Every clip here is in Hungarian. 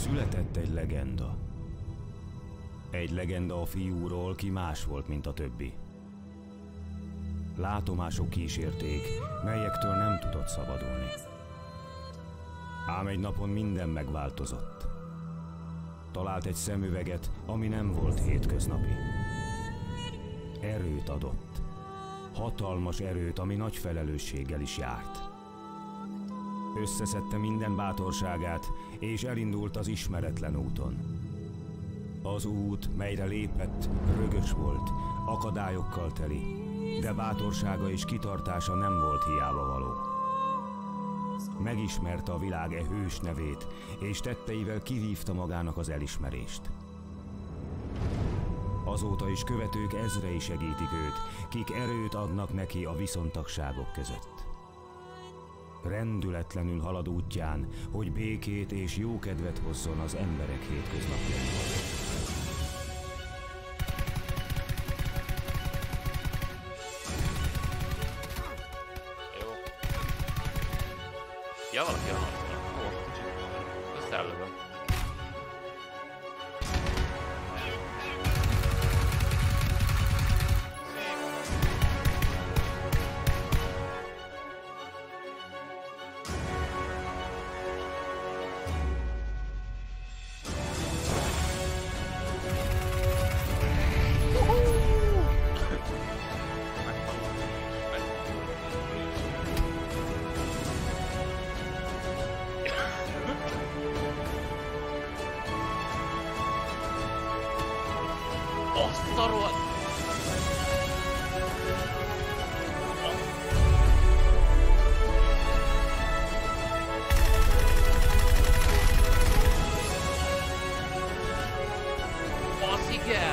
Született egy legenda. Egy legenda a fiúról, ki más volt, mint a többi. Látomások kísérték, melyektől nem tudott szabadulni. Ám egy napon minden megváltozott. Talált egy szemüveget, ami nem volt hétköznapi. Erőt adott. Hatalmas erőt, ami nagy felelősséggel is járt. Összeszedte minden bátorságát, és elindult az ismeretlen úton. Az út, melyre lépett, rögös volt, akadályokkal teli, de bátorsága és kitartása nem volt hiába való. Megismerte a világ e hős nevét, és tetteivel kivívta magának az elismerést. Azóta is követők ezrei segítik őt, kik erőt adnak neki a viszontagságok között. Rendületlenül halad útján, hogy békét és jókedvet hozzon az emberek hétköznapjaiban. Jó. Ja, valaki a összeállom. Azt a rohadt! Az igen!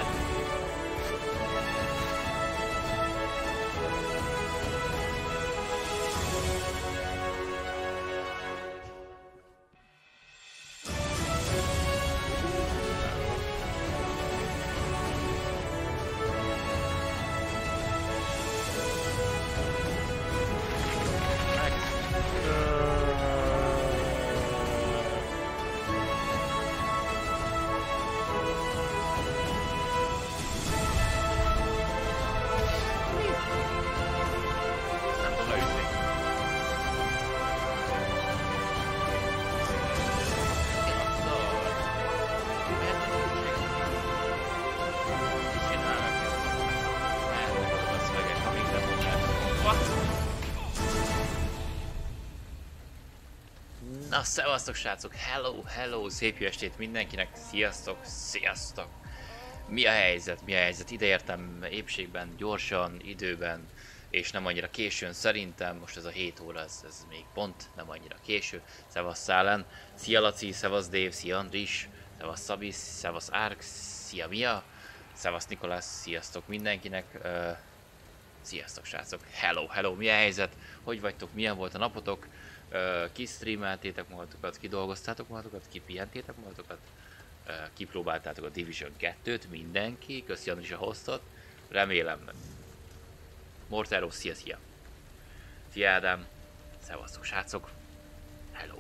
Na, szevasztok srácok, hello, szép jó estét mindenkinek, sziasztok. Mi a helyzet, ide értem épségben, gyorsan, időben, és nem annyira későn szerintem, most ez a 7 óra, ez még pont nem annyira késő. Szevasz Szálen, szia Laci, szevasz Dave, szia Andris, szevasz Szabi, szevasz Ark, szia Mia, szevasz Nikolász, sziasztok mindenkinek, sziasztok srácok, hello, mi a helyzet, hogy vagytok, milyen volt a napotok? Kistreameltétek magatokat, kidolgoztátok magatokat, kipihentétek magatokat, kipróbáltátok a Division 2-t, mindenki, köszi Andris a hostot, remélem. Mortero, szia! Szia Ádám, szevasztok srácok, hello.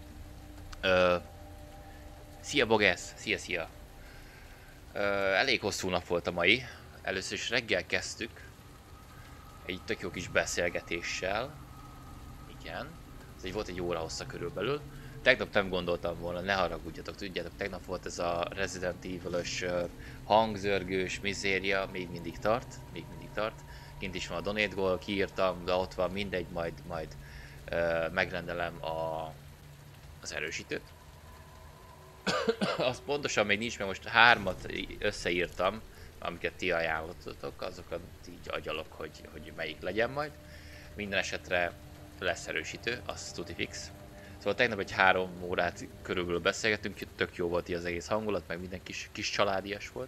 Szia Bogesz, szia! Elég hosszú nap volt a mai, először is reggel kezdtük, egy tök jó kis beszélgetéssel, igen. Ez volt egy óra hossza körülbelül. Tegnap nem gondoltam volna, ne haragudjatok, tudjátok, tegnap volt ez a Resident Evil-ös hangzörgős mizéria, még mindig tart. Kint is van a donate goal, kiírtam, de ott van, mindegy, majd megrendelem az erősítőt. Azt pontosan még nincs, mert most 3-at összeírtam, amiket ti ajánlottatok, azokat így agyalok, hogy melyik legyen majd. Minden esetre lesz erősítő, az tuti fix. Szóval tegnap egy 3 órát körülbelül beszélgettünk, tök jó volt így az egész hangulat, meg minden kis családias volt.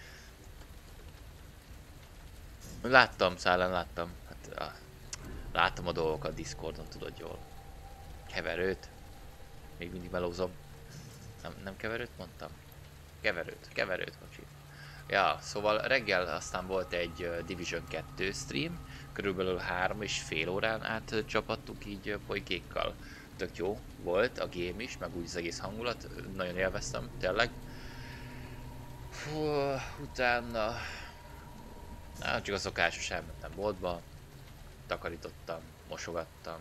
Láttam, láttam. Hát, láttam a dolgokat Discordon, tudod jól. Keverőt. Még mindig melózom. Nem keverőt mondtam? Keverőt, kocsi. Ja, szóval reggel aztán volt egy Division 2 stream, körülbelül 3,5 órán át csapattuk így polykékkal. tök jó volt a game is, meg úgy az egész hangulat, nagyon élveztem, tényleg. Fú, utána... csak a szokásos, elmentem boltba, takarítottam, mosogattam,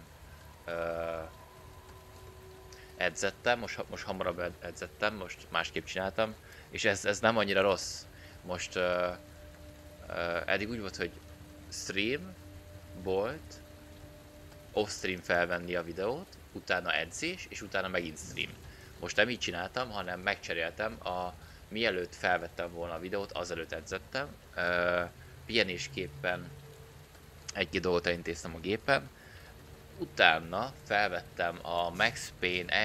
edzettem, most hamarabb edzettem, most másképp csináltam, és ez nem annyira rossz. Most eddig úgy volt, hogy stream volt, off-stream felvenni a videót, utána edzés, és utána megint stream. Most nem így csináltam, hanem megcseréltem, mielőtt felvettem volna a videót, azelőtt edzettem. Pihenésképpen egy-két dolgot elintéztem a gépen, utána felvettem a Max Payne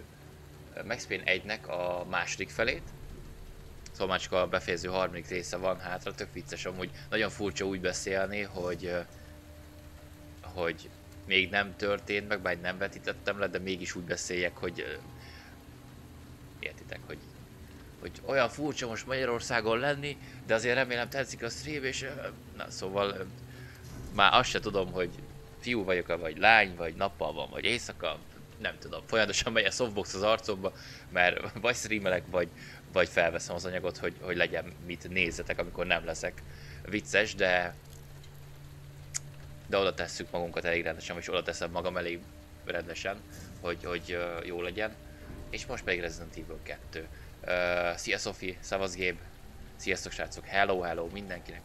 1-nek a második felét, szóval már csak a befejező harmadik része van hátra, tök vicces amúgy, nagyon furcsa úgy beszélni, hogy még nem történt meg, bár nem vetítettem le, de mégis úgy beszéljek, hogy értitek, hogy olyan furcsa most Magyarországon lenni, de azért remélem tetszik a stream, és na szóval már azt se tudom, hogy fiú vagyok-e, vagy lány, vagy nappal van, vagy éjszaka, nem tudom, folyamatosan megy a softbox az arcomba, mert vagy streamelek, vagy felveszem az anyagot, hogy legyen mit nézzetek, amikor nem leszek vicces, de oda tesszük magunkat elég rendesen, és oda teszem magam elég rendesen, hogy jó legyen. És most pedig Resident Evil 2. Szia Sophie, szavasz Gabe, sziasztok srácok, hello mindenkinek.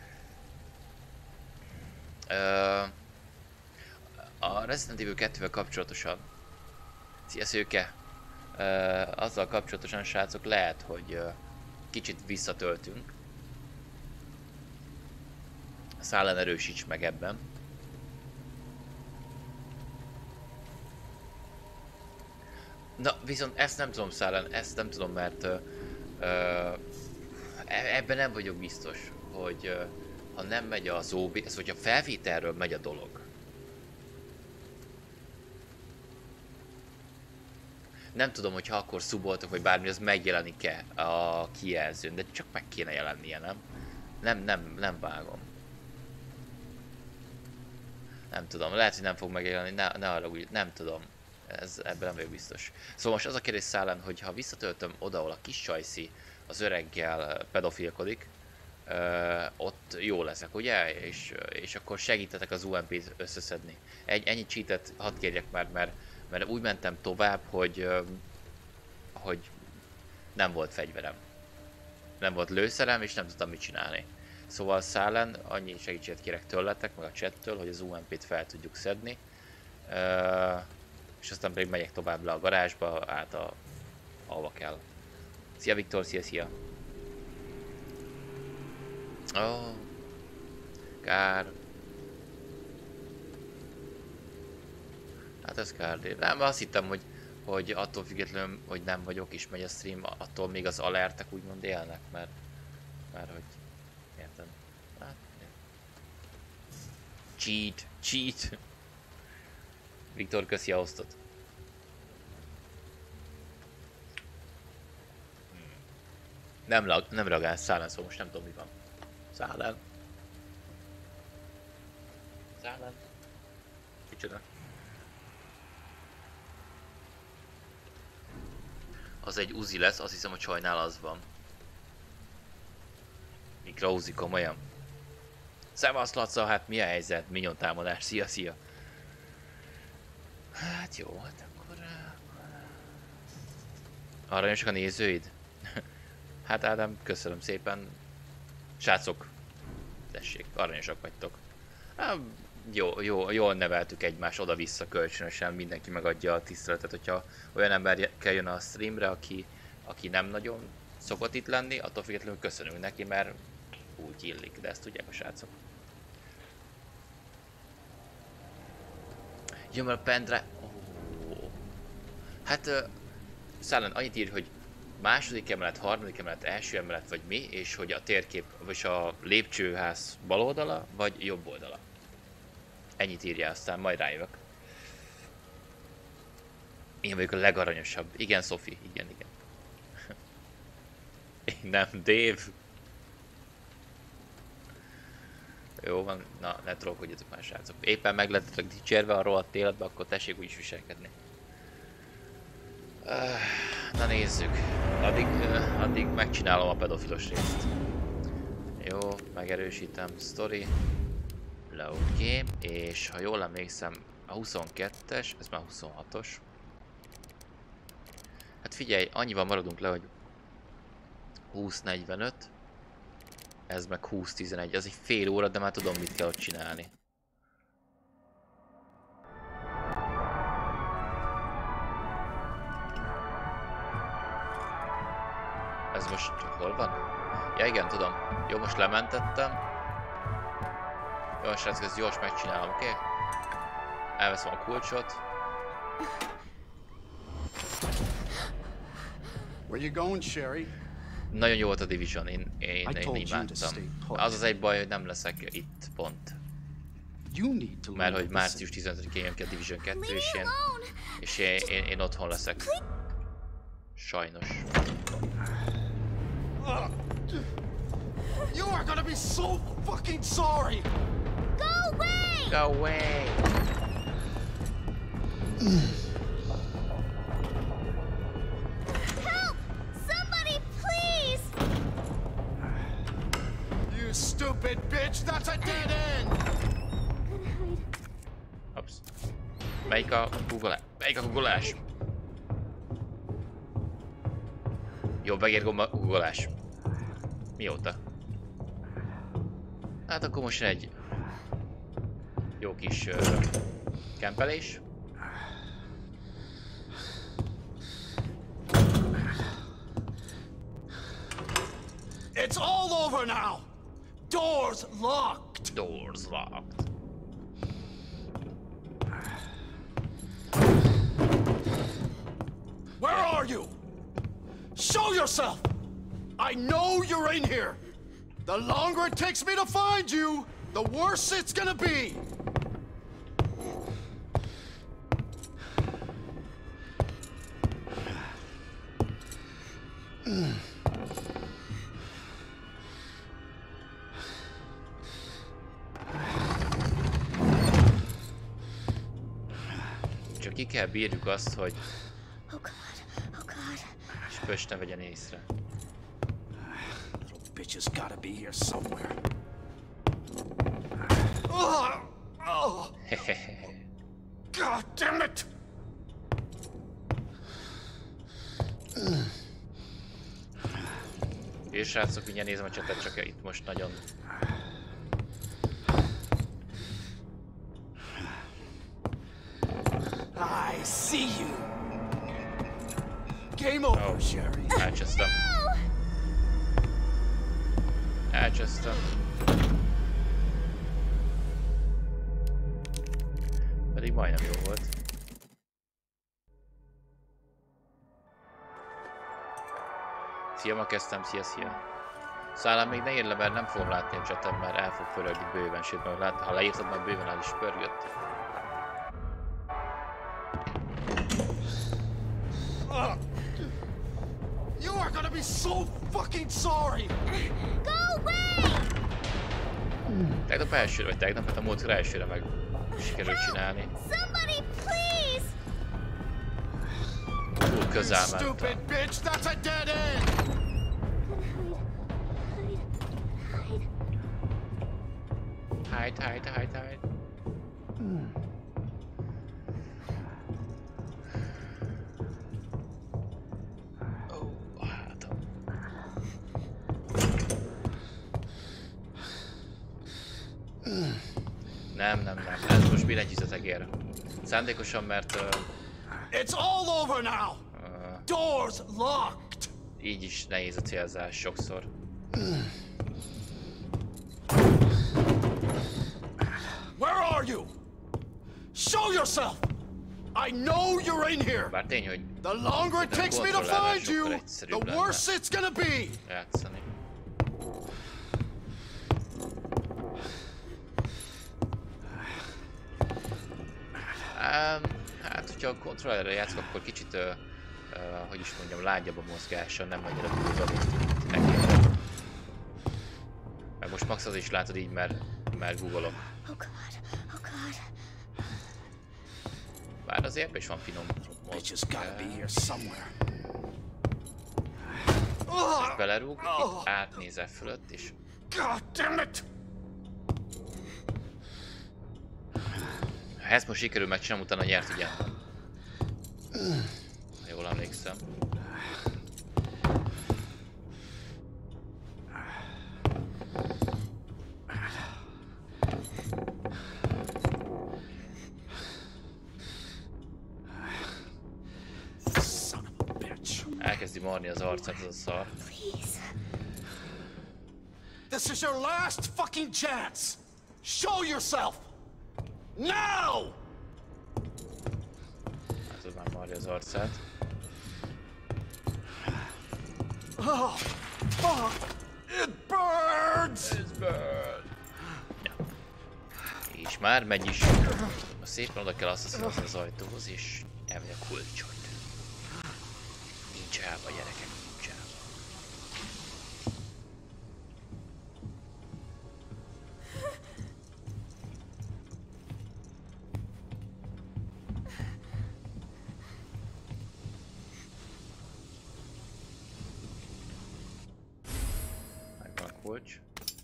A Resident Evil 2-vel kapcsolatosan, szia Szőke, azzal kapcsolatosan srácok lehet, hogy kicsit visszatöltünk. Szállen erősíts meg ebben. Na, viszont ezt nem tudom Szállen, ezt nem tudom, mert ebben nem vagyok biztos, hogy ha nem megy az OBS, vagy a felvételről megy a dolog. Nem tudom, hogyha akkor szuboltok, vagy bármi, az megjelenik-e a kijelzőn, de csak meg kéne jelennie, nem? Nem vágom. Nem tudom, lehet, hogy nem fog megjelenni, ne arra úgy, nem tudom. Ebben nem vagyok biztos. Szóval most az a kérdés Szállen, hogy ha visszatöltöm oda, ahol a kis sajszi az öreggel pedofilkodik, ott jó leszek, ugye? És akkor segítetek az UMP-t összeszedni. Ennyi cheatet hadd kérjek már, mert úgy mentem tovább, hogy nem volt fegyverem. Nem volt lőszerem, és nem tudtam mit csinálni. Szóval Szállen, annyi segítséget kérek tőletek, meg a chattől, hogy az UMP-t fel tudjuk szedni. És aztán pedig megyek tovább le a garázsba, ahova kell. Szia Viktor, szia! Oh, kár. Hát ez kár. Nem, azt hittem, hogy attól függetlenül, hogy nem vagyok és megy a stream, attól még az alertek úgymond élnek, mert hogy értem. Hát, cheat. Viktor, köszi a hostot. Nem reagálsz Szállen, szóval most nem tudom mi van. Szállen. Kicsoda. Az egy Uzi lesz, azt hiszem, hogy sajnál az van. Mikra Uzi, komolyan. Szevasz Laca, hát mi a helyzet? Minion támadás, szia! Hát jó, hát akkor... Aranyosak a nézőid? Hát Ádám, köszönöm szépen. Srácok, tessék, aranyosak vagytok. Hát, jól neveltük egymást oda-vissza kölcsönösen, mindenki megadja a tiszteletet, hogyha olyan ember jön a streamre, aki nem nagyon szokott itt lenni, attól függetlenül köszönünk neki, mert úgy illik, de ezt tudják a srácok. Jön a pendre... Oh. Hát Szállen annyit ír, hogy második emelet, harmadik emelet, első emelet vagy mi, és hogy a térkép, vagy a lépcsőház bal oldala, vagy jobb oldala. Ennyit írja, aztán majd rájövök. Én vagyok a legaranyosabb. Igen, Sophie, igen. Én nem, Dave. Jó van, na ne trollkodjatok már srácok. Éppen meg lettetek dicsérve a rohadt életbe, akkor tessék úgy is viselkedni. Na nézzük. Addig megcsinálom a pedofilos részt. Jó, megerősítem. Story. Load game. És ha jól emlékszem, a 22-es, ez már 26-os. Hát figyelj, annyival maradunk le, hogy 20-45. Ez meg 20-11. Ez egy fél óra, de már tudom, mit kell ott csinálni. Ez most hol van? Ja igen, tudom. Jó, most lementettem. Jó, srácok, ezt gyors megcsinálom, oké? Okay? Elveszem a kulcsot. Where you going, Sherry? Nagyon jó volt a Division, én imádtam. Az egy baj, hogy nem leszek itt pont. Mert hogy március 15-én jön ki a Division 2, és én otthon leszek. Sajnos. You are gonna be so fucking sorry. Go away! Go away! Help! Somebody, please! You stupid bitch, that's a dead end! Ups. Melyik a googolás? Jó, megér googolás. Mióta? Hát akkor most egy jó kis kempelés. It's all over now! Doors locked! Doors locked. Where are you? Show yourself! I know you're in here! The longer it takes me to find you, the worse it's gonna be! Csak ki kell bírjuk azt, hogy Oh God, oh God. Spös ne vegyen észre. Little bitch has gotta be here somewhere. Oh, oh, God damn it! És srácok, mindjárt nézem a csatet, csak itt most nagyon... I see you. Game over, Oh. Sherry. Elcsesztem. Elcsesztem. Pedig majdnem jó volt. Szia, ma kezdtem, szia. Szállám még ne írj le, mert nem fogom látni a csatem, mert el fog pörögni bőven, sőt, mert ha leírtad, már bőven el is pörgött. You are gonna be so fucking sorry! Go away! Tegnap elsőre, vagy tegnap, hát a múltkor elsőre meg sikerült csinálni. Somebody, please! Túl You közel stupid mentem. bitch, that's a dead end! Hide. Ó, hátam. Nem. Ez most billentyűzetek ér. Szándékosan, mert It's all over now! Doors locked! így is nehéz a célzás sokszor. Where are you? Show yourself! I know you're in here! Bár tény, hogy The longer it takes me to find you, the worse it's gonna be! játszani. Hát, hogyha a kontrollerre játszok, akkor kicsit, hogy is mondjam, lágyabb a mozgása, nem annyira durva, mint nekem. Meg most max az is látod így, mert googolok. Oh God, oh God. Bár azért ebben is van finom Bitch has gotta be here somewhere. Belerúg, itt átnéz e fölött, és... God damn it! Ha ezt most sikerül megcsinálni, utána nyert ugye. Ha jól emlékszem. Son of a bitch. Elkezdi marni az arcát, az a szar. Please. This is your last fucking chance! Show yourself! Now! Hát az már marja az arcát. Oh, fuck! It burns! Ja. És már megy is. Szépen oda kell asszaszínozni az ajtóhoz, és elmegy a kulcsot. Nincs elva, gyerekek, nincs elva. Megvan a kulcs.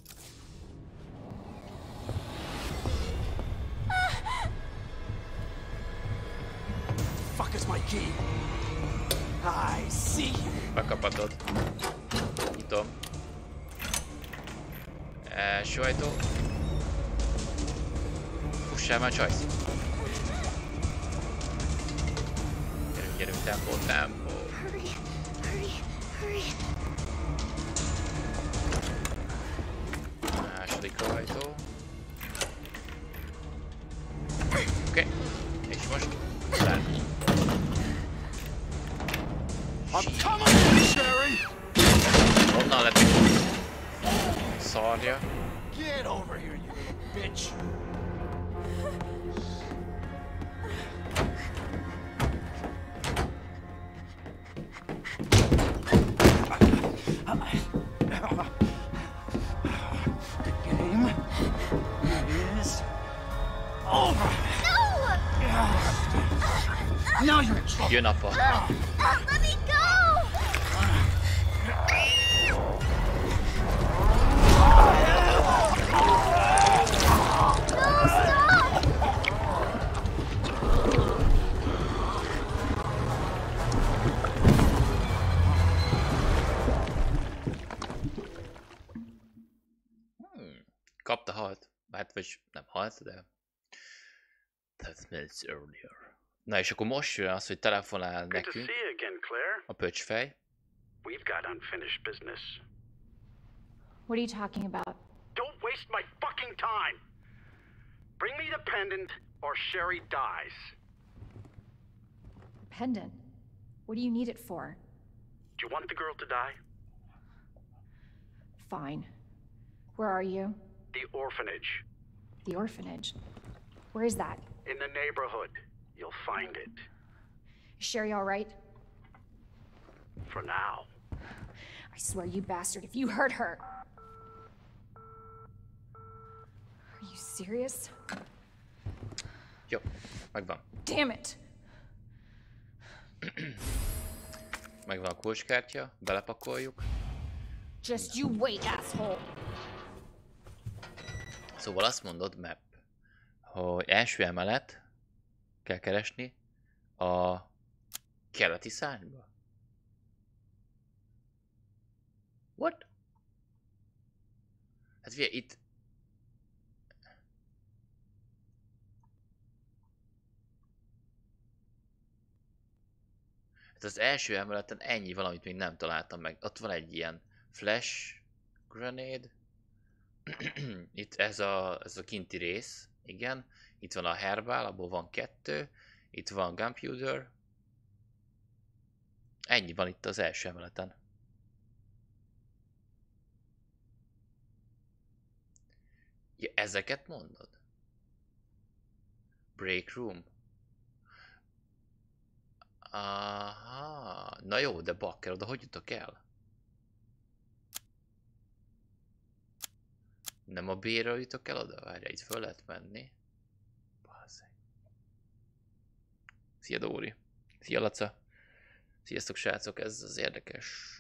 Fuck is my key? I see you. Bekapatod. Nyitom. Első ajtó. Fussál már, csajsz. Gyerünk, gyerünk, tempó, tempó. Hurry, hurry, hurry. Második ajtó. Oké. És most lát. I'm coming in, Sherry! Onnan lett szarja. Get over here, you bitch! The game is over. Now you're in trouble. Jön apa. Let me go! No, stop! Kapta, halt. Hát vagy nem halt, de... That minutes earlier. Na és akkor most jön az, hogy telefonál Good to nekünk see you again, Claire. a pöcsfej. We've got unfinished business. What are you talking about? Don't waste my fucking time! Bring me the pendant, or Sherry dies. Pendant? What do you need it for? Do you want the girl to die? Fine. Where are you? The orphanage. The orphanage. Where is that? In the neighborhood. You'll find it. Is Sherry all right? For now. I swear, you bastard, if you hurt her... Are you serious? Jó, megvan. Damn it! Megvan a kulcskártya, belepakoljuk. Just you wait, asshole! Szóval azt mondod, map, hogy első emelet kell keresni a keleti szárnyba. What? Hát figyelj, itt... Hát az első emeleten ennyi valamit még nem találtam meg. Ott van egy ilyen flash grenade. Itt ez a kinti rész, igen. Itt van a herbál, abból van 2. Itt van gunpowder. Ennyi van itt az első emeleten. Ja, ezeket mondod? Break room. Aha. Na jó, de bakker, oda hogy jutok el? Nem a B-ről jutok el oda? Várjál, itt föl lehet menni. Bazzeg. Szia, Dóri. Szia, Laca! Sziasztok, srácok, ez az érdekes.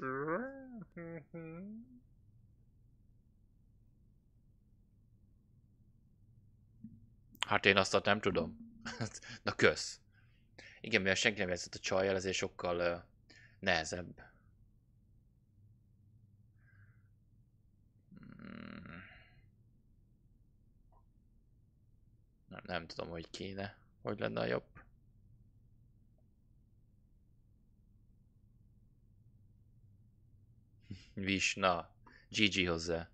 Hát én azt nem tudom. Na kösz. Igen, mivel senki nem játszott a csajjal, ezért sokkal nehezebb. Nem tudom, hogy kéne. Hogy lenne a jobb. Visna. GG hozzá.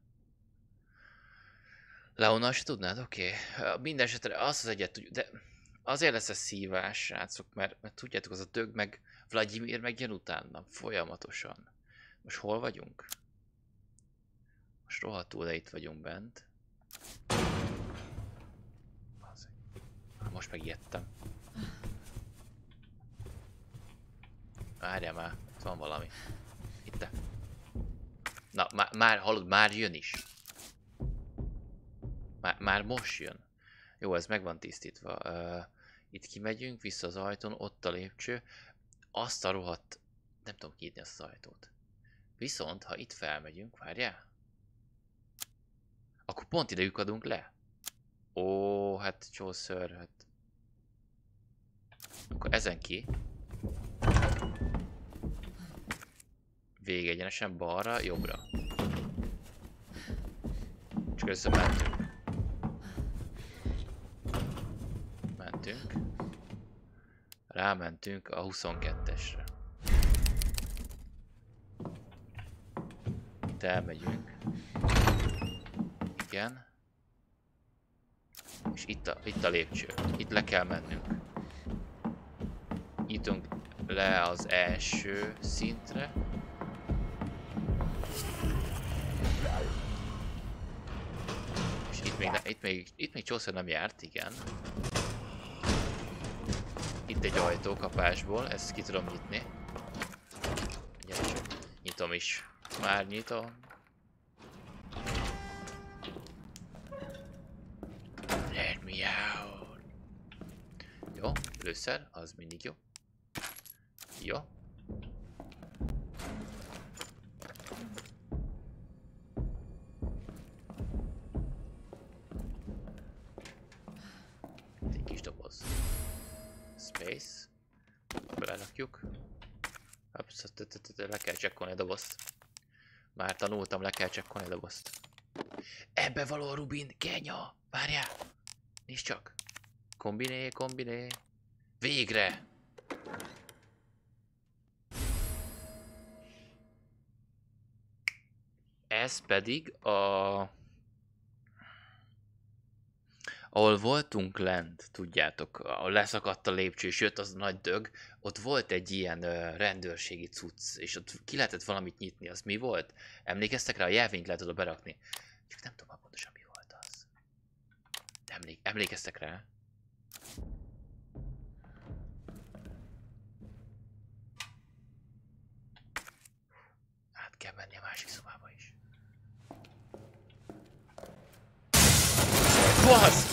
Leonnal se tudnád? Oké. Minden esetre azt az egyet tudjuk, de azért lesz ez szívás, srácok, mert tudjátok, az a dög meg Vladimir megjön utána folyamatosan. Most hol vagyunk? Most rohadtul, de itt vagyunk bent. Most megijedtem. Várjál már, itt van valami. Itt. Na, már hallod, már jön is. Már most jön. Jó, ez meg van tisztítva. Itt kimegyünk, vissza az ajtón, ott a lépcső. Azt a rohadt... Nem tudom kinyitni azt az ajtót. Viszont, ha itt felmegyünk, várjál? Akkor pont ide lyukadunk le. Ó, hát csóször, hát... Akkor ezen ki. Végegyenesen balra, jobbra. Csak összementünk. Mentünk. Rámentünk a 22-esre. Itt elmegyünk. Igen. És itt a lépcső. Itt le kell mennünk. Nyitunk le az első szintre. És itt még csószor nem járt, igen. Itt egy ajtó kapásból, ezt ki tudom nyitni. Gyere csak. Nyitom is. Már nyitom. Let me out. Jó, lőszer, az mindig jó. Jó. Egy kis doboz. Space. Belerakjuk. Le kell csekkolni a dobozt. Már tanultam, le kell csekkolni a dobozt. Ebbe való Rubin, Kenya! Várjál! Nézd csak! Kombiné. Végre! Ez pedig a... Ahol voltunk lent, tudjátok, ahol leszakadt a lépcső és jött az a nagy dög, ott volt egy ilyen rendőrségi cucc, és ott ki lehetett valamit nyitni, az mi volt? Emlékeztek rá? A jelvényt lehet oda berakni. Csak nem tudom pontosan mi volt az. De emlékeztek rá? Át kell menni a másik szobába is. Basz!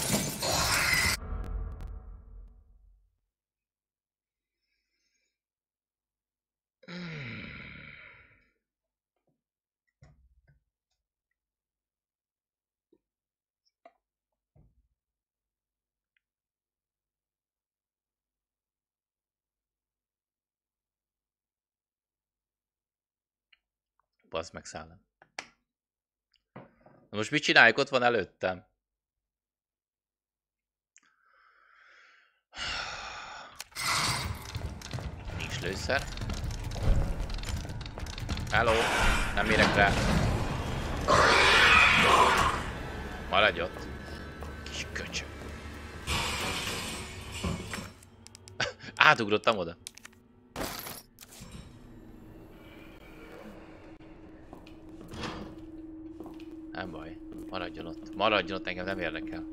Basz meg szállam. Na most mit csináljuk? Ott van előttem. Nincs lőszer. Hello! Nem érek rá. Maradj ott. Kis köcsög. Átugrottam oda. Nem baj. Maradjon ott. Maradjon ott, engem nem érdekel.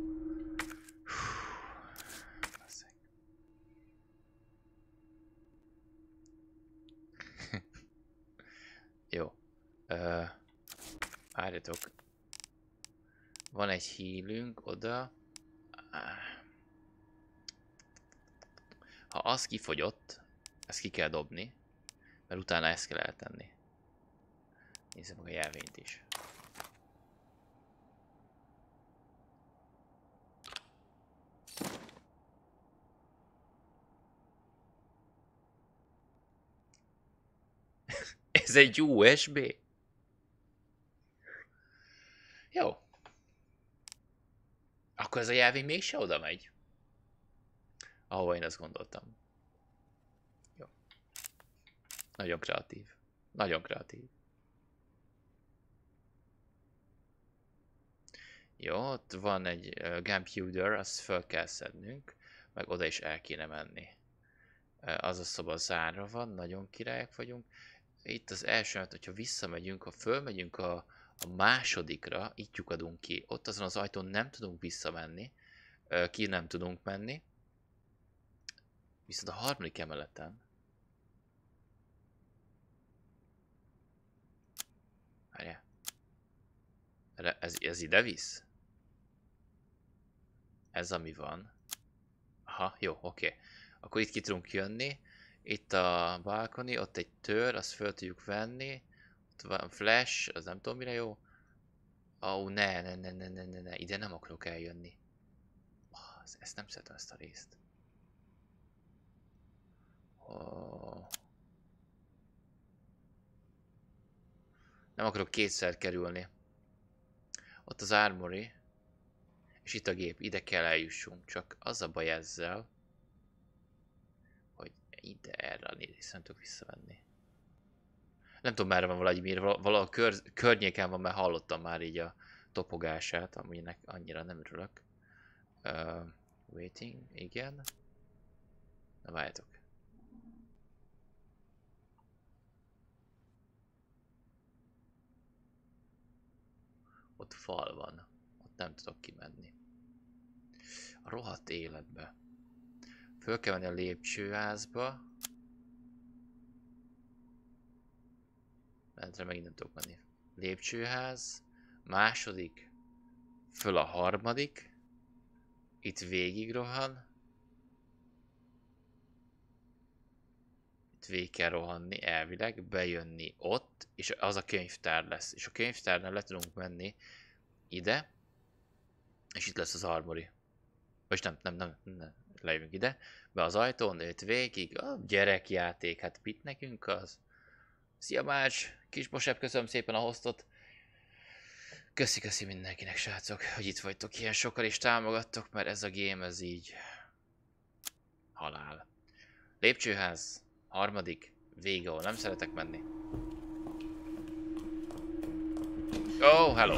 Jó. Várjatok. Van egy healünk oda. Ha az kifogyott, ezt ki kell dobni, mert utána ezt kell eltenni. Nézzük meg a jelvényt is. Ez egy USB. Jó. Akkor ez a jelvény mégse oda megy. Ahova én azt gondoltam. Jó. Nagyon kreatív. Nagyon kreatív. Jó, ott van egy computer, azt fel kell szednünk, meg oda is el kéne menni. Az a szoba zárva van, nagyon királyok vagyunk. Itt az első, mert hogyha visszamegyünk, ha fölmegyünk a másodikra, itt lyukadunk ki. Ott azon az ajtón nem tudunk visszamenni, ki nem tudunk menni. Viszont a harmadik emeleten várjál. Ez ide visz? Ez ami van. Aha, jó, oké. Akkor itt ki tudunk jönni. Itt a balkoni, ott egy tör, azt föl tudjuk venni. Ott van flash, az nem tudom mire jó. Ó, ne, ide nem akarok eljönni. Ezt nem szeretem, ezt a részt. Nem akarok kétszer kerülni. Ott az armory. És itt a gép, ide kell eljussunk. Csak az a baj ezzel, hogy ide erre a nézést nem tudok visszavenni. Nem tudom, merre van Vladimir, valahol környéken van, mert hallottam már így a topogását, aminek annyira nem örülök. Waiting, igen. Na várjátok. Ott fal van, ott nem tudok kimenni. A rohadt életbe. Föl kell menni a lépcsőházba. Mentre megint nem tudok menni. Lépcsőház. Második. Föl a harmadik. Itt végig rohan. Itt végig kell rohanni elvileg. Bejönni ott. És az a könyvtár lesz. És a könyvtárnál le tudunk menni ide. És itt lesz az armory. Vagy nem. Lejövünk ide. Be az ajtón, itt végig. A gyerekjáték. Hát mit nekünk az? Szia Márcs! Kismosebb, köszönöm szépen a hostot. Köszi mindenkinek, srácok, hogy itt vagytok ilyen sokan és támogattok, mert ez a game, ez így... halál. Lépcsőház, harmadik, vége, ahol nem szeretek menni. Oh, hello!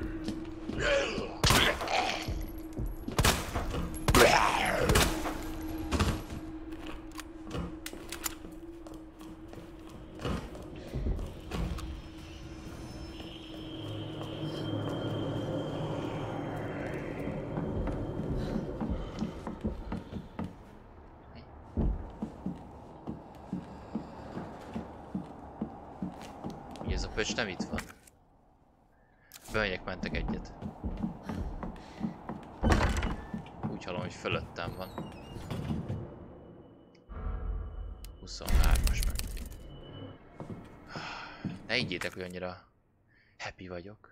Ez a pöcs nem itt van. Bölnyek mentek egyet. Úgy hallom, hogy fölöttem van. 23-as meg. Ne higgyétek, hogy annyira happy vagyok.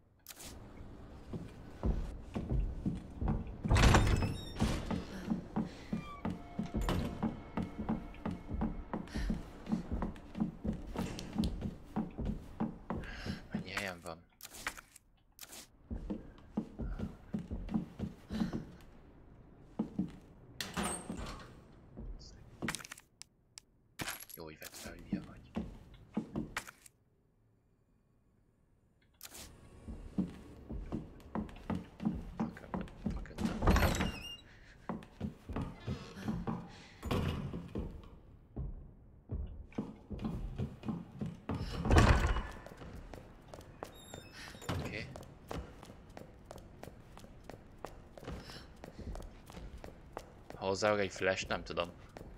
Hozzátok egy flash, nem tudom.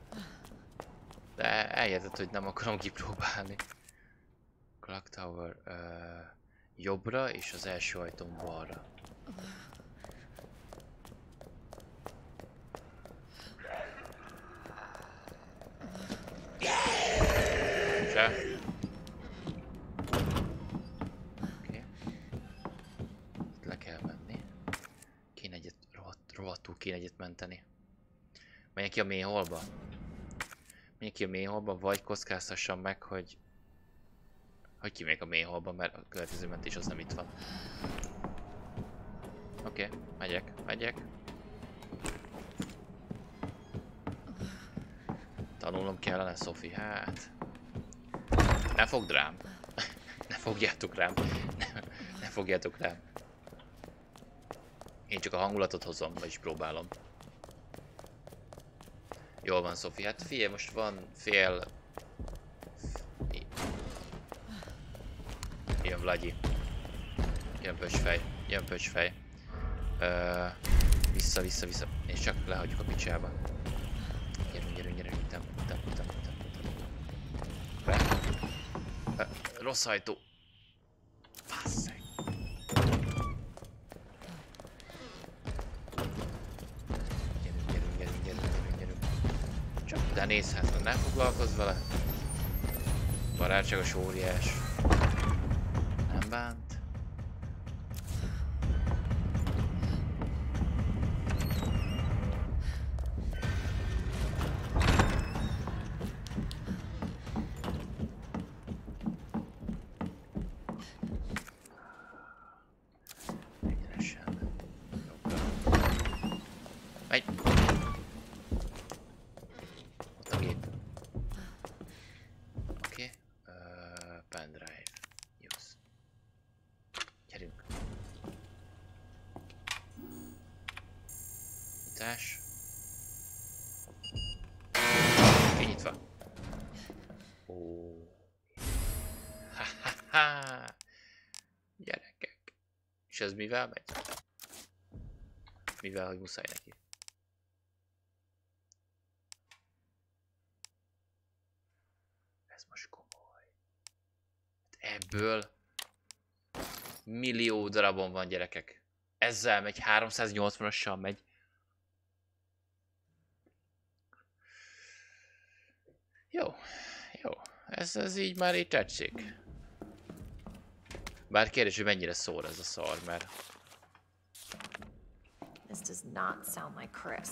De eljöhetett, hogy nem akarom kipróbálni. Clock Tower jobbra, és az első ajtón balra. se. Oké. Itt le kell menni. Kéne egyet, rohadtul kéne egyet menteni. Menjek ki a mély holba. Menjek ki a mély holba, vagy kockáztassam meg, hogy kimegyek a mély holba, mert a következő mentés az nem itt van. Oké, megyek. Tanulnom kellene, Sophie, hát... Ne fogd rám! Ne fogjátok rám! Ne fogjátok rám! Én csak a hangulatot hozom, vagyis próbálom. Jól van, Sophie, hát figyelj, most van fél... Jön Vlagyi. Jön pöcsfej. Vissza. És csak lehagyjuk a picsába. Gyerünk. Rossz ajtó. Basszeg. Gyerünk. Csak ide nézhet, ne foglalkozz vele. Barátságos óriás. Nem bánt. Megy! Ott a gép. Oké. Pendrive. Use. Gyerünk. Nyitás. Kinyitva. Ó. Ha. Gyerekek. És ez mivel megy? Mivel, hogy muszáj neki. Ez most komoly. Ebből millió darabon van, gyerekek. Ezzel megy, 380-assal megy. Jó. Ez így már így tetszik. Bár kérdés, hogy mennyire szór ez a szar, mert... This does not sound like Chris.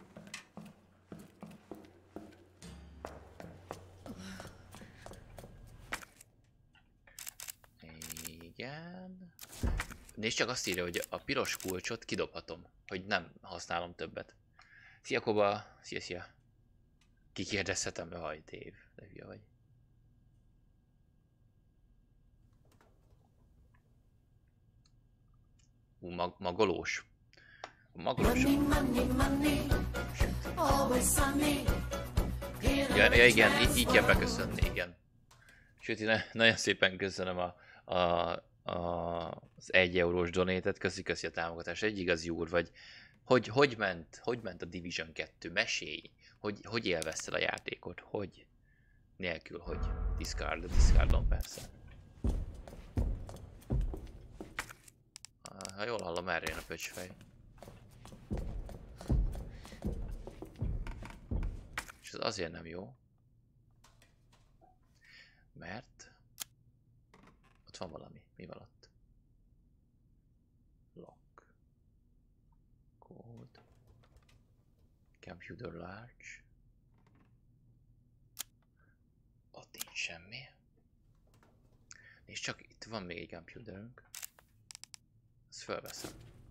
Igen. Nézd csak, azt írja, hogy a piros kulcsot kidobhatom, hogy nem használom többet. Szia Koba! Szia! Kikérdezhetem, haj, Dave, de hülye vagy. Magolós. Ja, igen, így kell beköszönni, igen. Sőt, én nagyon szépen köszönöm az 1 eurós donétet, köszi a támogatást, egy igazi úr vagy. Hogy ment a Division 2? Mesélj! Hogy élvezted a játékot? Hogy? Nélkül, hogy discardon persze. Ha jól hallom, erre jön a pöcsfej. És ez azért nem jó, mert ott van valami. Mi van ott? Lock. Code. Computer large. Ott nincs semmi. És csak itt van még egy computerünk. Ezt felveszem.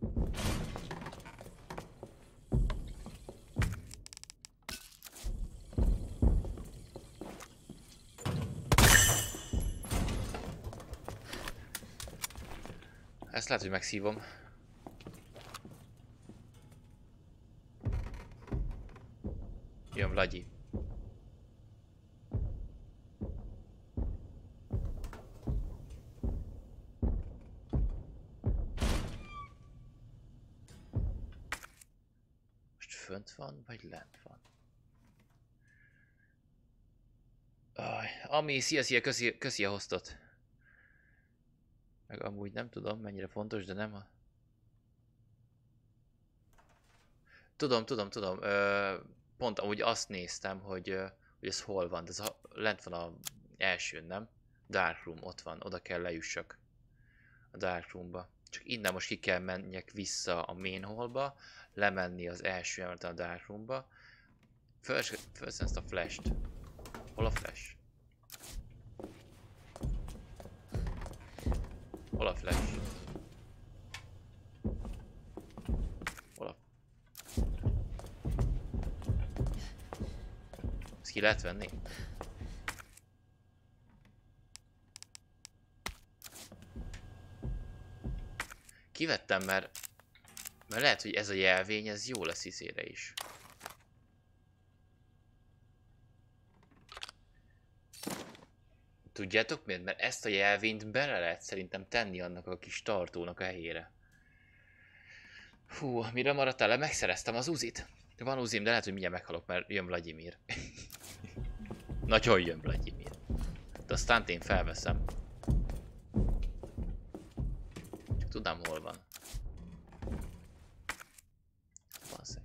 Ezt lehet, hogy megszívom. Jön Vlagyi. Most fönt van, vagy lent van? Ami, szia, köszi a hostot. Meg amúgy nem tudom, mennyire fontos, de nem a... Tudom. Pont amúgy azt néztem, hogy ez hol van. Ez lent van a Elsőn nem. Dark Room, ott van, oda kell lejussak. A Dark Roomba. Csak innen most ki kell menjek vissza a main hallba, lemenni az első emeleten a Dark Roomba. Fölszem ezt a flash-t. Hol a flash? Hol a flash? Hol a... Ezt ki lehet venni? Kivettem, mert lehet, hogy ez a jelvény, ez jó lesz izére is. Tudjátok miért? Mert ezt a jelvényt bele lehet szerintem tenni annak a kis tartónak a helyére. Hú, mire maradtál le? Megszereztem az uzit. Van uzim, de lehet, hogy mindjárt meghalok, mert jön Vladimir. Nagyon jön Vladimir. De aztán én felveszem. Csak tudnám, hol van. Van szeg.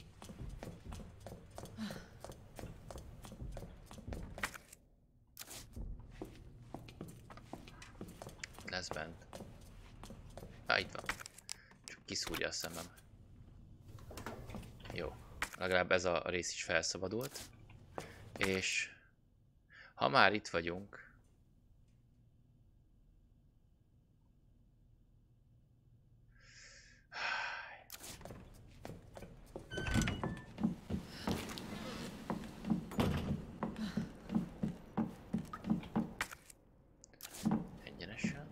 Lesz bent. Itt van. Csak kiszúrja a szemem. Jó. Legalább ez a rész is felszabadult. És ha már itt vagyunk, egyenesen.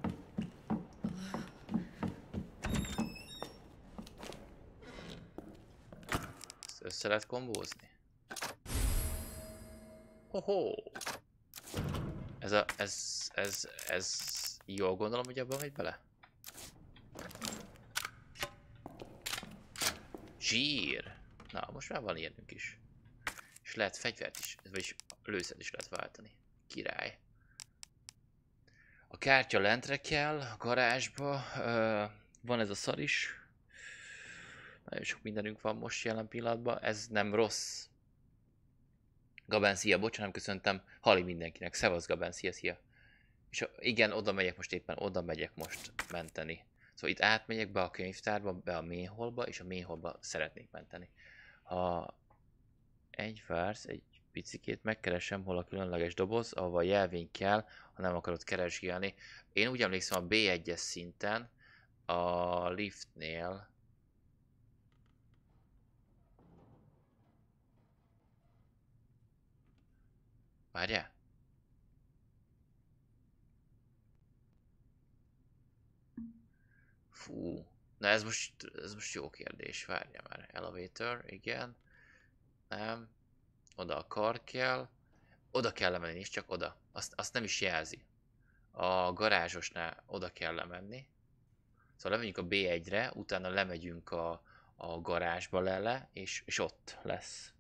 Ezt össze lehet kombózni? Hoho! Ez jól gondolom, hogy abban megy bele? Zsír! Na, most már van ilyenünk is. És lehet fegyvert is, vagyis lőszert is lehet váltani. Király. A kártya lentre kell, a garázsba. Van ez a szar is. Nagyon sok mindenünk van most jelen pillanatban. Ez nem rossz. Gaben, szia, bocsánat, köszöntem. Halli mindenkinek. Szevasz, Gaben, szia. És igen, oda megyek most éppen, oda megyek most menteni. Szóval itt átmegyek be a könyvtárba, be a main hallba, és a main hallba szeretnék menteni. Ha vársz, egy picikét megkeresem, hol a különleges doboz, ahol jelvény kell, ha nem akarod keresgélni. Én úgy emlékszem a B1-es szinten, a liftnél, várjál? Fú, na ez most jó kérdés, várjál már. Elevator, igen. Nem. Oda a kar kell. Oda kell lemenni, és csak oda. Azt nem is jelzi. A garázsosnál oda kell lemenni. Szóval lemegyünk a B1-re, utána lemegyünk a garázsba lele, és ott lesz.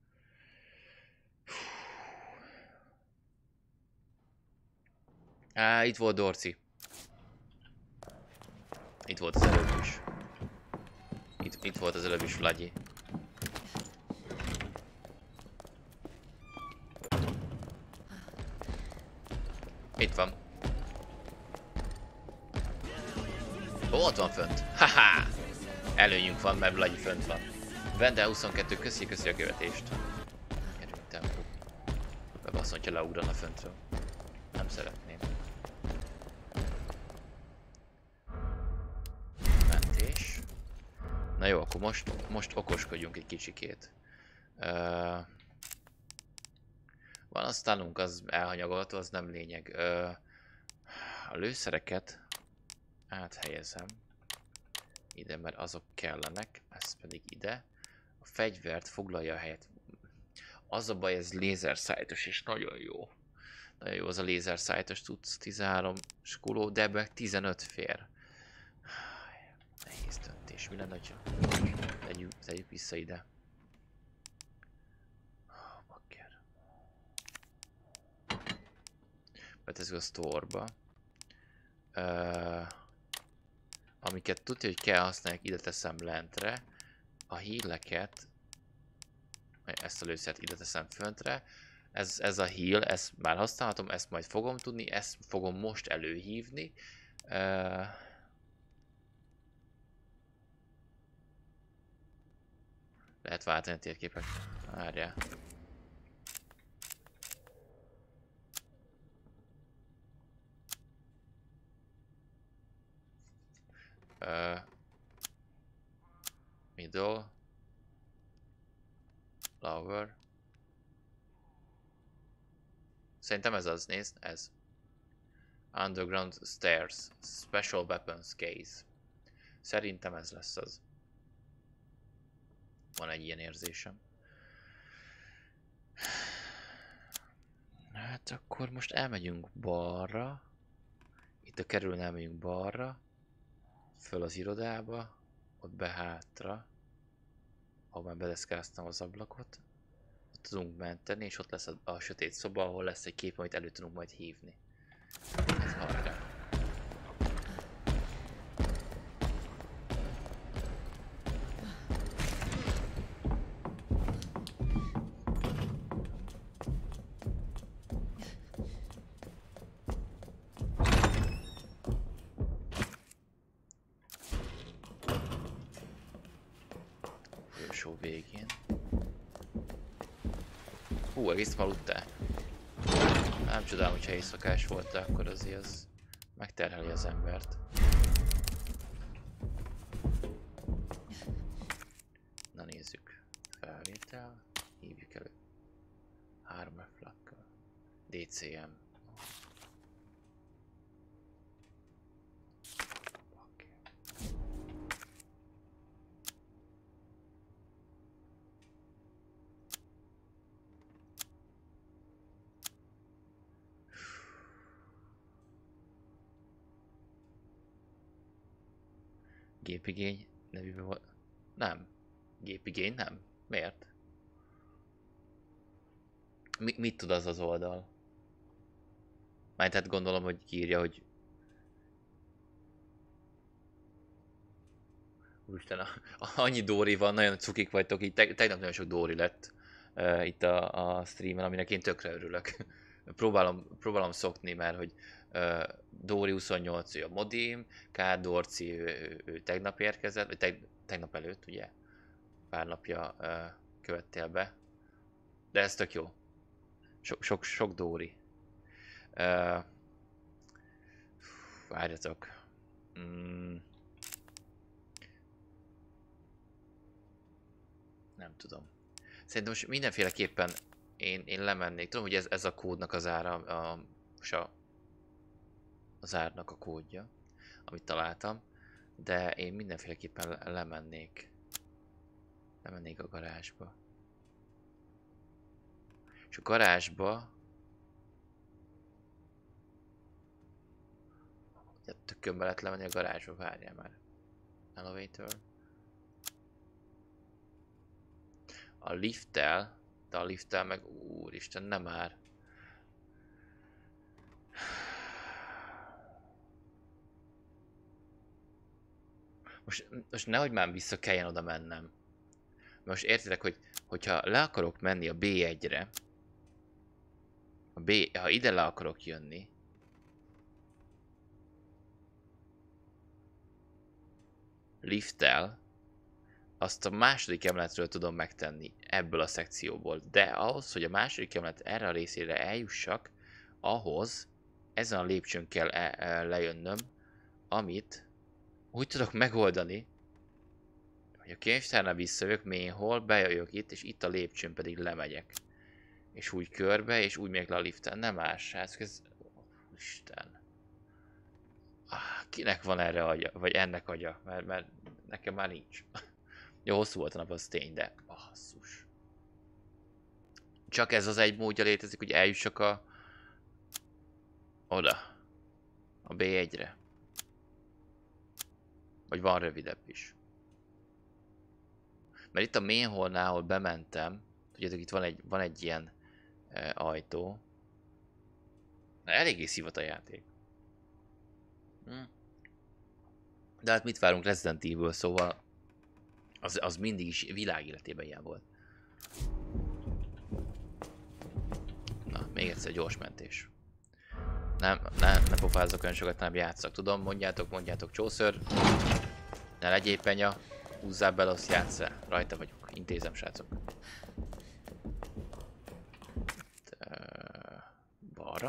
Itt volt Dorci. Itt volt az előbb is. Itt volt az előbb is Vlagyi. Itt van. Ott van fönt. Haha! Előnyünk van, mert Vlagyi fönt van. Vendel 22, köszi a követést. Erőny tempó. Bebasz, hogyha leugrana föntről. Nem szeretném. Mentés. Na jó, akkor most okoskodjunk egy kicsikét. Van aztánunk, az elhanyagolható, az nem lényeg. A lőszereket áthelyezem ide, mert azok kellenek, ez pedig ide. A fegyvert foglalja a helyet. Az a baj, ez lézerszájtos és nagyon jó. Nagyon jó az a lézerszájtos, tudsz 13 skuló, de ebben 15 fér. Nehéz döntés, mi lenne, hogyha tegyük vissza ide. Bakker. Betezzük a store-ba. Amiket tudja, hogy kell használni, ide teszem lentre. A híleket, ezt a lőszert ide teszem föntre. Ez a heal, ezt már használhatom, ezt majd fogom tudni, ezt fogom most előhívni. Lehet váltani a térképet. Várjál. Middle. Lower. Szerintem ez az, nézd, ez. Underground Stairs. Special Weapons Case. Szerintem ez lesz az. Van egy ilyen érzésem. Hát akkor most elmegyünk balra. Itt a kerülön elmegyünk balra. Föl az irodába. Ott be hátra. Ahol már bedeszkáztam az ablakot. Ott tudunk menteni, és ott lesz a sötét szoba, ahol lesz egy kép, amit elő tudunk majd hívni. Ez hallja. Show végén. Hú, egész ma aludtál. Nem csodálom, hogyha éjszakás voltál, akkor azért az megterheli az embert. Na nézzük. Felvétel. Hívjuk elő. 3 reflakkal. DCM. Gépigény nevűben volt. Nem. Gépigény nem. Miért? Mit tud az az oldal? Már tehát gondolom, hogy kiírja, hogy... Úristen, annyi Dóri van, nagyon cukik vagytok, így tegnap nagyon sok Dóri lett itt a streamen, aminek én tökre örülök. Próbálom szokni, mert hogy Dóri 28 ő a modim, K. Dorci ő tegnap érkezett, vagy tegnap előtt, ugye? Pár napja követtél be. De ez tök jó. Sok Dóri. Várjatok. Nem tudom. Szerintem most mindenféleképpen én lemennék. Tudom, hogy ez a kódnak az ára, az árnak a kódja, amit találtam, de én mindenféleképpen lemennék a garázsba. És a garázsba tökön be lehet lemenni a garázsba, várjál már. Elevator. A lifttel, de a lifttel meg úristen, nem már. Most nehogy már vissza kelljen oda mennem. Most értitek, hogyha le akarok menni a B1-re, ha ide le akarok jönni, lifttel, azt a második emeletről tudom megtenni ebből a szekcióból. De ahhoz, hogy a második emelet erre a részére eljussak, ahhoz ezen a lépcsőn kell lejönnöm, amit úgy tudok megoldani, hogy a könyvtárnál visszajövök, mainhall, bejövök itt, és itt a lépcsőn pedig lemegyek. És úgy körbe, és úgy megyek le a liften. Nem más, srác, ez... Isten. Kinek van erre agya? Vagy ennek agya? Mert nekem már nincs. Jó, hosszú volt a nap, az tény, de... Basszus. Csak ez az egy módja létezik, hogy eljussak oda. A B1-re. Vagy van rövidebb is. Mert itt a mainhallnál, ahol bementem, tudjátok, itt van egy ilyen ajtó. Na, eléggé szívat a játék. De hát mit várunk Resident Evil, szóval az mindig is világ életében ilyen volt. Még egyszer gyors mentés. Nem pofázok olyan sokat, nem játszak. Tudom, mondjátok csóször. Ne legyél penya. Húzzál bele, azt játsszál. Rajta vagyok. Intézem, srácok. Balra.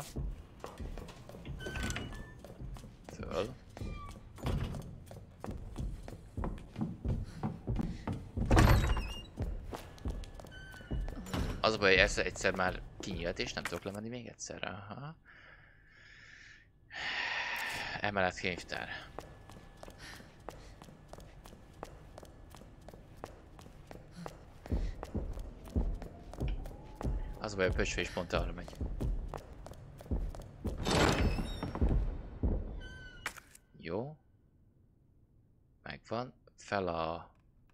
Föl. Az a baj, hogy ez egyszer már kinyílt, és nem tudok lemenni még egyszer. Aha. Emelet könyvtár. Az a baj, a pöcsfe is pont arra megy. Jó. Megvan. Fel a...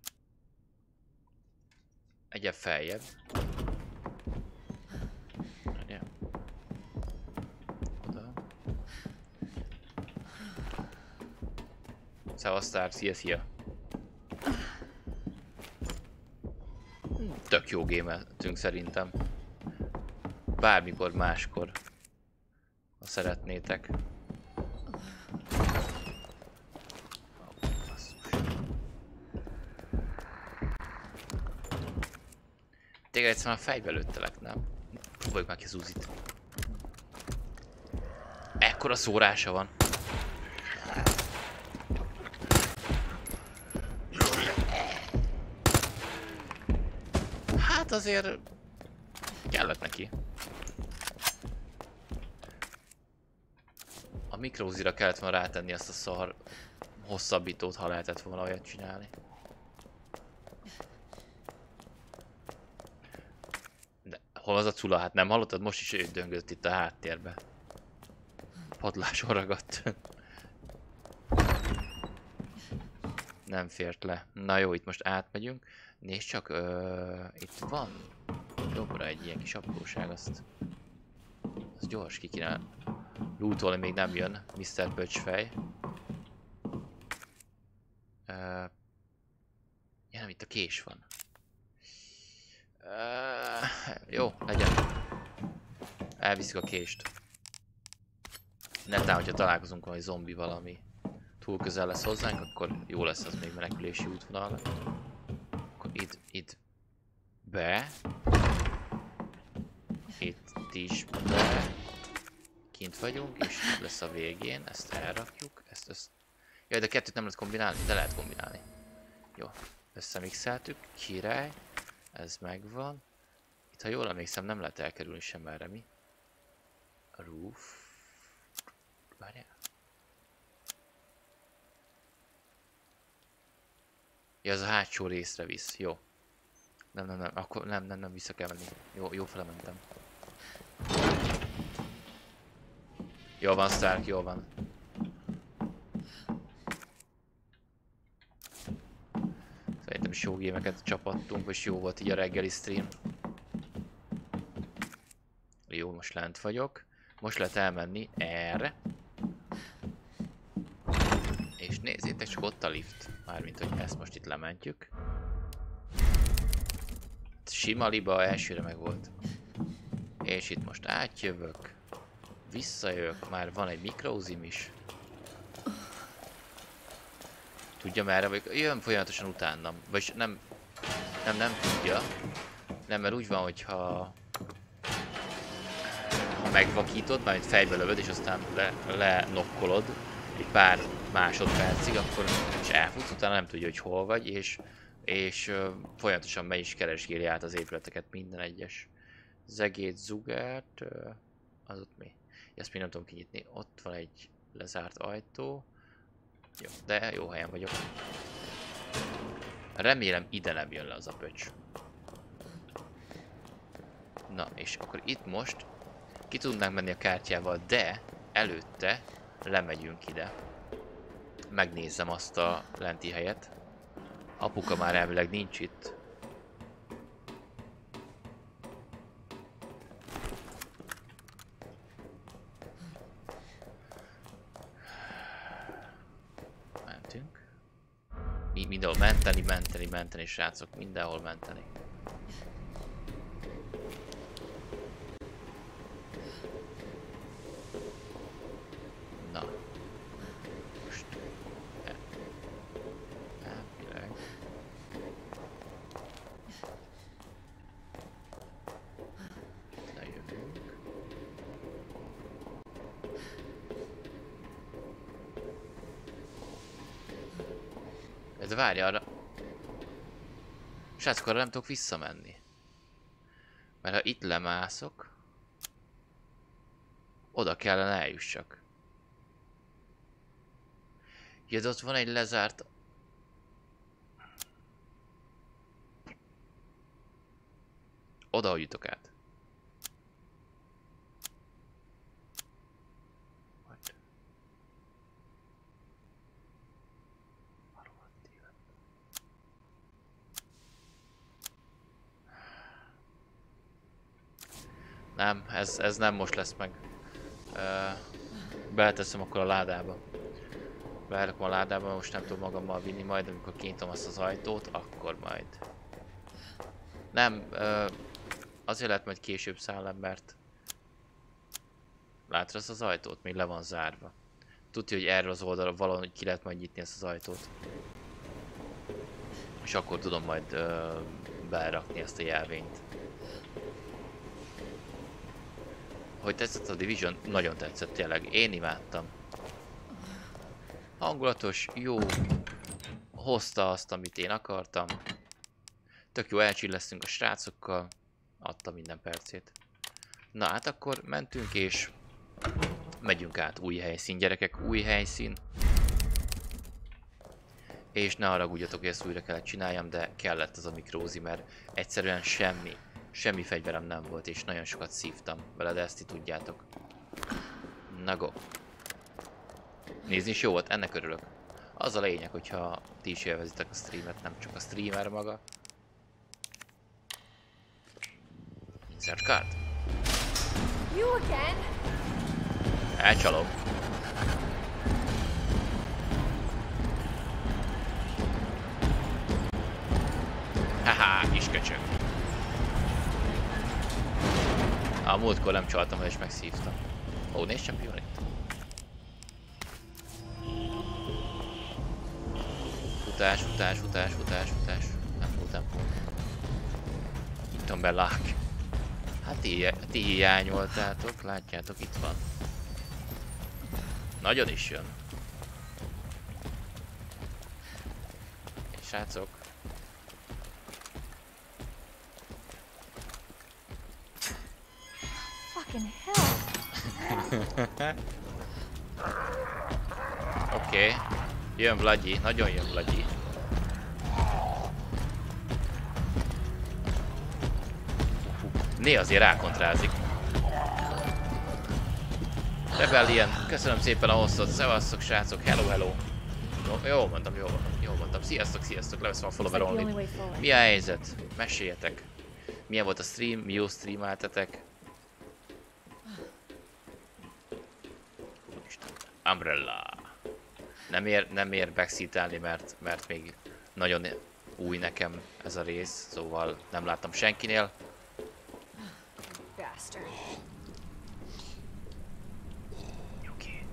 egyet feljebb. Oda. Szevasztár, szia! Tök jó gémeltünk szerintem. Bármikor máskor, ha szeretnétek. Téged egyszerűen fejbe lőttelek, nem? Próbáljuk már ki Zuzit. Ekkora szórása van. Hát azért kellett neki. A mikrózira kellett volna rátenni azt a szar hosszabbítót, ha lehetett volna olyat csinálni. De hol az a cula? Hát nem hallottad? Most is ő döngött itt a háttérbe. Padláson ragadt. Nem fért le. Na jó, itt most átmegyünk. Nézd csak, itt van jobbra egy ilyen kis apróság, azt gyors ki kéne lootolni, még nem jön Mr. Pöcsfej. Ja, nem, itt a kés van. Jó, legyen. Elviszik a kést. Netán, hogyha találkozunk valami zombi valami túl közel lesz hozzánk, akkor jó lesz az még menekülési útvonal. Akkor itt be. Itt is be. Kint vagyunk, és lesz a végén. Ezt elrakjuk. Ezt. Jaj, de kettőt nem lehet kombinálni? De lehet kombinálni. Jó, összemixeltük. Király. Ez megvan. Itt, ha jól emlékszem, nem lehet elkerülni sem erre, mi? A roof. Várjál. Ja, az a hátsó részre visz. Jó. Nem. Akkor nem vissza kell menni. Jó fele mentem. Jó van, Stark, jó van. Szerintem is jó gémeket csapattunk, és jó volt így a reggeli stream. Jó, most lent vagyok. Most lehet elmenni erre. És nézzétek, csak ott a lift. Mármint, hogy ezt most itt lementjük. Sima liba elsőre meg volt. És itt most átjövök. Visszajövök, már van egy mikrózim is. Tudja merre vagyok? Jön folyamatosan utánam. Vagyis nem tudja. Nem, mert úgy van, hogyha megvakítod, mármint fejbe lövöd, és aztán lenokkolod egy pár másodpercig, akkor is elfutsz, utána nem tudja, hogy hol vagy, és folyamatosan megy is keresgéli át az épületeket, minden egyes zegét, zugert, az ott mi? Ezt még nem tudom kinyitni, ott van egy lezárt ajtó. Jó, de jó helyen vagyok. Remélem ide nem jön le az a pöcs. Na, és akkor itt most ki tudnánk menni a kártyával, de előtte lemegyünk ide. Megnézem azt a lenti helyet. Apuka már elvileg nincs itt. Mentünk. Mindenhol menteni, srácok. Mindenhol menteni. De várj arra. Srácok, arra nem tudok visszamenni. Mert ha itt lemászok, oda kellene eljussak. Ja, de ott van egy lezárt... Oda, hogy jutok át. What? Nem, ez nem most lesz meg. Beleteszem akkor a ládába. Berakom a ládába, most nem tudom magammal vinni, majd amikor kinyitom azt az ajtót, akkor majd. Nem, azért lehet majd később szállám, mert látod azt az ajtót? Még le van zárva. Tudja, hogy erről az oldalra valahogy ki lehet majd nyitni ezt az ajtót. És akkor tudom majd berakni ezt a jelvényt. Hogy tetszett a Division? Nagyon tetszett tényleg, én imádtam. Hangulatos, jó, hozta azt, amit én akartam. Tök jó, elcsillesztünk a srácokkal, adta minden percét. Na hát akkor mentünk és megyünk át. Új helyszín, gyerekek, új helyszín. És ne haragudjatok, hogy ezt újra kellett csináljam, de kellett az a mikrózi, mert egyszerűen semmi fegyverem nem volt, és nagyon sokat szívtam vele, de ezt ti tudjátok. Na go. Nézni is jó volt, ennek örülök. Az a lényeg, hogyha ti is élvezitek a streamet, nem csak a streamer maga. Insert card. You again? Elcsalom. Haha, kis köcsög. A múltkor nem csaltam, és megszívtam. Ó, nézd champion itt. Futás. Nem fog. Itt be lák. Hát ti hiányoltátok, látjátok, itt van. Nagyon is jön. És srácok. Fucking hell. Oké. Jön Vlagyi, nagyon jön Vlagyi. Né azért rákontrázik. Rebellion, köszönöm szépen a hosszot, szevasztok srácok, hello. Jól mondtam. Sziasztok, leveszem a follower only. Mi a helyzet? Meséljetek. Milyen volt a stream, mi jó streameltetek? Umbrella. Nem ér backseat-elni, mert még nagyon új nekem ez a rész, szóval nem láttam senkinél. Bastard. Oké.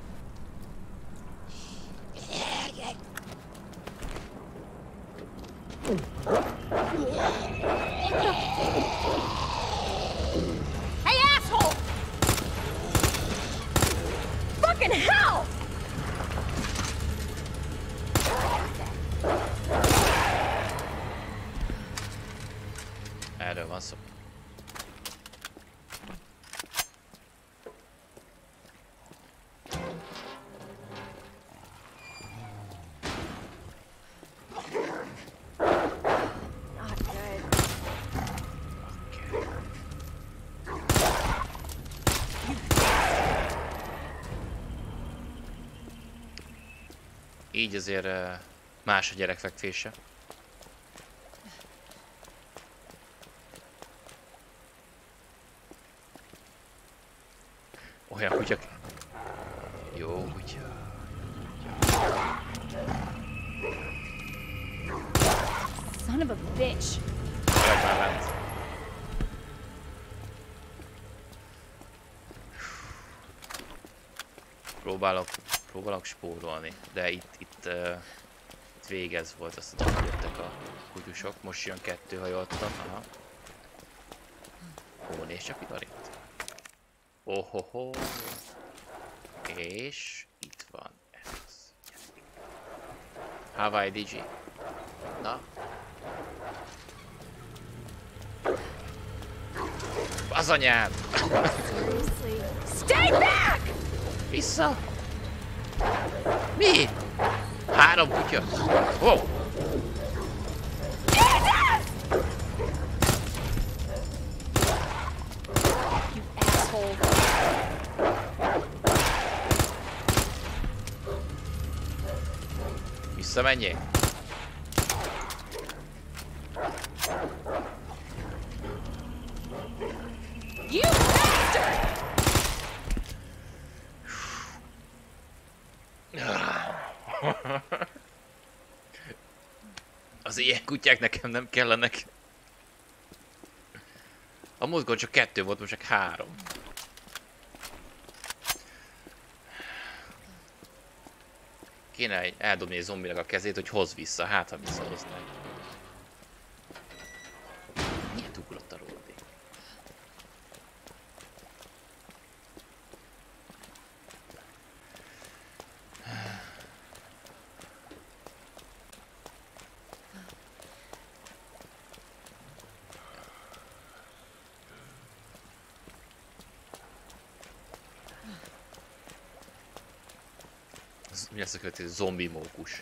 Hey, asshole! Fucking hell! Erről van szó. Not good. Így azért más a gyerek fekvése. Olyan kutyak. Jó kutya. Son of a bitch. Maradj már bent. Próbálok spórolni, de itt végez volt, azt tudom, hogy jöttek a kutyusok. Most jön 2, ha jól tudom. Aha. Ó, nézd csak itt. Ohoho. És itt van ez. Hawaii DJ. Na? Az anyád! Seriously. Stay back! Vissza! Mi? 3 kutya? Wow! Asshole. Visszamenjél! You bastard! Az ilyen kutyák nekem nem kellenek. A múltkor csak 2 volt, most csak 3. Kéne eldobni egy zombinak a kezét, hogy hozz vissza, hát ha visszahozták. Miért ugrott a ródék? Mi lesz a következő? Zombi mókus.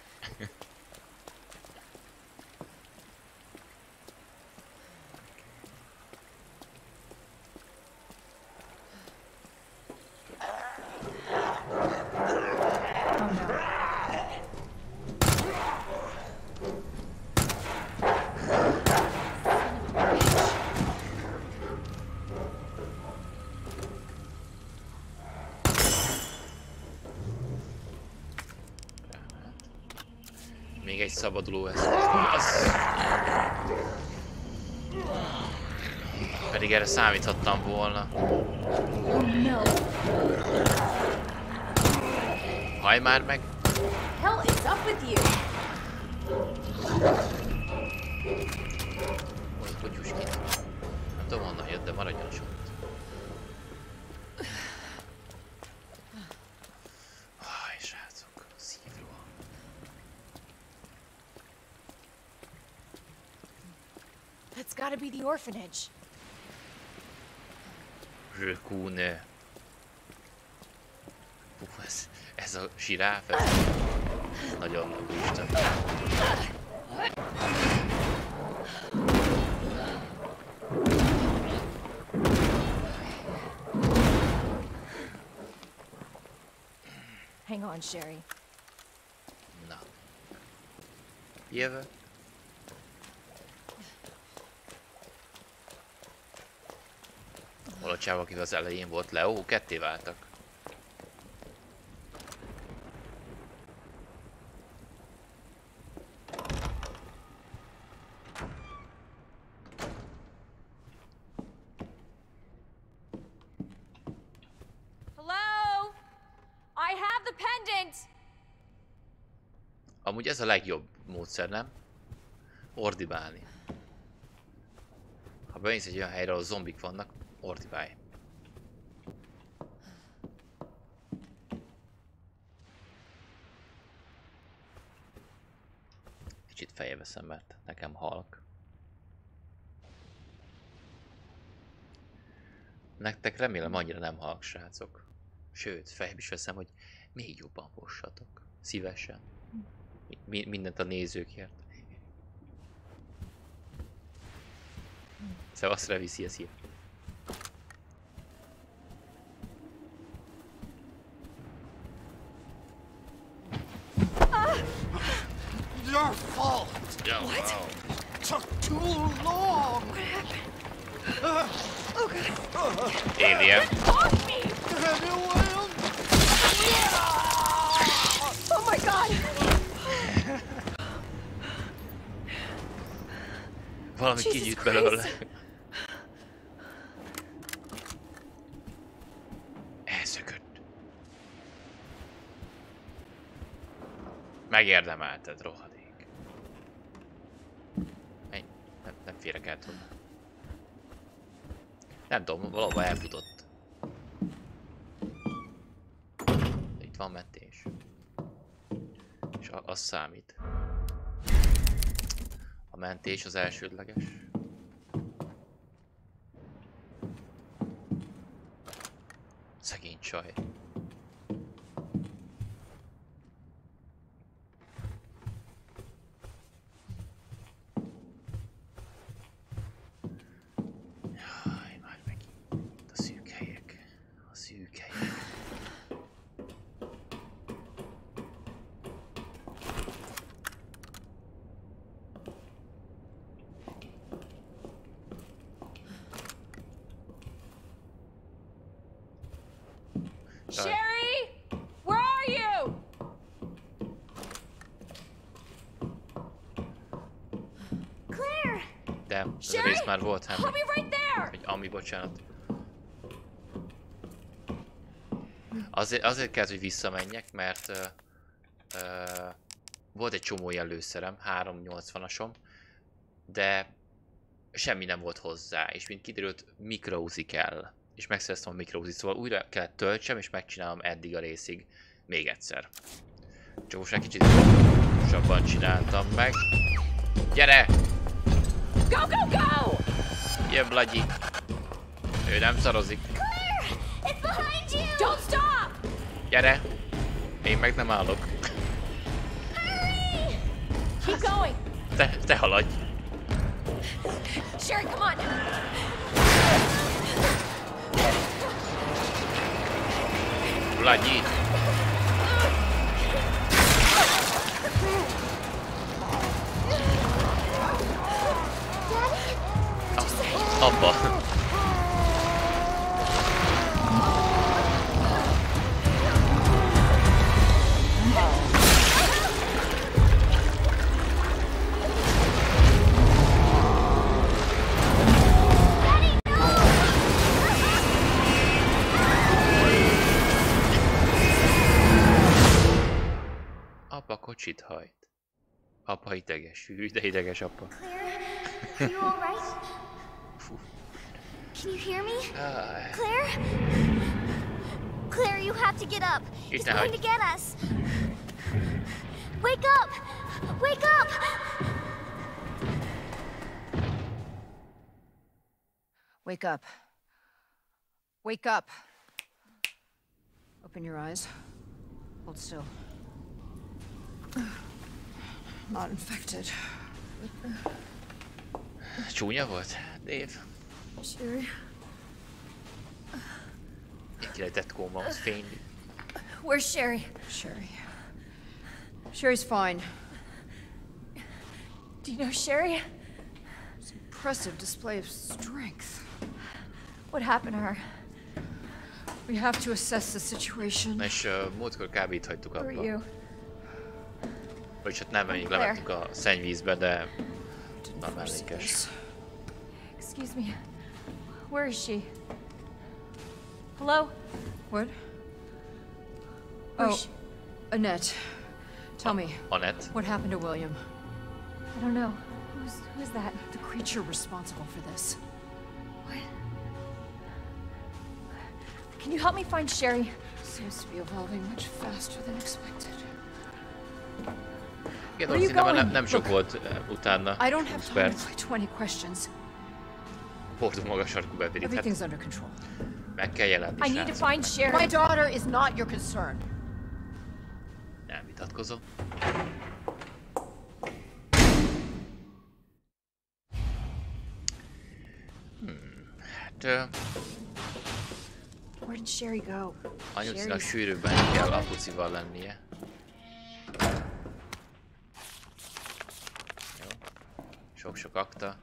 Még egy szabaduló eszköz. Pedig erre számíthattam volna. No. Hajj már meg! Hell is up with you? Hogy kutyusként. Nem tudom honnan jött, de maradjon is ott. Aj, srácok, szívrohan. That's gotta be the orphanage. Rökúne. Ez a siráf, ez nagyon lusta. Hang on, Sherry. Na. Jövök. Hol a csáv, akivel az elején volt Leo? Ketté váltak. Hello? I have the pendant! Amúgy ez a legjobb módszer, nem? Ordibálni. Ha bemész egy olyan helyre, ahol zombik vannak, ordibálj. Kicsit feljebb veszem, mert nekem halk. Nektek remélem annyira nem halk, srácok. Sőt, feljebb is veszem, hogy még jobban fossatok. Szívesen. Mindent a nézőkért. Szevasz, Revi, szia. Your fault. What? Took too long. Alien. Off me! Oh my god! Valami Jesus kinyit Christ. belőle. Elszökött. Megérdemelted, rohadék. Nem férek el tudom. Nem tudom, valahol elfutott. Itt van mentés. És az számít. A mentés az elsődleges. Szegény csaj. Jaj, már megint a szűk helyek. A szűk helyek. Sherry! Where are you? Claire! De ez a Sherry? rész már volt, hát. I'll be right there! Vagy ami, bocsánat. Azért kellett, hogy visszamenjek, mert volt egy csomó ilyen lőszerem, 380-asom, de semmi nem volt hozzá, és mint kiderült, mikrouzi kell. És megszereztem a mikrouzit, szóval újra kellett töltsem, és megcsinálom eddig a részig még egyszer. Csak most egy kicsit gyorsabban csináltam meg. Gyere! Go, go, go! Jön Blagyi! Ő nem szarozik. Claire! It's behind you! Don't stop! Gyere! Én meg nem állok. Hurry! Keep going! Te haladj! Sherry, come on! Blagyi! Abba! Apa kocsit hajt. Apa ideges, hű, de ideges apa. Claire, are you alright? Can you hear me? Claire? Claire, you have to get up. He's Ethan, going to get us. Wake up! Wake up! Wake up. Wake up. Open your eyes. Hold still. Not infected. Csúnya volt, Dave. Sherry? Ki lehetett kómához fényli. Where's Sherry? Sherry. Sherry's fine. Do you know Sherry? It's an impressive display of strength. What happened to her? We have to assess the situation. Na és múltkor kb. Itt hagytuk Who are abba. you? Vagyis hát nem, még Claire. lementünk a szennyvízbe, de Didn't nem foresee mellékes. this. Excuse me. Where is she? Hello? What? Where's Oh, she? Annette. Tell me, Annette. what happened to William? I don't know. Who's that? The creature responsible for this. What? Can you help me find Sherry? Seems to be evolving much faster than expected. Igen, Where are you szinte már going? nem sok Look, volt utána. I don't have 20 time perc. for like 20 questions. Hordom magas sarkú bevirít. Hát Everything's under control. meg kell jelenni, I need to srácok. find Sherry. My daughter is not your concern. Nem vitatkozom. Hát Where did Sherry go? anyucinak Sherry's- sűrűbben kell apucival lennie. Jó. Sok-sok akta.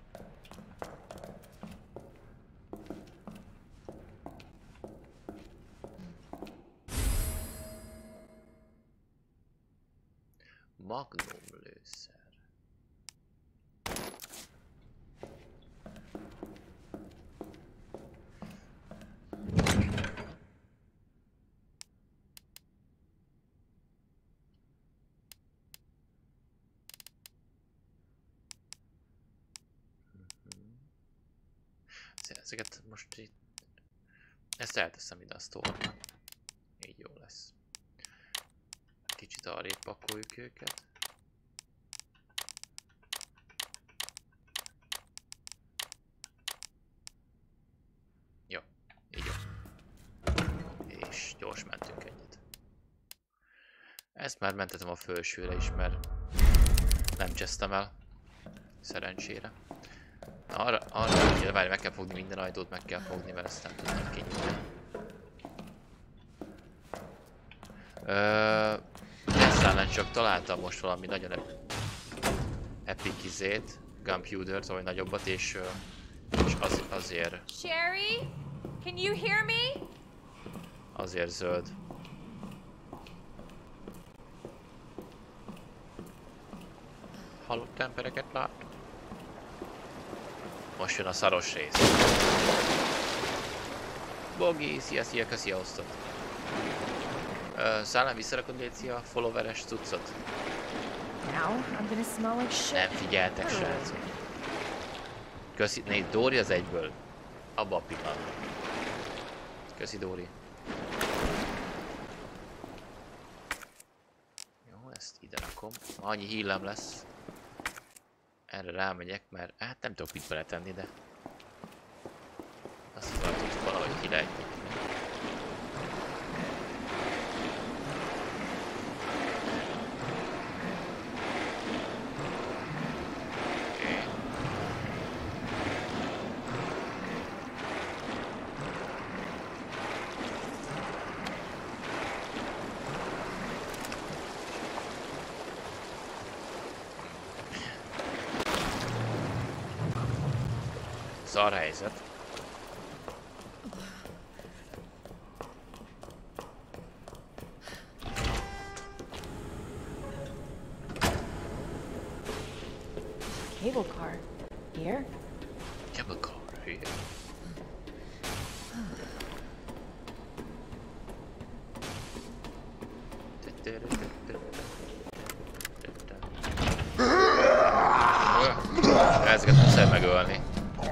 Magnum lőszer. Ezeket most itt... Ezt elteszem ide a sztorba. Így jó lesz. Kicsit arrébb pakoljuk őket. Gyors mentünk egyet. Ezt már mentetem a felsőre is, mert nem csesztem el. Szerencsére. Na, arra várj, meg kell fogni minden ajtót, meg kell fogni, mert ezt nem tudtam kinyitni. Aztán csak találtam most valami nagyon epic izét, computert, vagy nagyobbat, és azért... Sherry? Can you hear me? Azért zöld. Halott embereket lát? Most jön a szaros rész. Bogi, szia, köszi a hostot. Szállam, visszarakod légy a followeres cuccot? Now I'm gonna smell like shit. Nem figyeltek, srácok. Köszi, né, Dóri az egyből. Abba a pillanatban. Köszi, Dóri. Jó, ezt ide rakom. Annyi hílem lesz. Erre rámegyek, mert hát nem tudok mit beletenni, de azt tudjuk valahogy ki lehet nyitni. Szar helyzet. Cable car. Here? Cable car here. Ezeket muszáj megölni.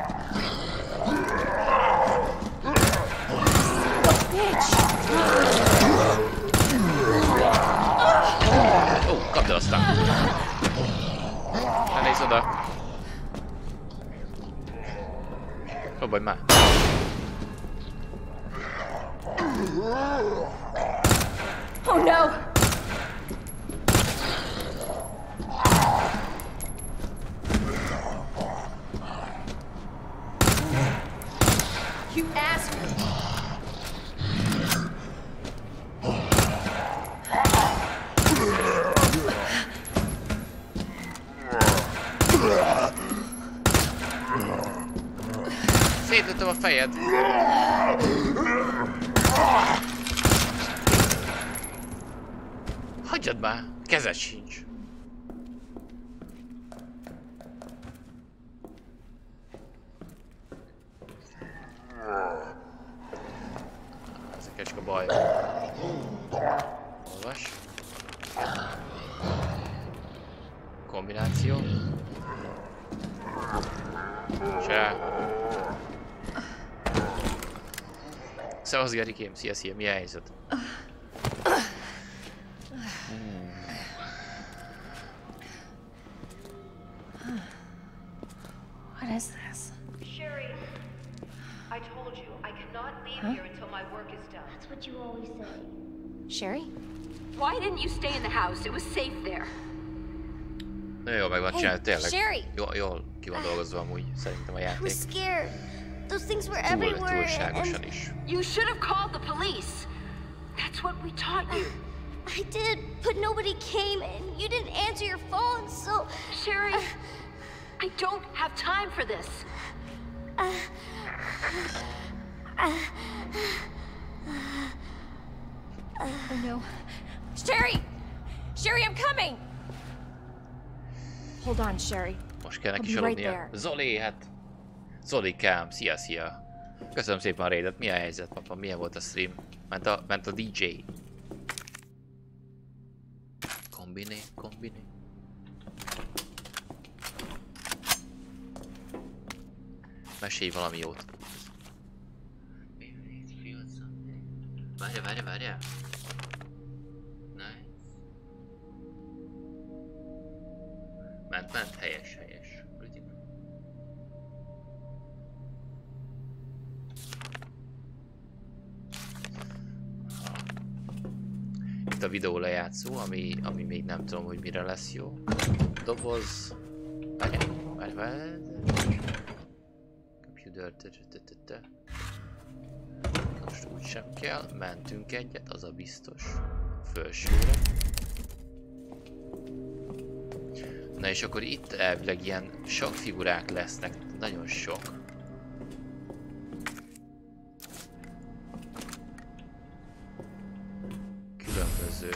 Ó, kapd el aztán! Ne nézz oda! Próbálj már! Oh no! You asshole! Szétlőttem a fejed! Hagyjad már! Kezed sincs! Ez a kecska baj. Olvas. Kombináció. Csá. Szevasz Gerikém, szia, mi a helyzet? What is this? Sherry, I told you, I cannot leave here until my work is done. That's what you always say. Sherry? Why didn't you stay in the house? It was safe there. Jó, meg van csinálni, tényleg. Sherry! Jól ki van dolgozva amúgy, szerintem a I was játék. scared. Those things were everywhere. Túlságosan is. You should have called the police. That's what we taught you. I did, but nobody came and you didn't answer your phone, so... Sherry, I don't have time for this. Oh no. Sherry! Sherry, I'm coming! Hold on, Sherry. Most kell neki I'll be right csalódnia. there. Zoli, hát... Zolikám, szia! Köszönöm szépen a raidet. Mi a helyzet, papa? Milyen volt a stream? Ment a DJ. Kombiné. Mesélj valami jót. Várjál. Nice. Ment, helyes. Pretty good. itt a videó lejátszó, ami még nem tudom, hogy mire lesz jó. Doboz. Várj. Computer. Most úgy sem kell. Mentünk egyet, az a biztos. Fölsőre. Na és akkor itt elvileg ilyen sok figurák lesznek. Nagyon sok. Különböző.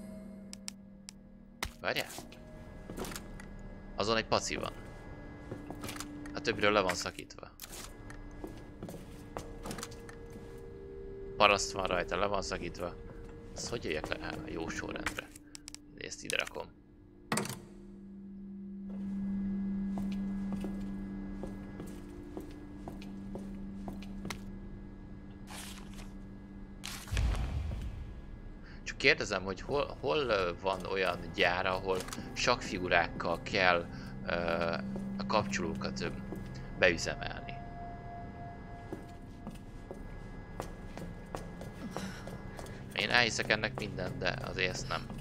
Várjál? Azon egy paci van. A többiről le van szakítva. Paraszt van rajta, le van szakítva. Ezt hogy jöjjek le? Jó sorrendre. Ezt ide rakom. Csak kérdezem, hogy hol van olyan gyár, ahol sakkfigurákkal kell a kapcsolókat beüzemelni. Én elhiszek ennek mindent, de azért ezt nem.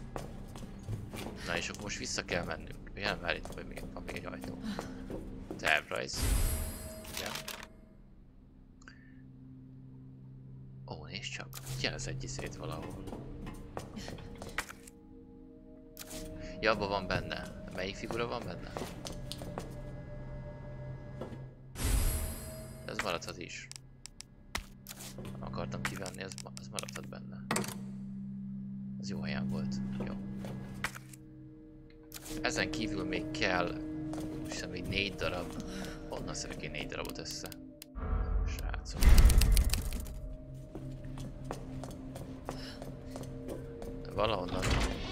Na és akkor most vissza kell mennünk. Ilyen már itt van még egy ajtó. Tervrajz. Igen. Ó, nézd csak. Jelez egy iszét valahol. Ja, abban van benne. Melyik figura van benne? Ez maradhat is. Nem akartam kivenni, az maradhat benne. Az jó helyen volt. Jó. Ezen kívül még kell, úgy hiszem, még 4 darab. Honnan szedek én 4 darabot össze? Srácok. De valahonnan.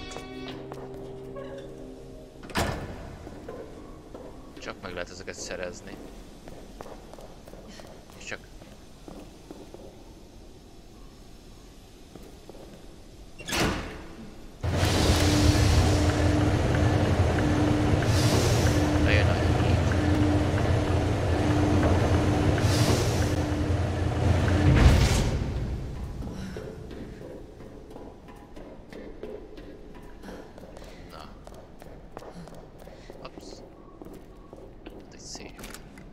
Csak meg lehet ezeket szerezni. És csak... Lejön a híd. Na. Ups. Ott egy szép.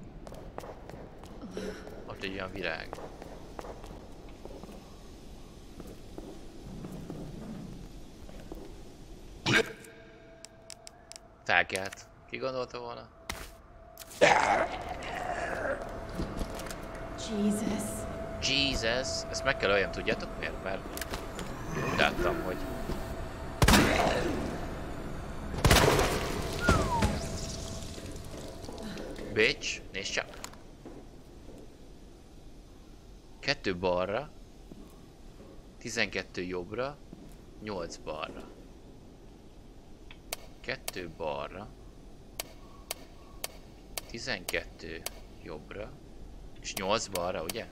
Ott egy olyan virág. Felkelt. Ki gondolta volna? Jesus. Ezt meg kell öljön, tudjátok miért? Mert úgy láttam, hogy... Bitch, nézd csak! 2 balra, 12 jobbra, 8 balra. 2 balra, 12 jobbra, és 8 balra, ugye?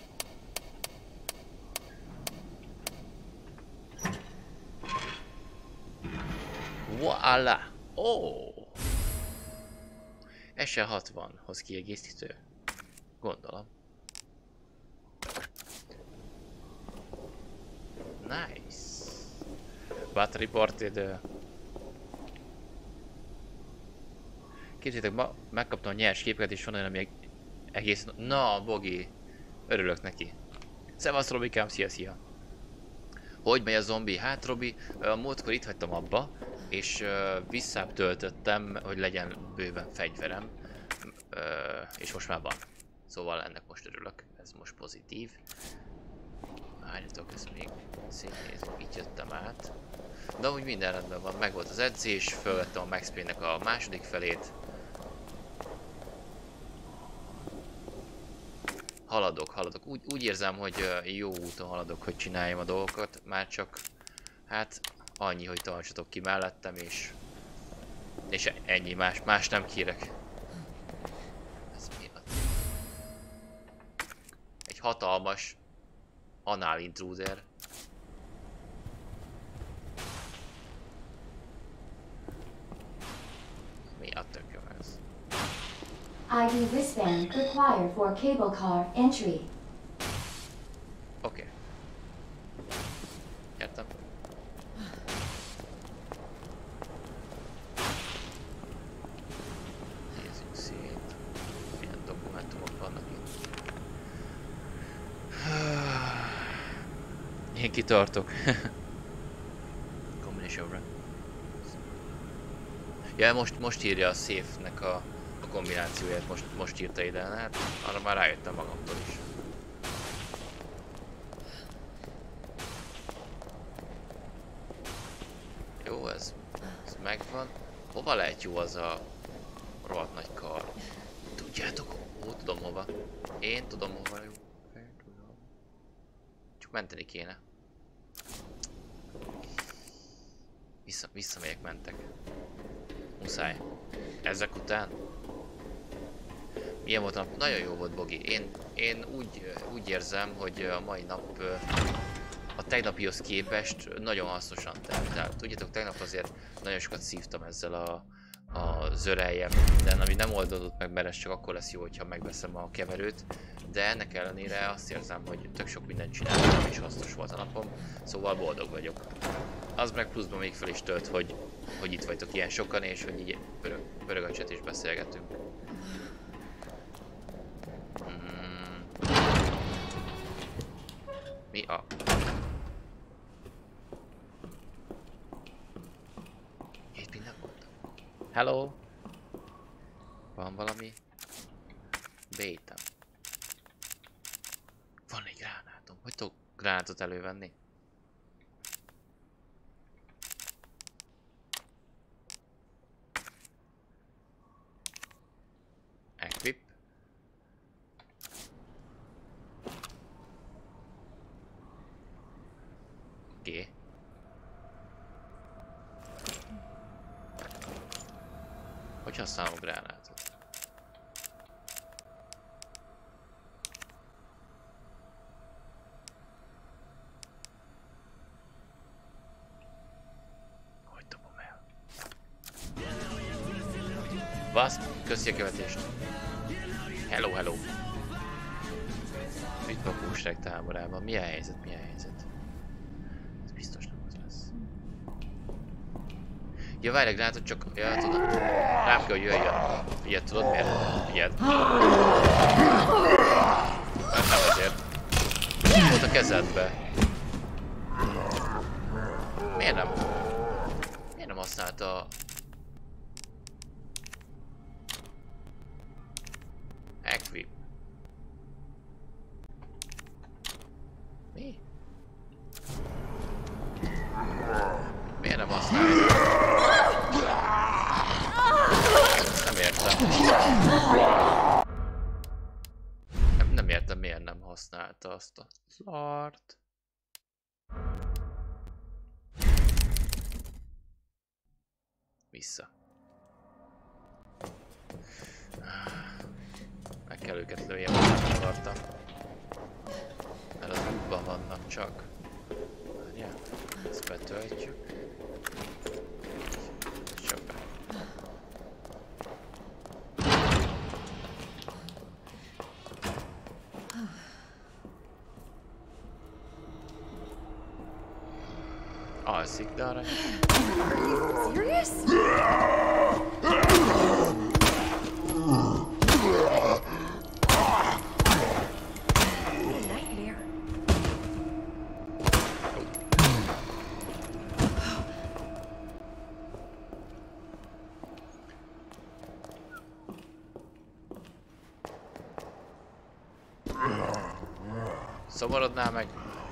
Voila! Oh! SL60-hoz kiegészítő. Gondolom. Nice. Battery ported. Képzeljétek, ma megkaptam a nyers képeket, és van olyan, ami egész... Na, Bogi! Örülök neki. Szevasz, Robikám, szia! Hogy megy a zombi? Hát, Robi, a múltkor itt hagytam abba, és visszább töltöttem, hogy legyen bőven fegyverem, és most már van. Szóval ennek most örülök, ez most pozitív. Várjatok, ezt még szétnézzük, így jöttem át. De úgy minden rendben van, meg volt az edzés, fölvettem a Max Payne-nek a második felét. Haladok. Úgy érzem, hogy jó úton haladok, hogy csináljam a dolgokat, már csak hát annyi, hogy tartsatok ki mellettem, és ennyi, más nem kérek. Ez mi? Egy hatalmas anal intruder. Mi a tököm ez? ID wristband required for cable car entry. Oké. Értem. Én kitartok. Combination. Ja, most írja a safe-nek a kombinációját, most írta ide, hát arra már rájöttem magamtól is. Jó, ez megvan. Hova lehet jó az a rohadt nagy kar? Tudjátok, tudom hova. Én tudom hova jó. Csak menteni kéne. Visszamegyek, mentek. Muszáj. Ezek után? Milyen volt a nap? Nagyon jó volt, Bogi. Én úgy érzem, hogy a mai nap a tegnapihoz képest nagyon hasznosan telt. Tudjátok, tegnap azért nagyon sokat szívtam ezzel a zöreljem, minden, ami nem oldódott meg, mert ez csak akkor lesz jó, hogyha megveszem a keverőt. De ennek ellenére azt érzem, hogy tök sok mindent csináltam, és hasznos volt a napom, szóval boldog vagyok. Az meg pluszban még fel is tölt, hogy itt vagytok ilyen sokan, és hogy így pörög a chat és beszélgetünk. Mi a... Itt minden volt. Hello! Van valami? Bétem. Van egy gránátom. Hogy tudok gránátot elővenni? Equip. G. Hogy használom a gránátot? Hogy dobom el? Basz, köszi a követést. Hello, hello. Itt a kúsreg táborában. Mi a helyzet, mi a helyzet? Ez biztos nem az lesz. Ja, várj, gránátot csak... Ja, tudom. Rám kell, hogy jöjjön. Ilyet tudod miért? Ilyet. Nem azért. Mi volt a kezedbe? Miért nem? Miért nem használta... Equip. Mi? Miért nem használja? Nem értem. Nem értem, miért nem használta azt a szart. Vissza. Meg kell őket lőjem, amit akartam. Mert az útban vannak csak. Várjál, ezt betöltjük. Csak be. Alszik, de arra... Serious? Szomorodnál meg.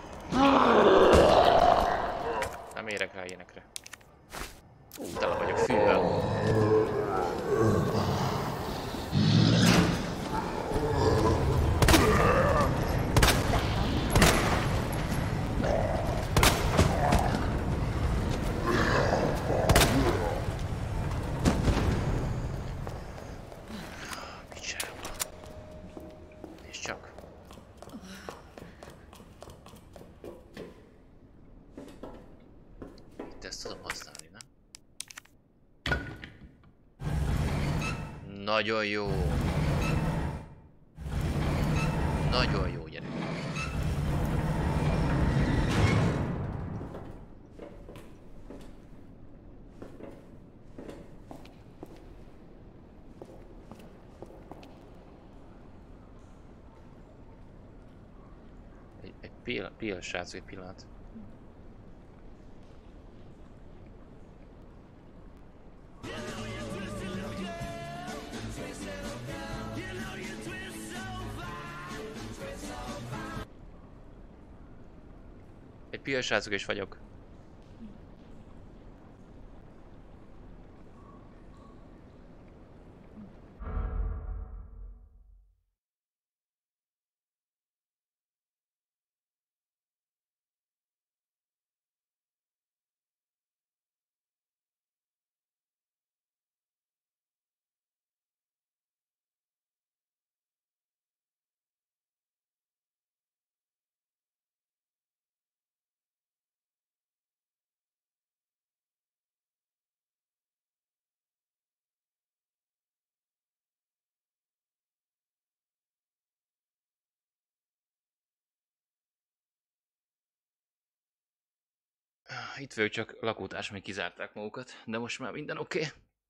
Nem érek rá ilyenekre. Tele vagyok fűvel. Nagyon jó. Nagyon jó, gyerek. Egy pillanat, srácok, egy pillanat. Pia srácok is vagyok. Itt vagyok, csak lakótárs még kizárták magukat, de most már minden oké.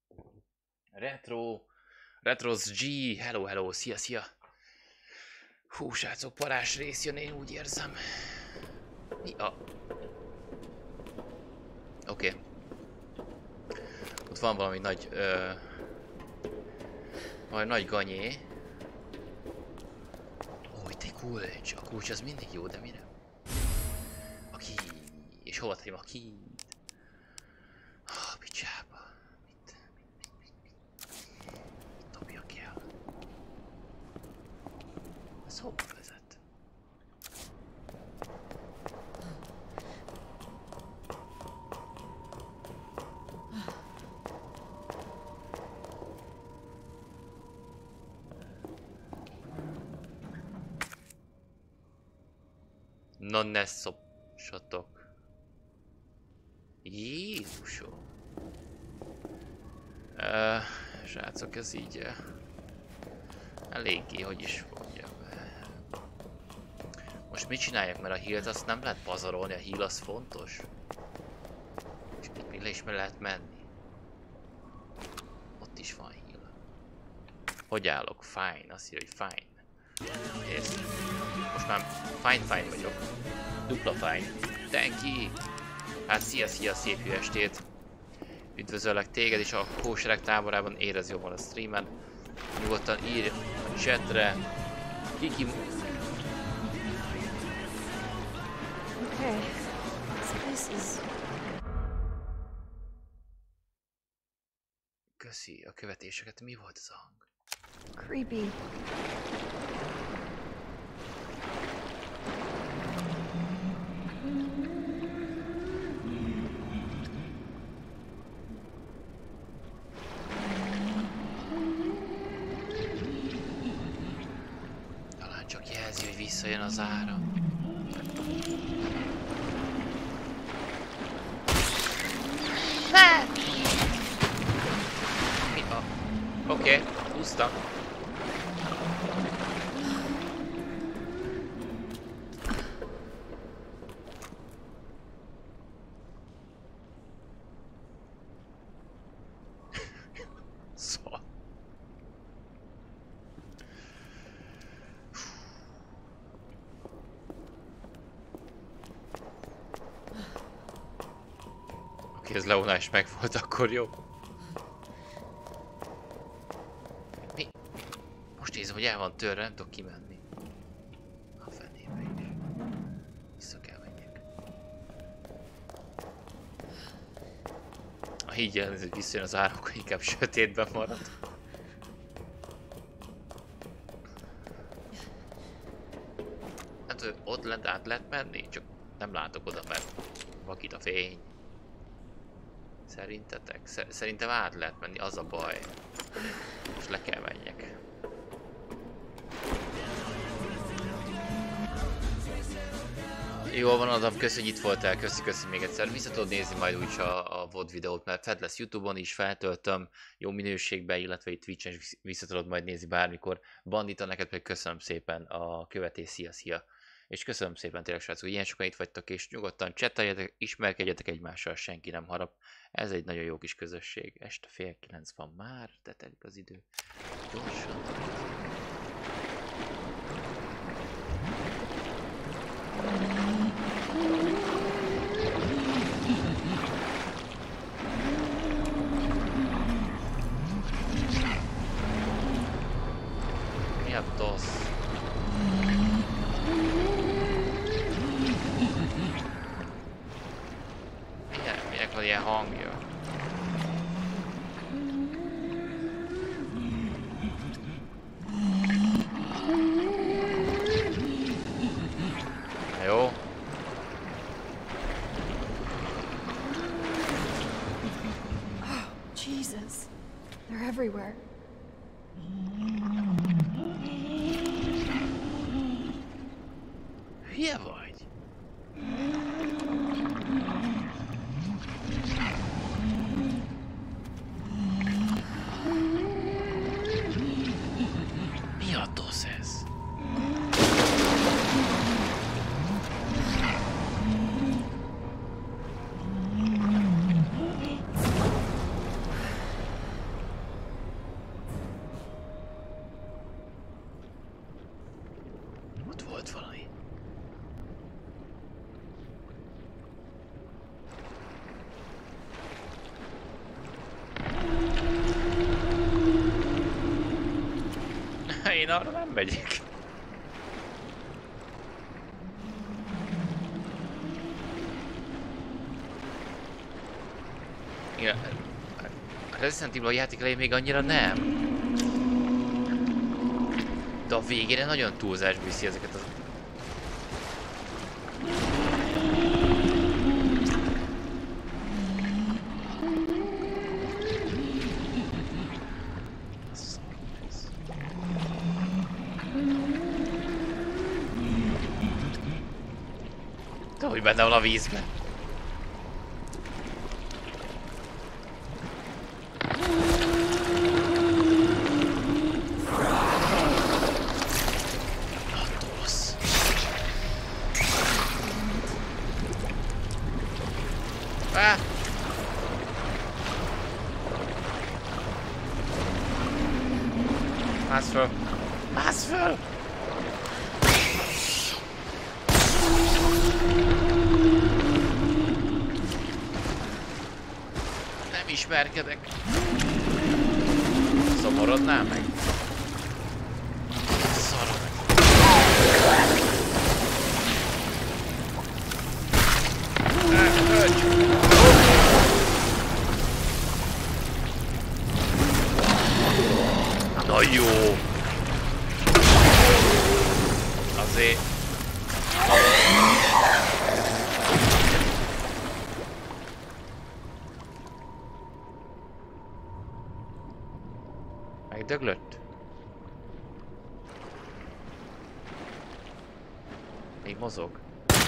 Retros G, hello, szia. Hú, srácok, parás rész jön, én úgy érzem. Mi a... Oké. Ott van valami nagy... valami nagy ganyé. Ó, itt egy kulcs. A kulcs az mindig jó, de mire? A ki... És hova tegyem a kit? Ah, picsába. Mit dobjak el? Ez hova vezet? Na ne szopsatok. Jézusom. Srácok, ez így eléggé, hogy is mondjam. Most mit csináljak, mert a healt azt nem lehet pazarolni, a heal az fontos. És itt is lehet menni. Ott is van heal. Hogy állok? Fine, azt írja, hogy fine. Nézd. Most már fine vagyok. Dupla fine. Thank you. Hát szia, szép jó estét! Üdvözöllek téged is a hósereg táborában, érez jobban a streamen. Nyugodtan írj a chatre. Kiki... Okay. So this is... Köszi a követéseket, mi volt ez a hang? creepy. Visszajön az áram. Mi a... Oké, húztam. Szóval. Ez Leona is meg volt, akkor jó. Mi? Most nézem, hogy el van törve, nem tudok kimenni. A fenébe is. Vissza kell menjek. A hígy jelent, hogy visszajön az áram, inkább sötétben marad. Hát, hogy ott lent át lehet menni, csak nem látok oda, mert vakít a fény. Szerintetek? Szerintem át lehet menni, az a baj. És le kell menjek. Jól van, Adam, köszi, hogy itt voltál, köszi még egyszer. Vissza tudod nézni majd úgyis a VOD videót, mert fent lesz YouTube-on is, feltöltöm jó minőségben, illetve itt Twitch-en is vissza tudod majd nézni bármikor. Bandita, neked pedig köszönöm szépen a követés, szia! És köszönöm szépen tényleg, srácok, hogy ilyen sokan itt vagytok, és nyugodtan chatteljetek, ismerkedjetek egymással, senki nem harap. Ez egy nagyon jó kis közösség. Este 8:30 van már, de telik az idő. Gyorsan. Mi a tosz? hangja. Jó. Jesus. They're everywhere. Hülye vagy? Mi a dosz ez? Ott volt valami. Én arra nem megyek. Igen, a Resident Evil játék elején még annyira nem. De a végére nagyon túlzásba viszi ezeket az... De hogy benne van a vízben. Mász föl! Mász föl! Nem ismerkedek. Szomorodnál meg? Szarod. Na jó! Azért... Megdöglött? Még mozog?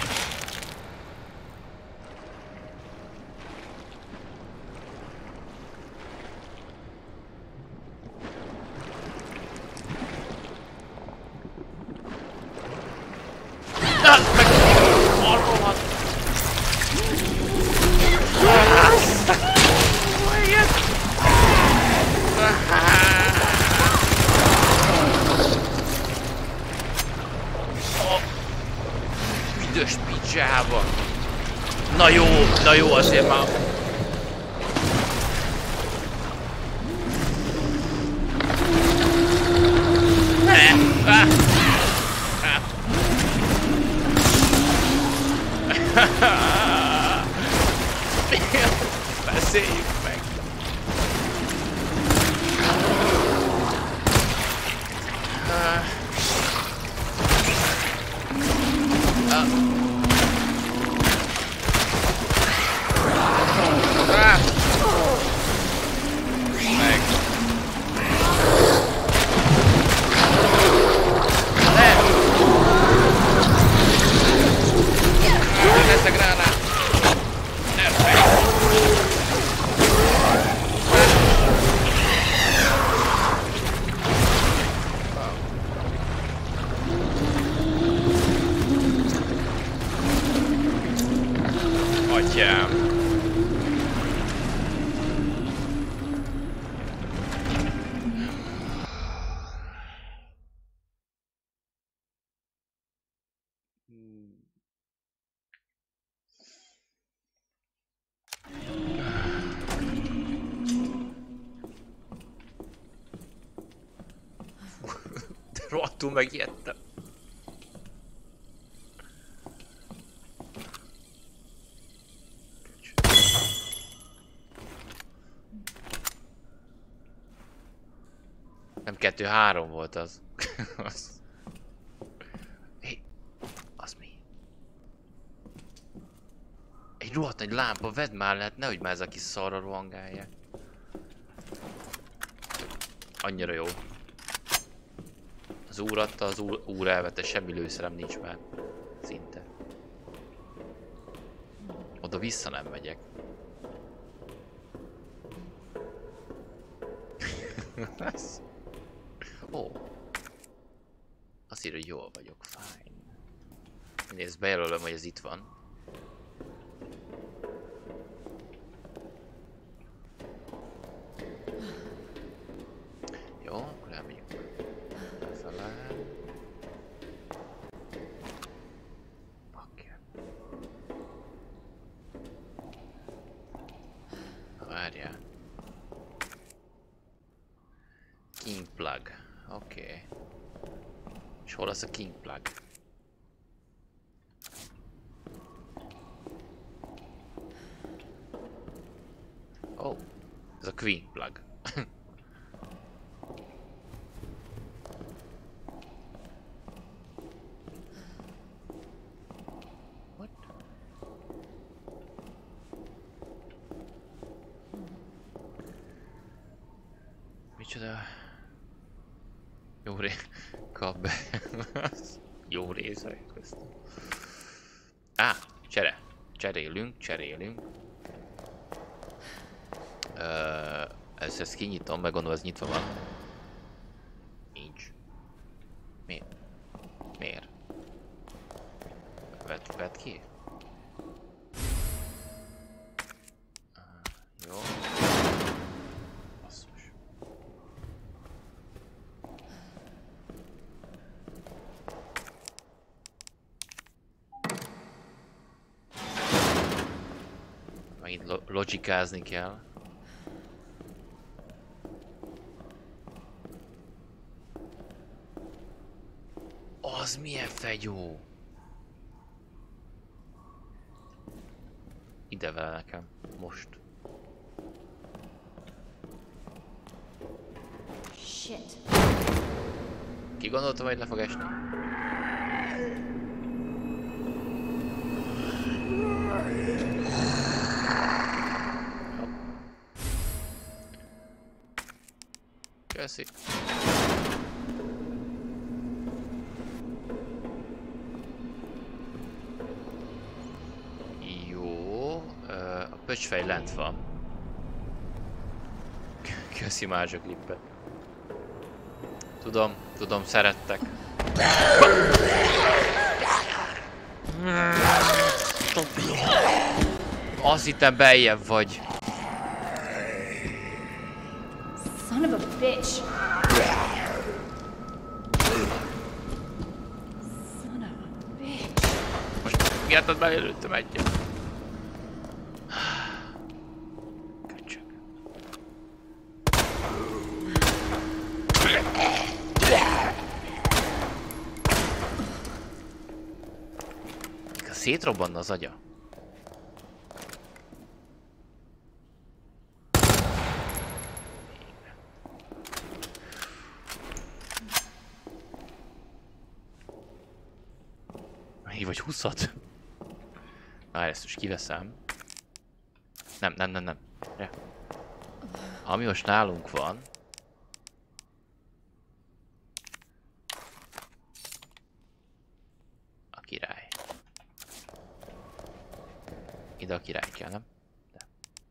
Büdös picsába! Na jó, azért már... Beszéljük meg! Meg! Lesz a gránát! Atyám! De rohadtul megijedtem. 2-3 volt az. Hé, az mi? Egy rohadt nagy lámpa, vedd már, lehet, nehogy már ez a kis szarra rohangálják. Annyira jó. Az úr adta, az úr elvette, semmi lőszerem nincs már. Szinte. Oda vissza nem megyek. Ó. Azt írja, hogy jól vagyok, fine. Nézd, bejelölöm, hogy ez itt van. Jó, akkor elmegyünk lefele. Bakker. Várjál. King plug. Oké. Okay. És hol az a king plug? Oh, ez a queen plug. What? Micsoda? Jó kap be. Jó része köztem. Cserélünk. Ezt kinyitom, meg gondolom, ez nyitva van. Nincs. Miért? Vedd ki? Jó. Basszus. Megint logikázni kell. Az milyen fegyó! Ide vele nekem, most. Shit. Ki gondolta, hogy le fog esni? Köszi. A pöcsfej lent van. Köszi mázsa klippet. Tudom, szerettek. Azt hittem beljebb vagy. Son of a bitch. Son of a bitch. Most miattad belőlődtem egyet. Szétrobbanna az agya. Mi vagy 20-at? Na, ezt most kiveszem. Nem. Ja. Ami most nálunk van. A király. Ide a király kell, nem? De.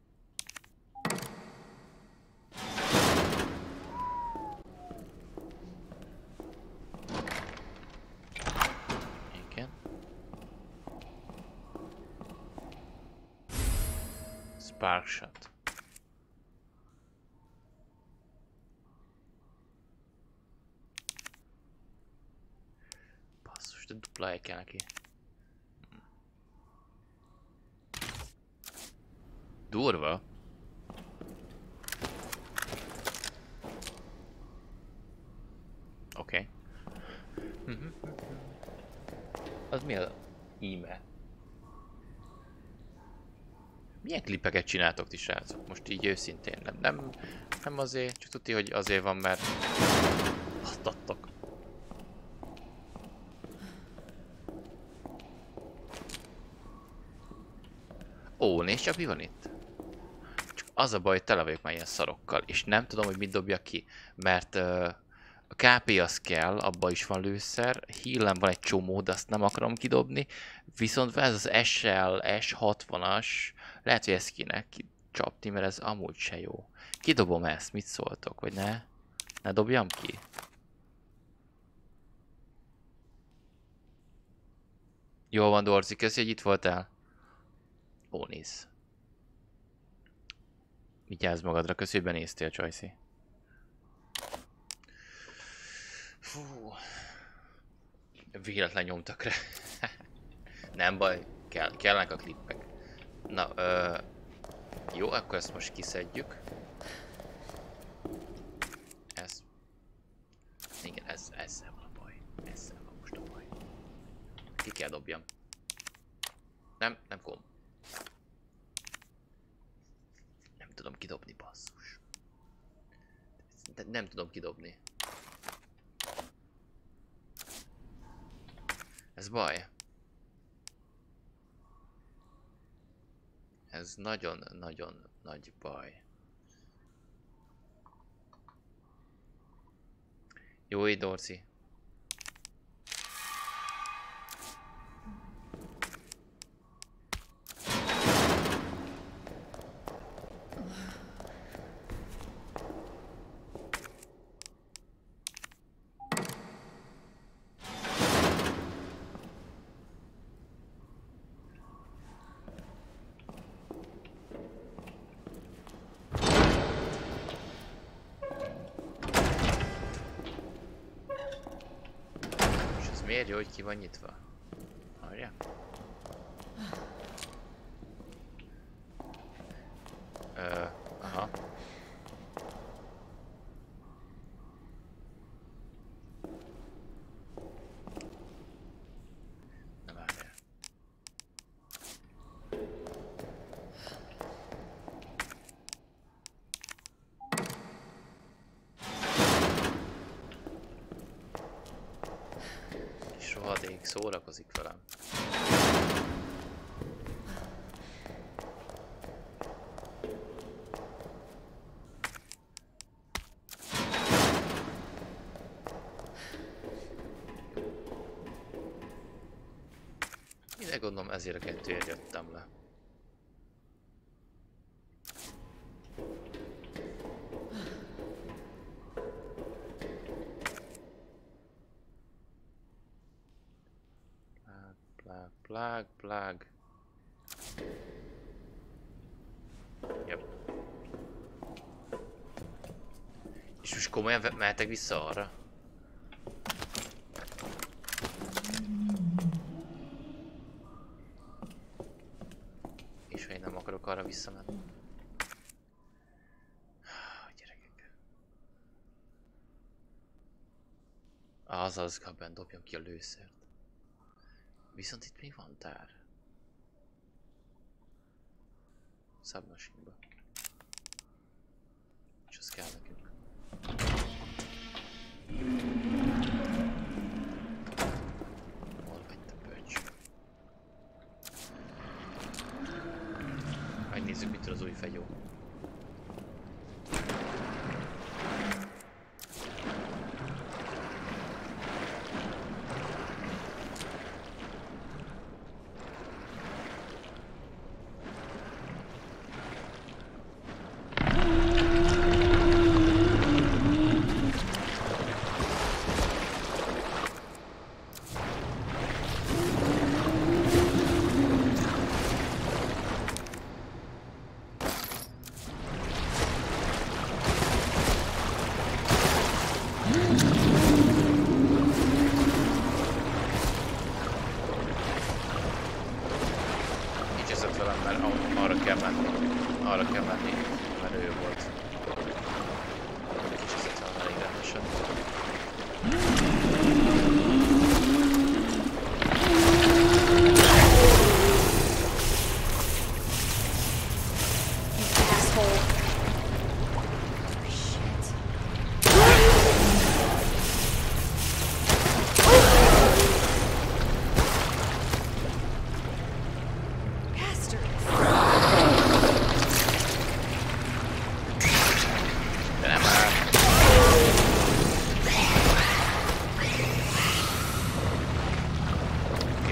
Igen. Sparkshot. Basszus, de dupla hely kell neki. Durva. Oké. Az mi az íme? Milyen klippeket csináltok ti, srácok? Most így őszintén. Nem azért, csak tudti, hogy azért van, mert adtok. Ó, nézd csak mi van itt. Csak az a baj, hogy tele vagyok már ilyen szarokkal, és nem tudom, hogy mit dobja ki. Mert a KP az kell, abban is van lőszer, heal-en van egy csomó, de azt nem akarom kidobni. Viszont ez az SL, S60-as, lehet, hogy ezt kéne kicsapni, mert ez amúgy se jó. Kidobom ezt, mit szóltok, vagy ne? Ne dobjam ki? Jól van, Dorzi, köszi, hogy itt voltál. Ó, nézz. Vigyázz magadra, köszi, hogy benéztél, Csajci. Fú. Véletlen nyomtak rá. Nem baj, kellnek a klippek. Na, jó, akkor ezt most kiszedjük. Ez. Igen, ezzel van a baj. Ezzel van most a baj. Ki kell dobjam. Nem kom. Nem tudom kidobni, basszus. Nem tudom kidobni. Ez baj. Ez nagyon-nagyon nagy baj. Jó így, Dorci. Miért jó, hogy ki van nyitva? Várja. Aha. Na várjál. Rohadék szórakozik velem. Mire gondolom, ezért a kettőért jöttem le. Plug. Yep. És most komolyan mehetek vissza arra? És ha én nem akarok arra visszamenni? Gyerekek. Azaz, kabben dobjam ki a lőszert. Viszont itt még van tár. Submachine-ba. És az kell nekünk. Hol vagy te pöcs? Megnézzük, mit tud az új fegyó.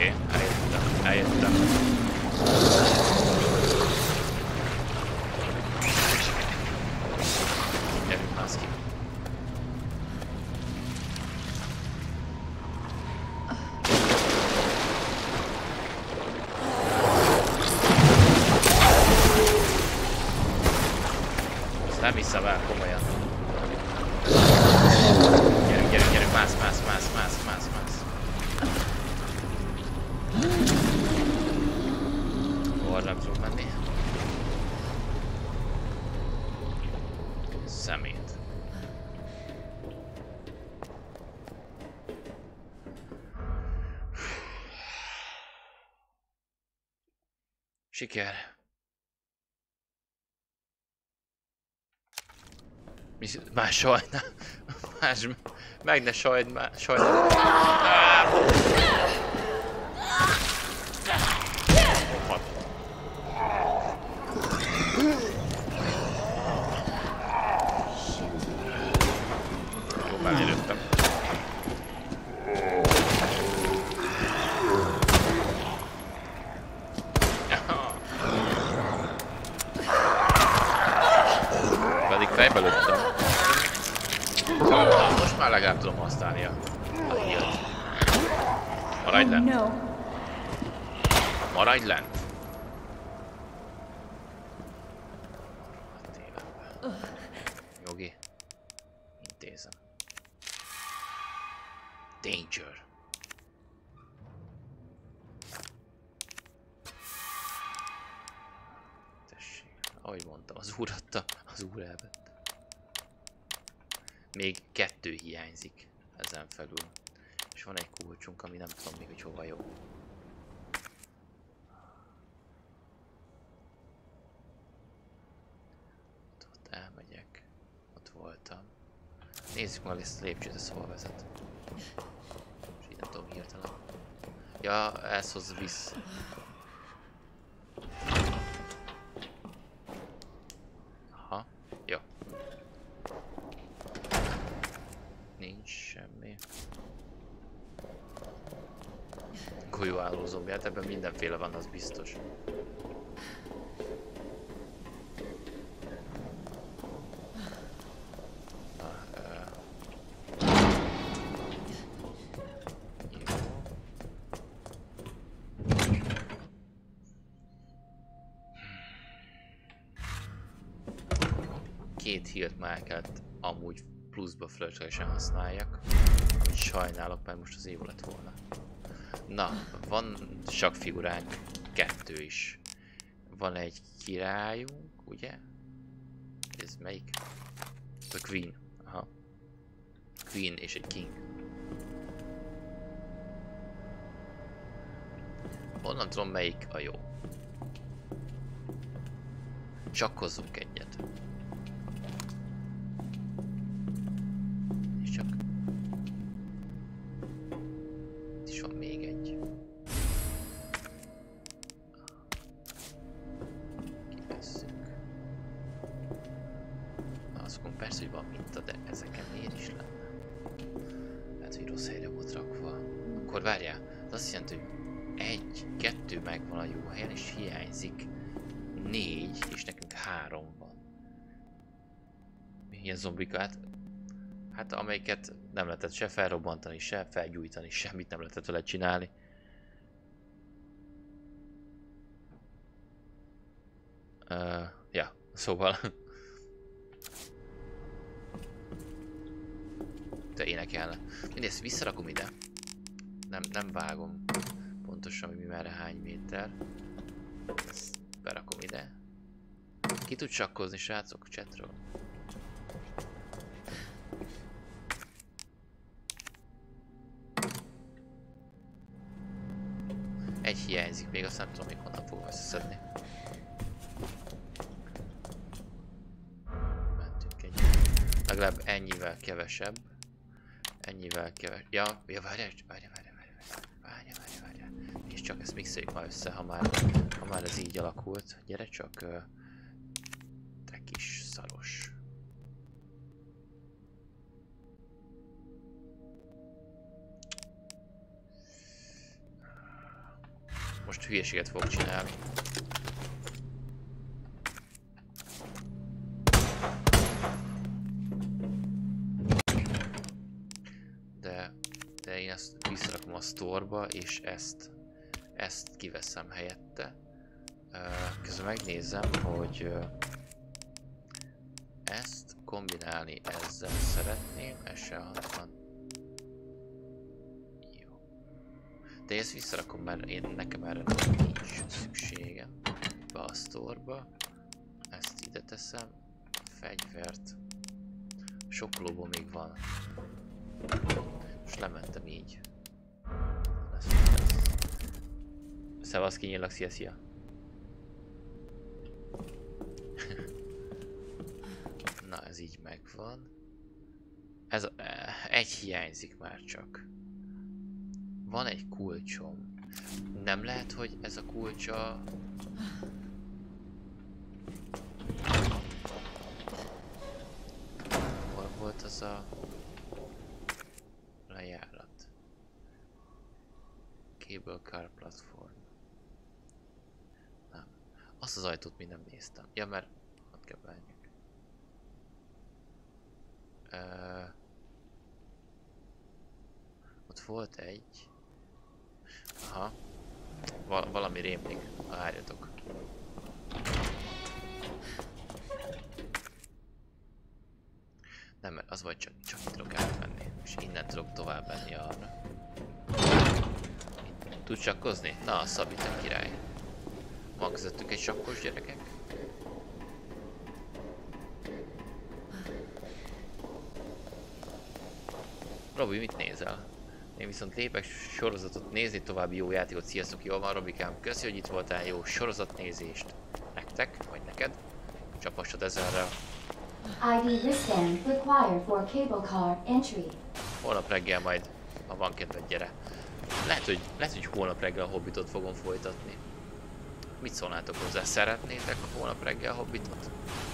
Oké, eljöttem. Gyerünk már ki. Ezt nem hiszem el komolyan. Gyerünk, mász. Orra nem tudok menni. Szemét. Siker. Már sajnál. Más meg ne sajnál. Előttem. Pedig fejbe lőttem. Most már legalább tudom használni a hírt. Maradj lent. Maradj lent. Jogi. Intézem. Danger. Tessék, ahogy mondtam, az úr adta, az úr elvette. Még 2 hiányzik ezen felül. És van egy kulcsunk, ami nem tudom még, hogy hova jó. Ott elmegyek. Ott voltam. Nézzük meg ezt a lépcsőt, ez hol vezet. És így nem tudom hirtelen. Ja, ez hoz visz. Aha, jó. Nincs semmi. Golyóálló zombi, hát ebben mindenféle van, az biztos. Két hírt már kellett amúgy pluszba fölöslegesen használjak, amit sajnálok, mert most az jó lett volna. Na, van sakkfiguránk 2 is. Van egy királyunk, ugye? Ez melyik? A Queen. Aha. Queen és egy King. Honnan tudom, melyik a jó? Csakkozzunk egyet. És csak... Itt is van még egy. Kivesszük. Azt mondom, persze, hogy van minta, de ezeken miért is lenne? Lehet, hogy rossz helyre volt rakva. Akkor várjál, az azt jelenti, hogy 1, 2 megvan a jó helyen, és hiányzik 4, és nekünk 3 van. Milyen zombikát? Hát amelyiket nem lehetett se felrobbantani, se felgyújtani, semmit nem lehetett vele csinálni. Ja, szóval... Te énekelne. Mindezt visszarakom ide. Nem vágom pontosan, hogy mi merre hány méter. Ezt berakom ide. Ki tud sakkozni, srácok, chatről? Egy hiányzik még, azt nem tudom, még honnan fogom összeszedni. Mentünk egy. Legalább ennyivel kevesebb. Ennyivel kevesebb. Ja, várjál. És csak ezt mixeljük már össze, ha már ez így alakult. Gyere csak, te kis szaros. most hülyeséget fogok csinálni. De én ezt visszarakom a store-ba, és ezt kiveszem helyette. Közben megnézem, hogy ezt kombinálni ezzel szeretném, SL60. Jó. De ezt visszarakom, mert nekem erre nincs szükségem. Be a store-ba. Ezt ide teszem. A fegyvert. Sokkolóban még van. Most lementem így. Szevasz, kinyílak, szia! Na, ez így megvan. Ez egy hiányzik már csak. Van egy kulcsom. Nem lehet, hogy ez a kulcsa... Hol volt az a... lejárat? Cable car platform. Nem. Azt az ajtót még nem néztem. Ja, mert ott kell bánjak. Ott volt egy... Aha. Valami rémlik. Várjatok. Nem, mert az vagy csak itt tudok átmenni. És innen tudok tovább menni arra. Tudsz sakkozni? Na, a Szabi, te király. Van közöttük egy sakkos gyerekek? Robi, mit nézel? Én viszont lépek sorozatot nézni, további jó játékot. Sziasztok, jól van, Robikám. Köszi, hogy itt voltál, jó sorozatnézést. Nektek, vagy neked. Csapassad ezerrel. ID wristband required for cable car entry. Holnap reggel majd, ha van kedved, gyere. Lehet, hogy holnap reggel a Hobbitot fogom folytatni. Mit szólnátok hozzá? Szeretnétek a holnap reggel a Hobbitot?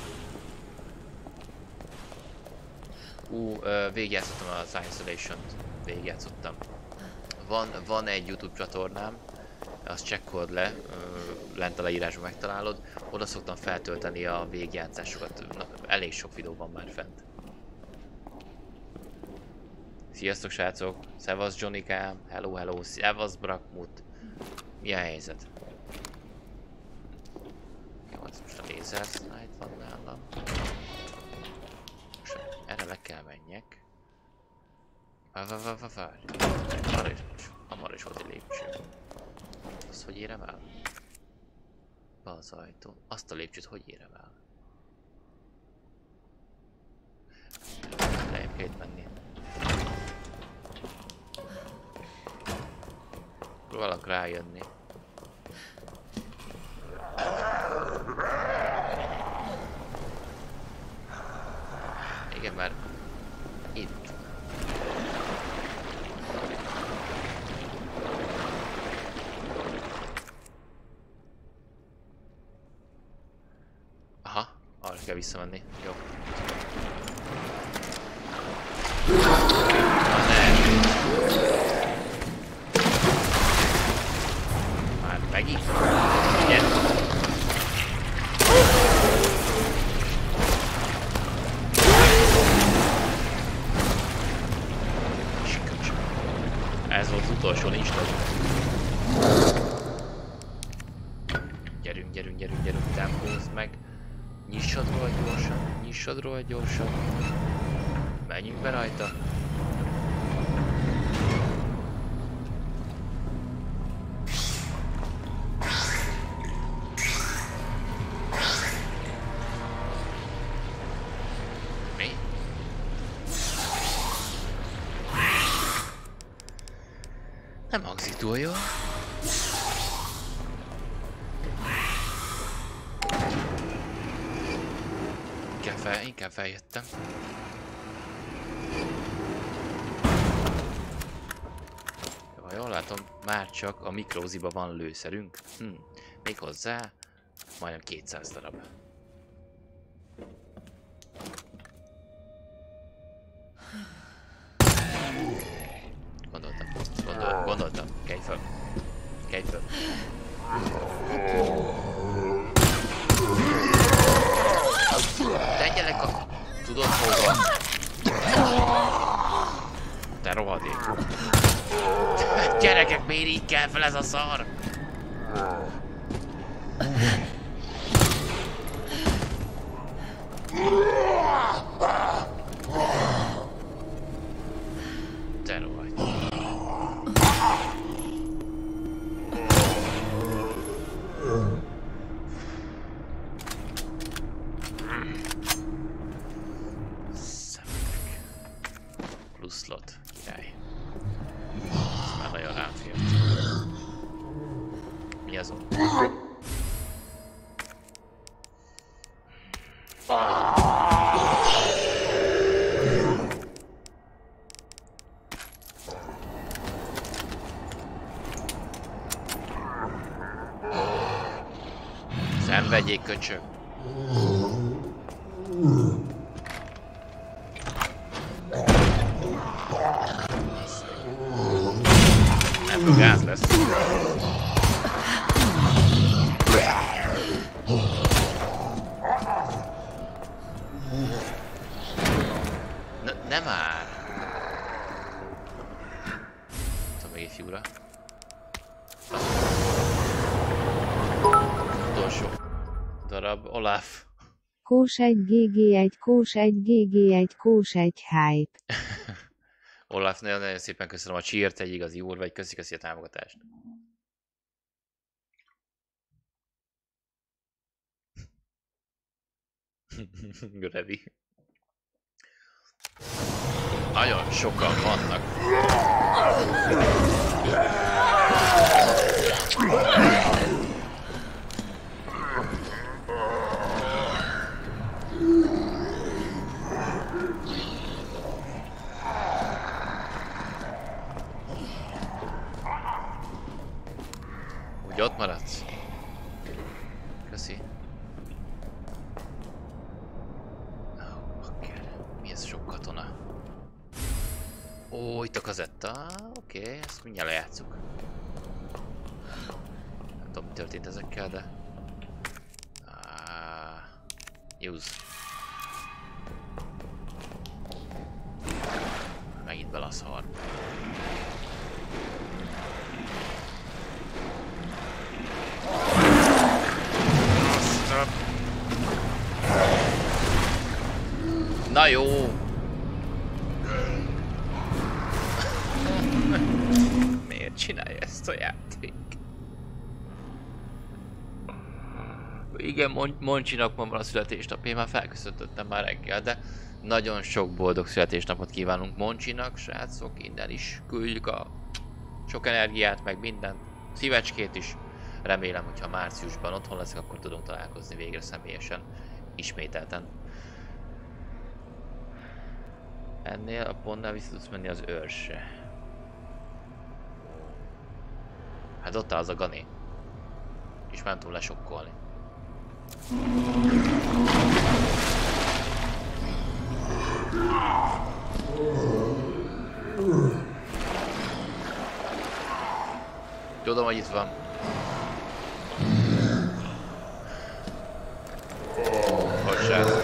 Végigjátszottam az Isolation-t. Végigjátszottam. Van egy YouTube csatornám, azt csekkold le, lent a leírásban megtalálod. Oda szoktam feltölteni a végigjátszásokat. Na, elég sok videó van már fent. Sziasztok, srácok! Szevasz, Johnny-kám! Hello! Szevasz, Brakmut! Mi a helyzet? Jó, ez most a Laser Slide van nálam. Most erre le kell menjek. Várj! Hamar is volt egy lépcső. Azt hogy érem el? Be az ajtó. Azt a lépcsőt hogy érem el? Lejjebb kell itt menni. Próbálok rájönni. Igen, mert itt. Aha, arra kell visszamenni. Jó. Már megint? Igen. Ez volt az utolsó, nincs több. Gyerünk, tempózd meg. Nyissad róla gyorsan. Menjünk be rajta. Mi? Nem hangzik túl jól. Inkább feljöttem. Jó, jól látom, már csak a mikróziba van lőszerünk. Méghozzá majdnem 200 darab. Gondoltam. Kelj föl. Tegyenek a... Tudod hova? Te rohadék. Gyerekek, miért így kell fel ez a szar? Te rohadt. Szemetek. Plusz slot. Király. Ez már nagyon rám fért. Mi az ott? Szenvedjék, köcsög! Ebből gáz lesz. Nem már! Tudom még egy fiúra. Utolsó darab, Olaf. Kós 1 GG1, Kós 1 GG1, Kós 1 hype. Olaf, nagyon-nagyon szépen köszönöm a cheert, egy igazi úr vagy, köszi a támogatást. Revi. Nagyon sokan vannak. Úgy ott maradsz? Köszi. Mi ez sok katona? Ó, itt a kazetta. Oké, ezt mindjárt lejátszuk. Nem tudom, mi történt ezekkel, de... Use. Megint bele a szar. Na jó! Miért csinálja ezt a játék? Igen, Moncsinak ma van a születésnap, én már felköszöntöttem már reggel, de nagyon sok boldog születésnapot kívánunk Moncsinak, srácok, innen is küldjük a sok energiát, meg mindent, szívecskét is. Remélem, hogyha márciusban otthon leszek, akkor tudunk találkozni végre személyesen, ismételten. Ennél a pontnál vissza tudsz menni az őrsre. Hát ott áll az a Gani. És már nem tudom lesokkolni. Tudom, hogy itt van. Hozzá.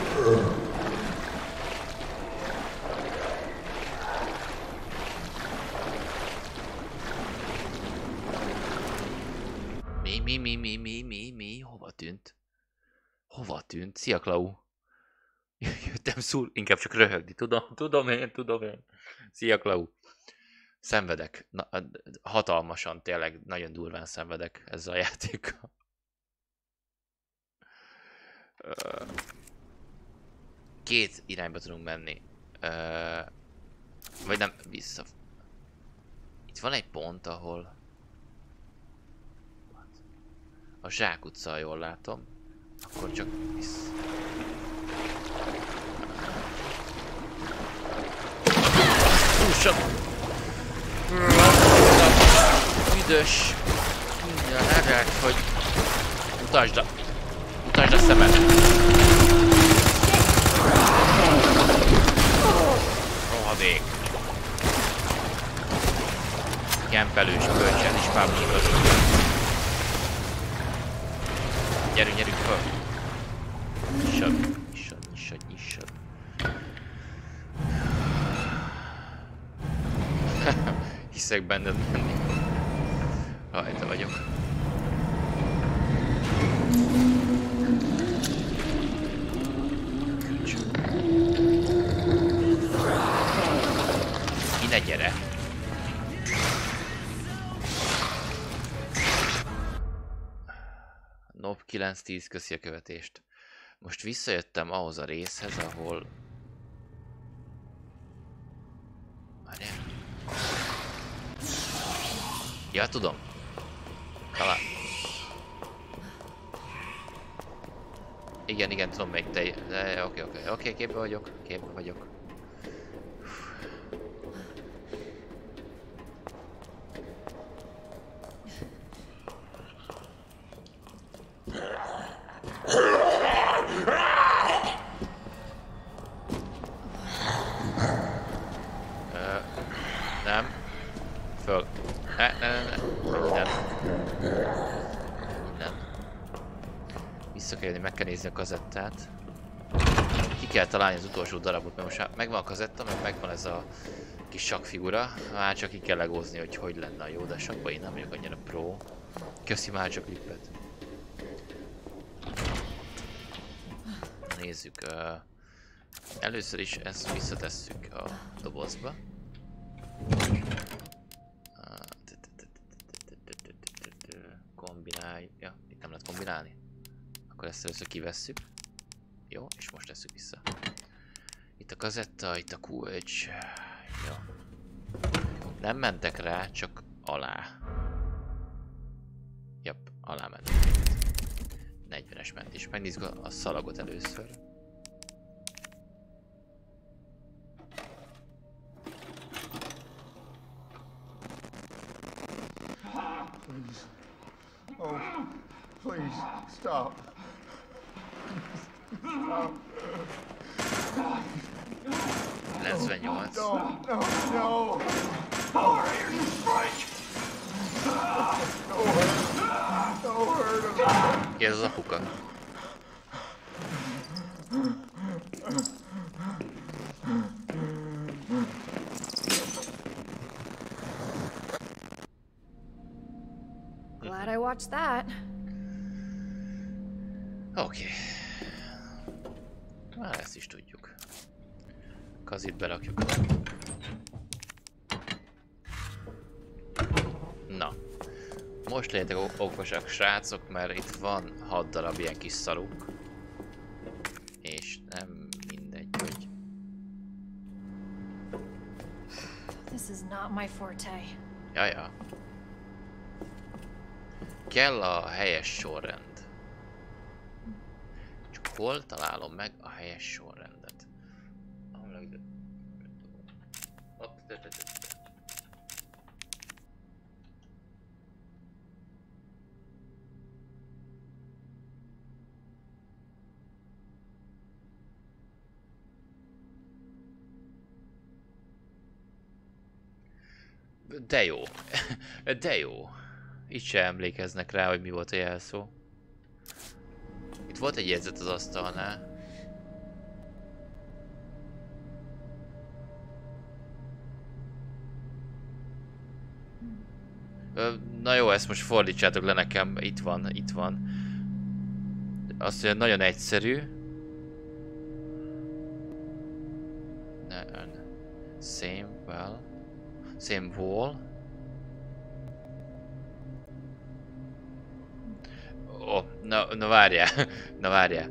Mi? Hova tűnt? Hova tűnt? Szia, Klau! Jöttem szúr, inkább csak röhögni, tudom én. Szia, Klau! Szenvedek. Hatalmasan, tényleg nagyon durván szenvedek ezzel a játékkal. Két irányba tudunk menni. Vagy nem, vissza. Itt van egy pont, ahol... A zsákutca, jól látom. Akkor csak vissza. Húsad! Üdös! Minden erőt, hogy... Utasd a szemed! Rohadék! Kempelős, kölcsön is pábuskodott. Gyerünk, gyerünk föl! Nyissad. Hiszek benned menni. Rajta vagyok. Ki ne gyere! Nob 9-10 köszi a követést. Most visszajöttem ahhoz a részhez, ahol... Várjál. Ja, tudom. Talán... Igen, tudom még te... Oké, képbe vagyok. Nem. Föl. Nem. Vissza kell jönni, meg kell nézni a kazettát. Ki kell találni az utolsó darabot, mert most megvan a kazetta, meg megvan ez a kis sakkfigura. Már csak ki kell legózni, hogy hogy lenne a jó, de sakkban én nem vagyok annyira pro. Köszi már csak klippet. Nézzük. Először is ezt visszatesszük a dobozba. Kombinálj. Ja, itt nem lehet kombinálni. Akkor ezt először kivesszük. Jó, és most tesszük vissza. Itt a kazetta, itt a kulcs. Jó. Nem mentek rá, csak alá. Japp, alá mentek. 40-es ment is. Megnézzük a szalagot először. Oh, please, stop. Stop. 98. No. Ki ez az apuka? Glad I watched that. Oké. Már ezt is tudjuk. Kazit berakjuk. Na. Most legyetek okosak, srácok, mert itt van 6 darab ilyen kis szaruk. És nem mindegy, hogy... This is not my forte. Jaja. Kell a helyes sorrend. Csak hol találom meg a helyes sorrendet? De jó. De jó. Itt se emlékeznek rá, hogy mi volt a jelszó. Itt volt egy jegyzet az asztalnál. Na jó, ezt most fordítsátok le nekem. Itt van. Azt mondja, nagyon egyszerű. Same wall. Oh, na várjál.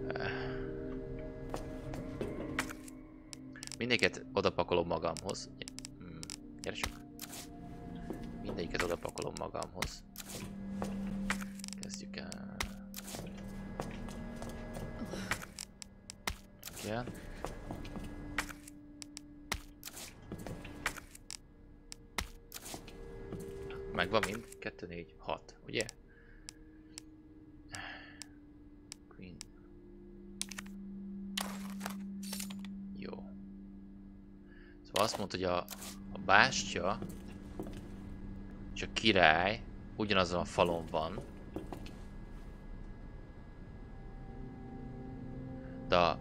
Mindegyiket odapakolom magamhoz. Gyere csak. Mindegyiket odapakolom magamhoz. Kezdjük el. Igen. Megvan mind? 2, 4, 6, ugye? Queen. Jó. Szóval azt mondta, hogy a bástya és a király ugyanazon a falon van. The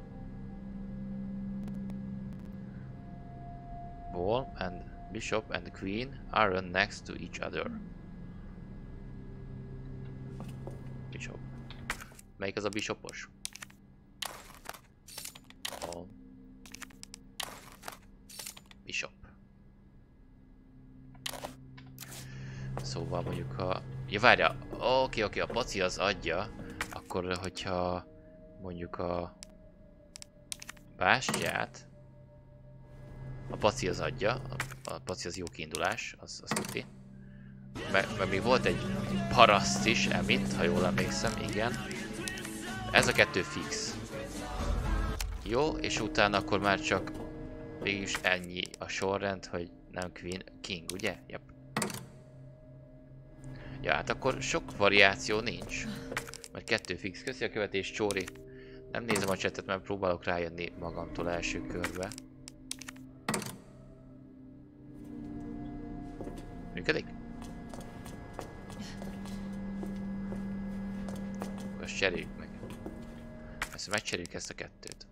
ball and bishop and queen are run next to each other. Bishop. Melyik az a bishopos? Ball. Bishop. Szóval mondjuk ha... Ja, várja, oké, a paci az adja, akkor hogyha mondjuk a bástyát, a paci az adja, a paci az jó kiindulás, az tuti. Mert még volt egy paraszt is, Emit, ha jól emlékszem, igen. Ez a kettő fix. Jó, és utána akkor már csak végülis ennyi a sorrend, hogy nem Queen, King, ugye? Yep. Ja, hát akkor sok variáció nincs. Mert kettő fix. Köszi a követés, Csóri. Nem nézem a chatet, mert próbálok rájönni magamtól első körbe. Működik? Akkor ezt cseréljük meg. Ezt megcseréljük ezt a kettőt.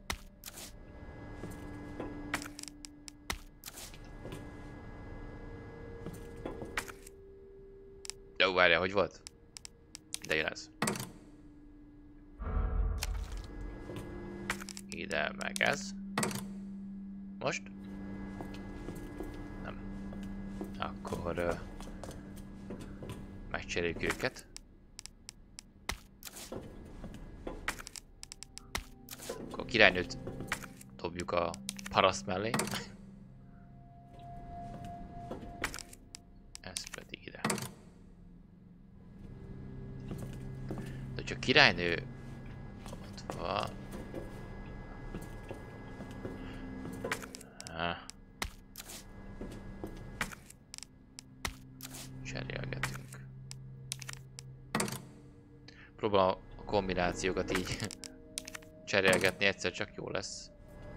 Jó, várjál, hogy volt? De jön ez. Ide meg ez. Most? Nem. Akkor megcseréljük őket. Akkor a királynőt dobjuk a paraszt mellé. Ez pedig ide. De hogyha a királynő ott van. Cserélgetünk. Próbálom a kombinációkat így cserélgetni, egyszer csak jó lesz.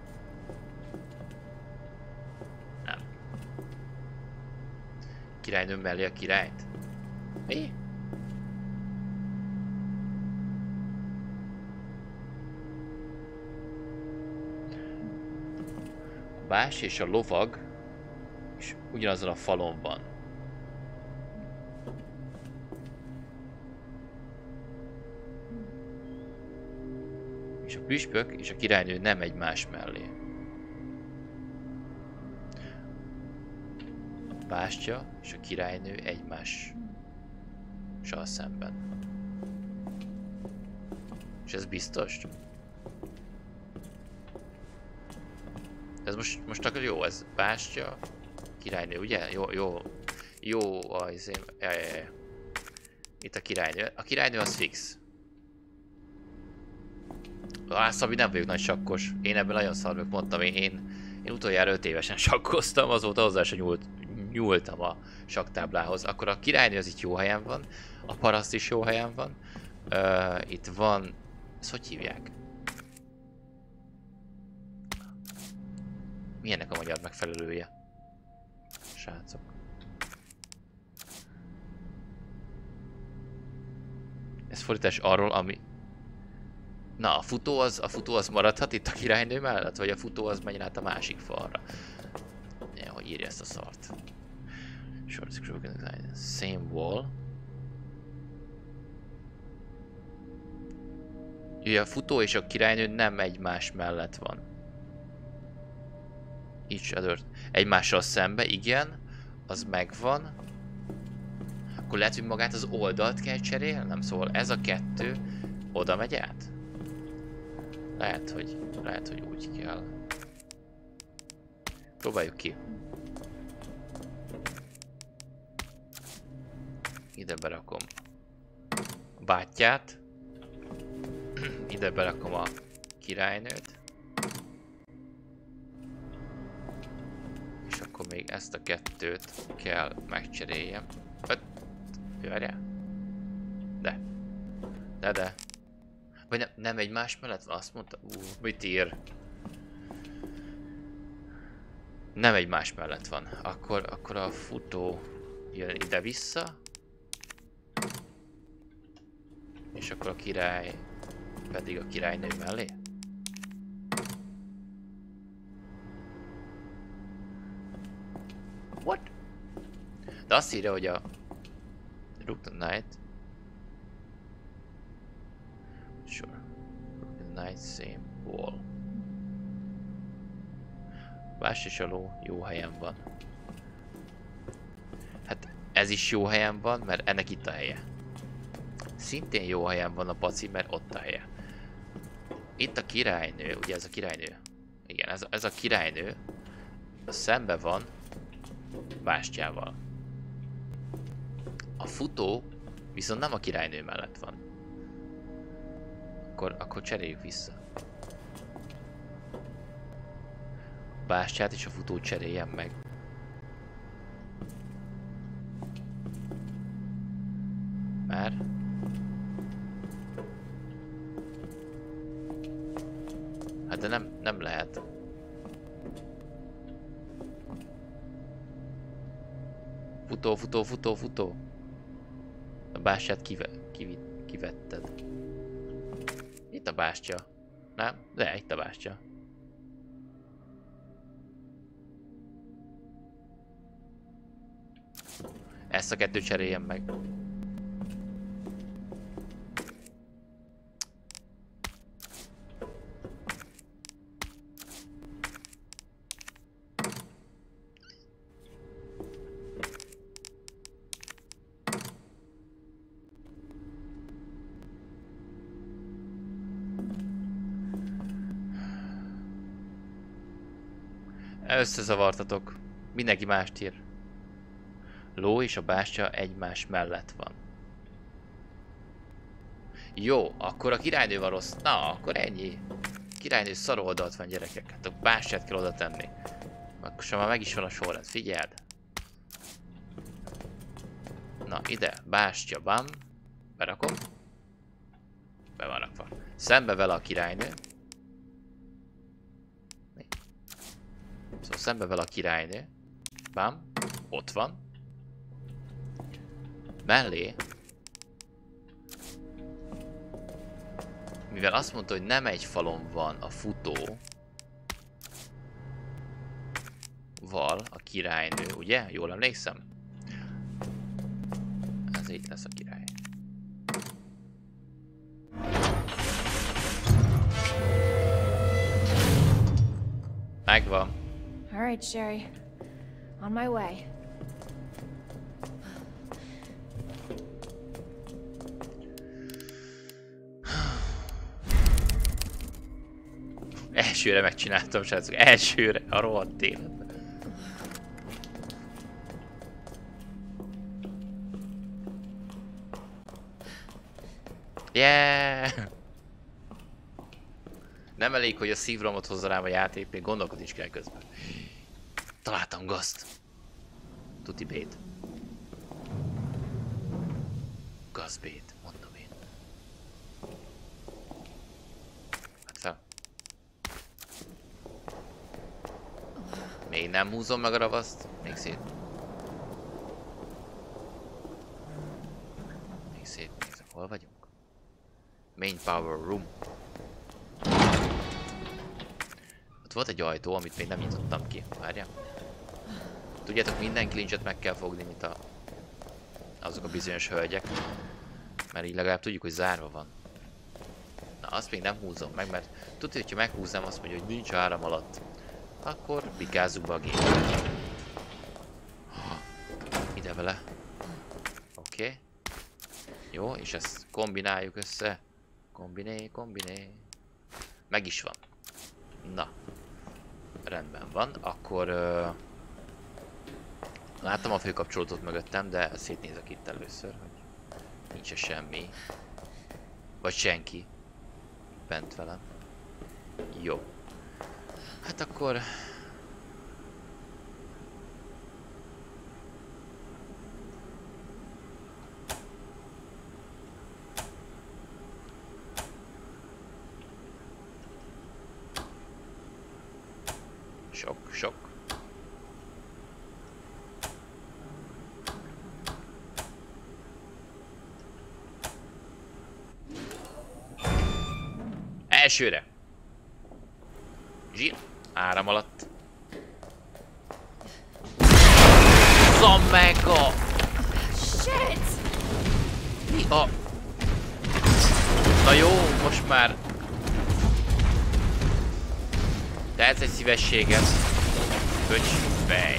Nem. Királynő mellé a királyt? Mi? A bás és a lovag is ugyanazon a falon van. És a püspök és a királynő nem egymás mellé. A bástya és a királynő egymással szemben. És ez biztos? Ez most akkor jó, ez bástya, királynő, ugye? Jó, azért. Itt a királynő. A királynő az fix. Szabi, nem vagyok nagy sakkos. Én ebben nagyon szarvök, mondtam, én utoljára 5 évesen sakkoztam, azóta hozzá sem nyúltam a sakktáblához. Akkor a királynő az itt jó helyen van, a paraszt is jó helyen van. Itt van... Ezt hogy hívják? Mi ennek a magyar megfelelője? Srácok. Ez fordítás arról, ami... Na, a futó az maradhat itt a királynő mellett, vagy a futó az menjen át a másik falra? Ja, hogy írja ezt a szart. Short scroll design. Same wall. Ugye a futó és a királynő nem egymás mellett van. Each other. Egymással szembe, igen. Az megvan. Akkor lehet, hogy magát az oldalt kell cserélnem? Szóval ez a kettő oda megy át? Lehet, hogy úgy kell. Próbáljuk ki. Ide berakom a bátyját. Ide berakom a királynőt. És akkor még ezt a kettőt kell megcseréljem. Várjál. De. Vagy nem egymás mellett van? Azt mondta? Mit ír? Nem egymás mellett van. Akkor a futó jön ide-vissza. És akkor a király pedig a királynő mellé. De azt írja, hogy a Rook Knight. Sure. Rook Knight same wall. Bást és a ló jó helyen van. Hát ez is jó helyen van, mert ennek itt a helye. Szintén jó helyen van a paci, mert ott a helye. Itt a királynő, ugye ez a királynő. Igen, ez a királynő. Szembe van bástyával. A futó viszont nem a királynő mellett van. Akkor cseréljük vissza. A bástyát és a futót cseréljem meg. Már. Hát de nem lehet. Futó. A bástyát kivetted. Itt a bástya. Nem? De itt a bástya. Ezt a kettőt cseréljem meg. Összezavartatok. Mindenki mást ír. Ló és a bástya egymás mellett van. Jó, akkor a királynő van rossz. Na, akkor ennyi. Királynő szar oldalt van, gyerekek. Hát a bástyát kell oda tenni. Akkor sem már meg is van a sorrend, figyeld. Na, ide, bástya, bam. Berakom. Be van rakva. Szembe vele a királynő. Szóval szembe vele a királynő. Bám. Ott van. Mellé. Mivel azt mondta, hogy nem egy falon van a futó. Val a királynő, ugye? Jól emlékszem? Ez itt lesz a király. Megvan. All right, Sherry. On my way. Elsőre megcsináltam, srácok. Elsőre a rohadt életben. Yeah! Nem elég, hogy a szívromot hozza rám a játék, még gondolkodni is kell közben. Találtam gazt. Tuti bait. Gazbait, mondom én. Hát fel. Még nem húzom meg a ravaszt. Még szét. Még szét. Nézzük, hol vagyunk? Main power room. Ott volt egy ajtó, amit még nem nyitottam ki. Várjál. Tudjátok, minden kilincset meg kell fogni, mint azok a bizonyos hölgyek. Mert így legalább tudjuk, hogy zárva van. Na, azt még nem húzom meg, mert tudja, hogyha meghúznám, azt mondja, hogy nincs áram alatt. Akkor pikázzuk be a gépet. Ide vele. Oké. Jó, és ezt kombináljuk össze. Kombiné. Meg is van. Na. Rendben van. Akkor... láttam a főkapcsolót mögöttem, de szétnézek itt először, hogy nincs semmi. Vagy senki. Bent velem. Jó. Hát akkor... Sok. Elsőre. Zsír. Áram alatt. Zamega! Shit! Mi a... Na jó, most már... Tehetsz egy szívességet. Köcs fej.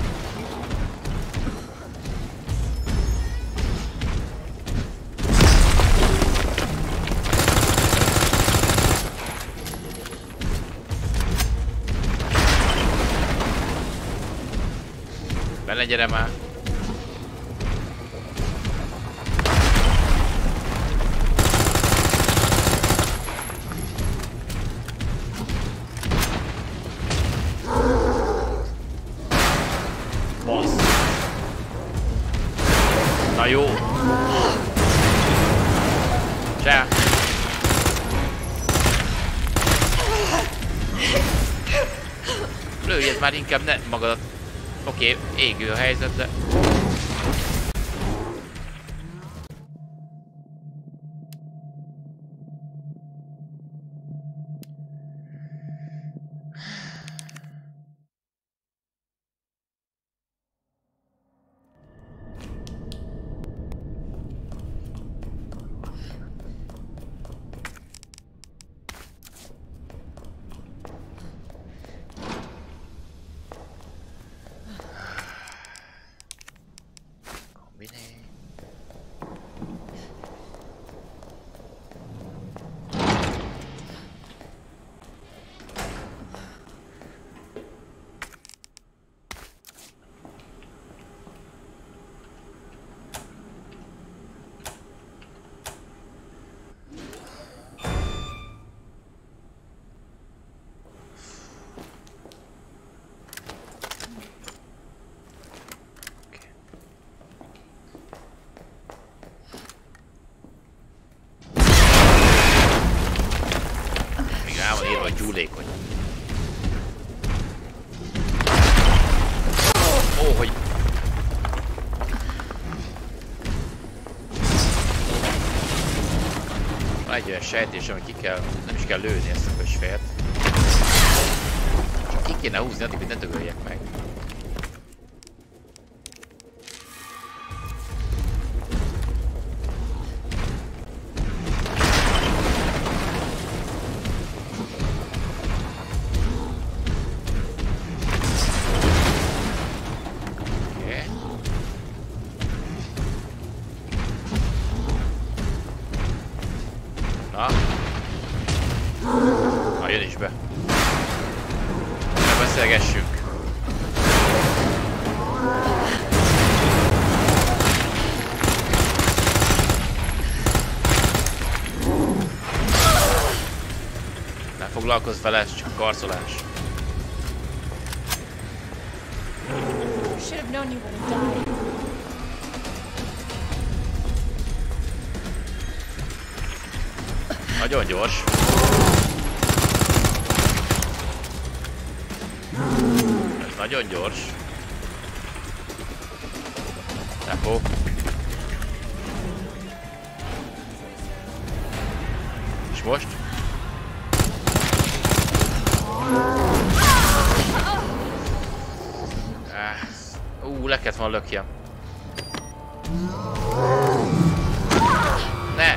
Bele gyere már. Bassz. Na jó. Csá. Lőjed már inkább ne magadat. Oké, égő a helyzet, de... Gyúlékony. Ó, hogy... Van egy olyan sejtés, ami ki kell... Nem is kell lőni ezt a kösfért. Csak ki kéne húzni addig, hogy ne dögöljek meg. Jön is be. Ne beszélgessünk. Ne foglalkozz vele, ez csak karcolás. Nagyon gyors. Ez nagyon gyors. Tempó. És most? Le kellett volna lökjem. Ne!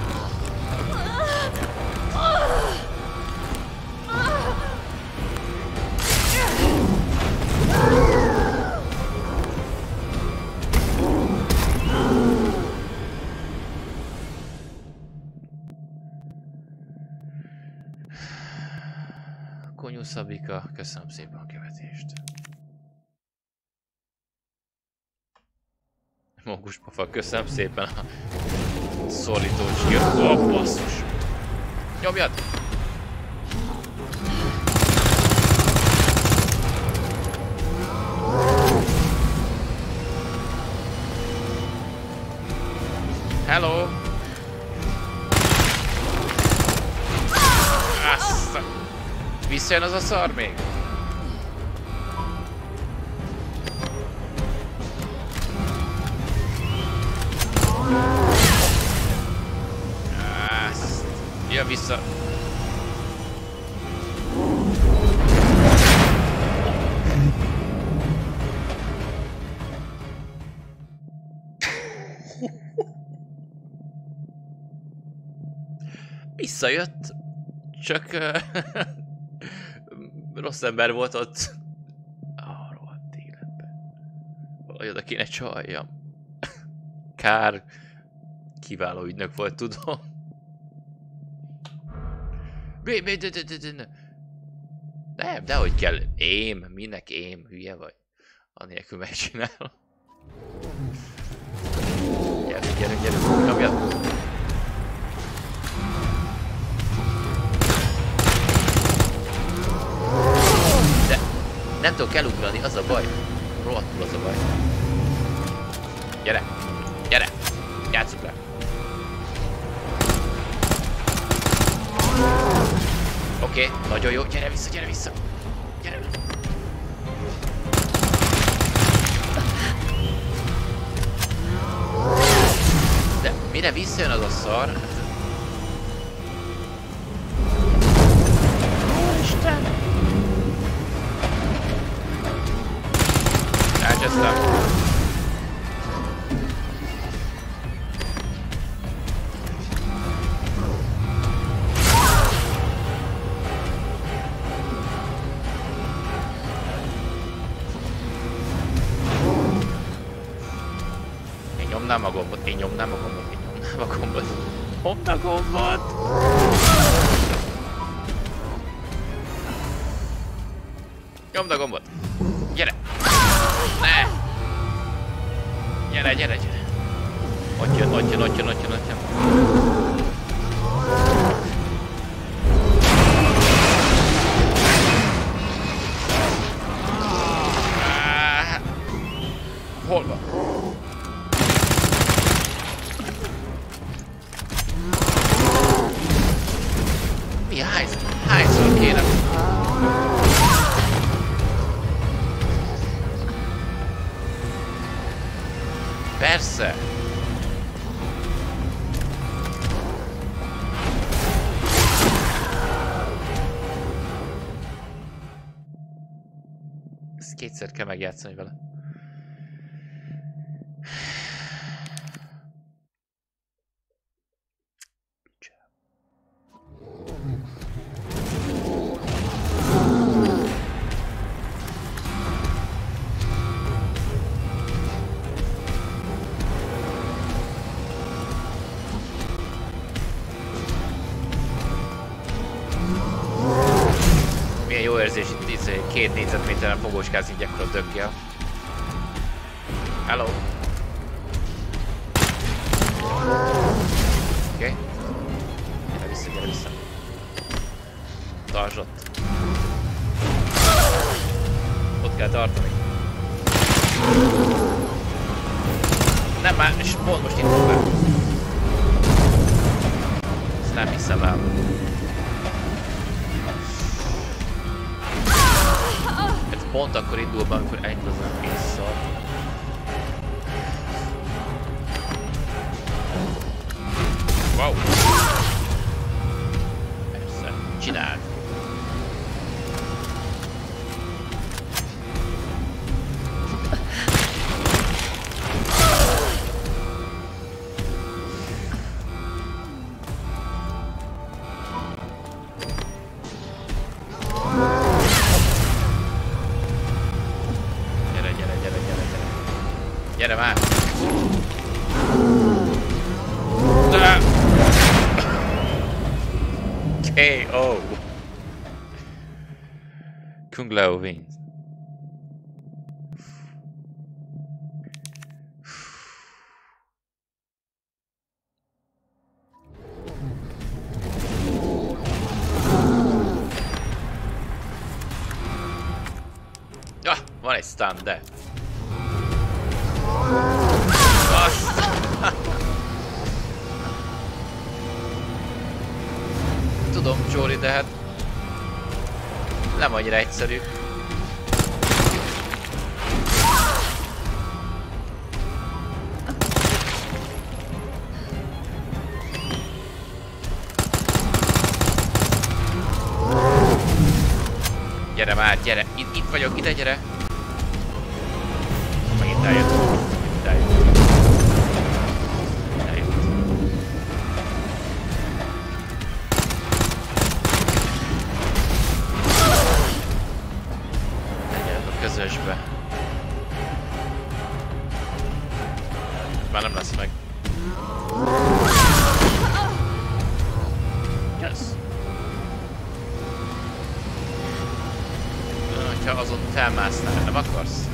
Konyú Szabika, köszönöm szépen a követést. Mókus Pafa, köszönöm szépen a szorítós gyilkot. Oh, basszus! Nyomjad! Hello! Assza! Visszajön az a szar még? Jön vissza. Visszajött, csak rossz ember volt ott. Rohadt életben. Valahogy oda kéne csaljam. Kár. Kiváló ügynök volt, tudom. Nem, dehogy kell. Minek hülye vagy? Anélkül megcsinálom. Gyere, nyomjad. De nem tudok elugrani, az a baj. Rohadtul az a baj. Gyere, játsszuk rá. Oké, nagyon jó, gyere vissza. Gyere. De mire visszajön az a szar? Isten! Elcsesztem. Nyomnám a gombot. Nyomd a gombot! Nyomd a gombot! Gyere! Ne! Gyere! Ott jön. Hol van? Mi a helyzet? Hányszor kéne? Persze! Ezt kétszer kell megjátszani vele. Jó érzés itt 2 négyzetméteren fogóskázni egy ekkora döggel. Hello! Oké. Gyere vissza. Tartsd ott. Ott kell tartani. Nem már, és pont most indul be. Ezt nem hiszem el. Pont akkor indul be, amikor egy az nem vissza. Wow! Persze, csináld! Gyere már! KO! Kung Lao wins. Ja, van egy stun, de... Tudom, Jory, de hát nem annyira egyszerű. Gyere már, gyere! Itt vagyok, ide gyere! Megint eljött. felmásznál, nem akarsz?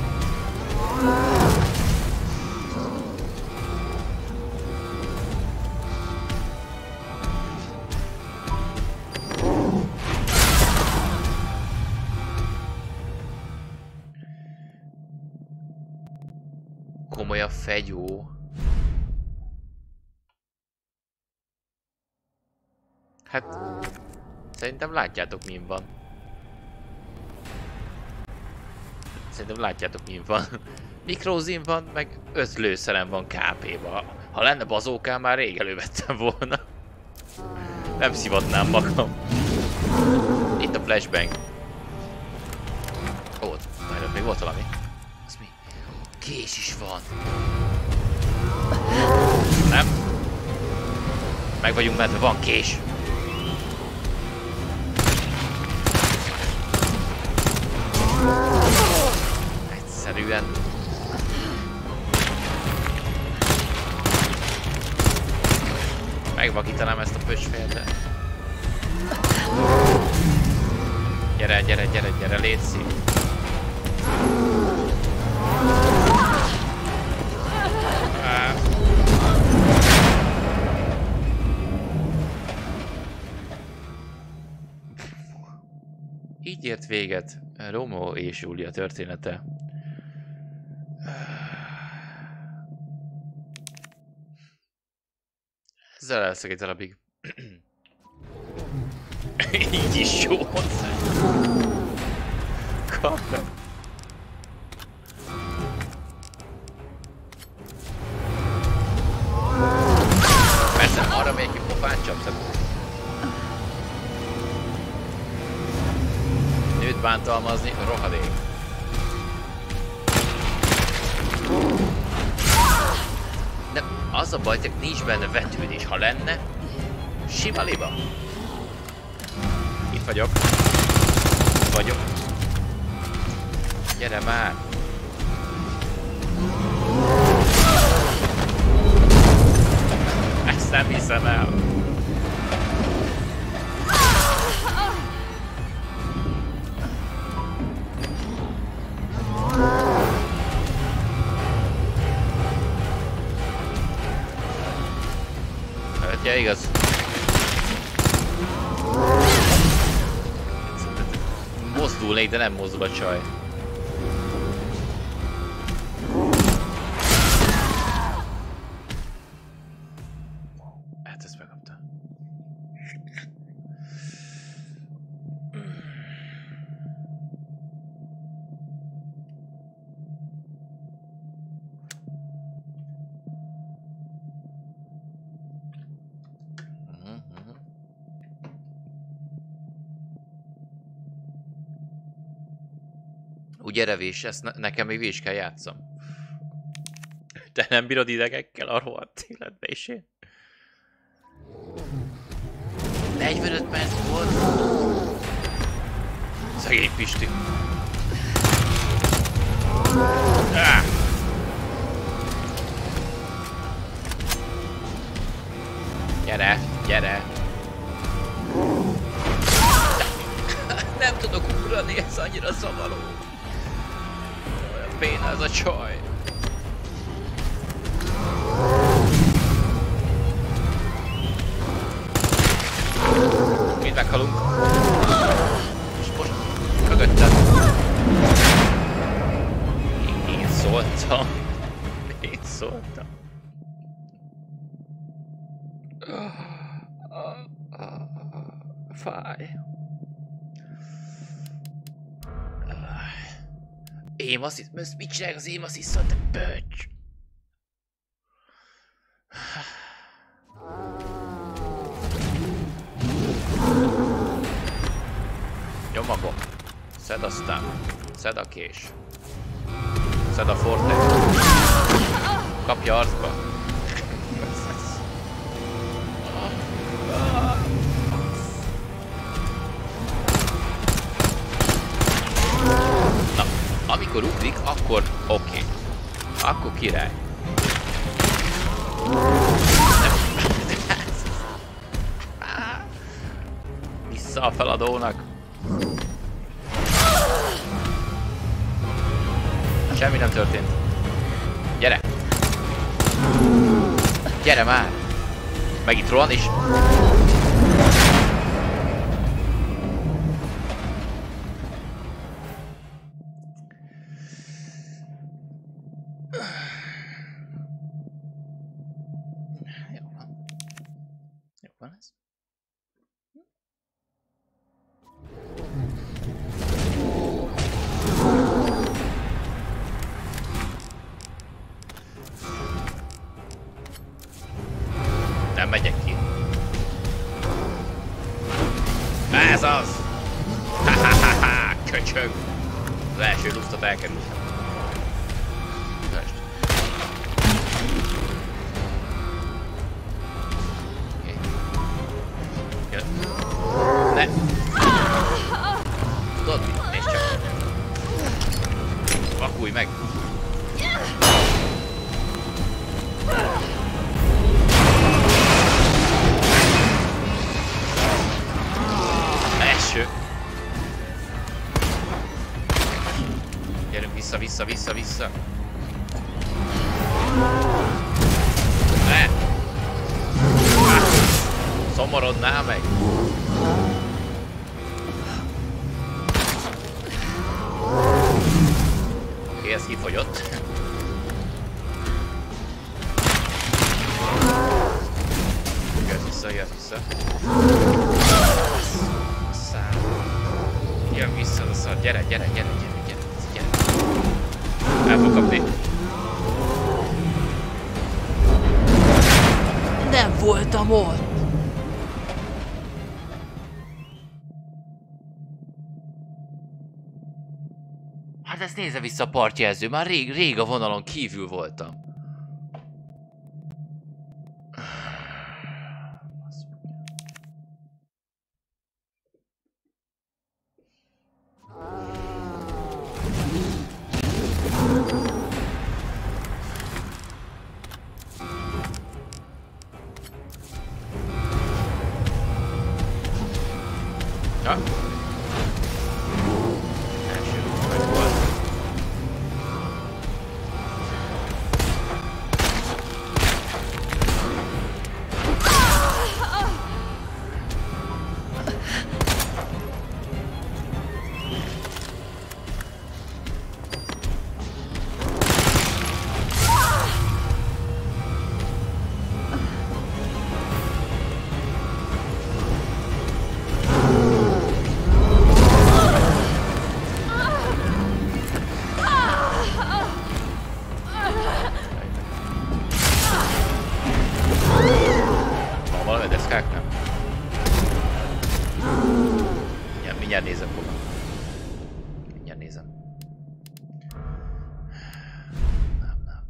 Komoly a fegyó. Hát... Szerintem látjátok, min van. Szerintem látjátok, min van. Mikrózin van, meg 5 lőszerem van KP-ba. Ha lenne bazókám, már rég elővettem volna. Nem szivatnám magam. Itt a flashbang. Ó, majd még volt valami. Az mi? Kés is van. Nem? Meg vagyunk mentve, van kés. Egyszerűen. Megvakítanám ezt a pöcsféltet. Gyere, gyere, gyere, gyere, létszik. Így ért véget Romeo és Júlia története. Ezzel elszak egy darabig. Így is jó hozzá. Kapd. Persze, arra még ki pofán csapsz. Nőt bántalmazni, rohadék. Nem, az a baj, hogy nincs benne vetődés. Ha lenne, sima liba. Itt vagyok. Itt vagyok. Gyere már. Ezt nem hiszem el. Ja, igaz. Mozdulnék, de nem mozdul a csaj. Hát ezt megkapta. Ugye revés, ezt nekem még végig kell játszom. Te nem bírod idegekkel a rohadt életbe is én? 45 perc volt. Szegény Pisti. Gyere, gyere. Nem tudok ugrani, ez annyira zavaró. Olyan béna ez a csaj. Mind meghalunk. És most mögöttem. Én szóltam. Én szóltam. Fáj. Aim assist, mit csinálják az aim assist-szal, te pöcs? Nyomagom. Szed aztán. Szed a kés. Szed a forte. Kapja arcba. Na, amikor ugrik, akkor oké. Akkor király. Vissza a feladónak. Semmi nem történt. Gyere! Gyere már! Meg itt rohan is. Jó van ez. Nem megyek ki. Ez az! Ha-ha-ha-ha! Köcsög! Az első luxtot elkerültem. Ne! Tudod mit? Nézd csak! Vakulj meg! Első! Gyerünk vissza, vissza, vissza, vissza! Ne! Szomorodnál meg! Oké, ez kifogyott. Jössz vissza, jössz vissza. Szám. Jön vissza a szar, gyere, gyere, gyere, gyere, gyere, gyere. El fog kapni. Nem voltam ott! Hát ezt nézze vissza a partjelző, már rég a vonalon kívül voltam. Ja. Első meg volt. Mindjárt nézem fogom. Mindjárt nézem. Nem.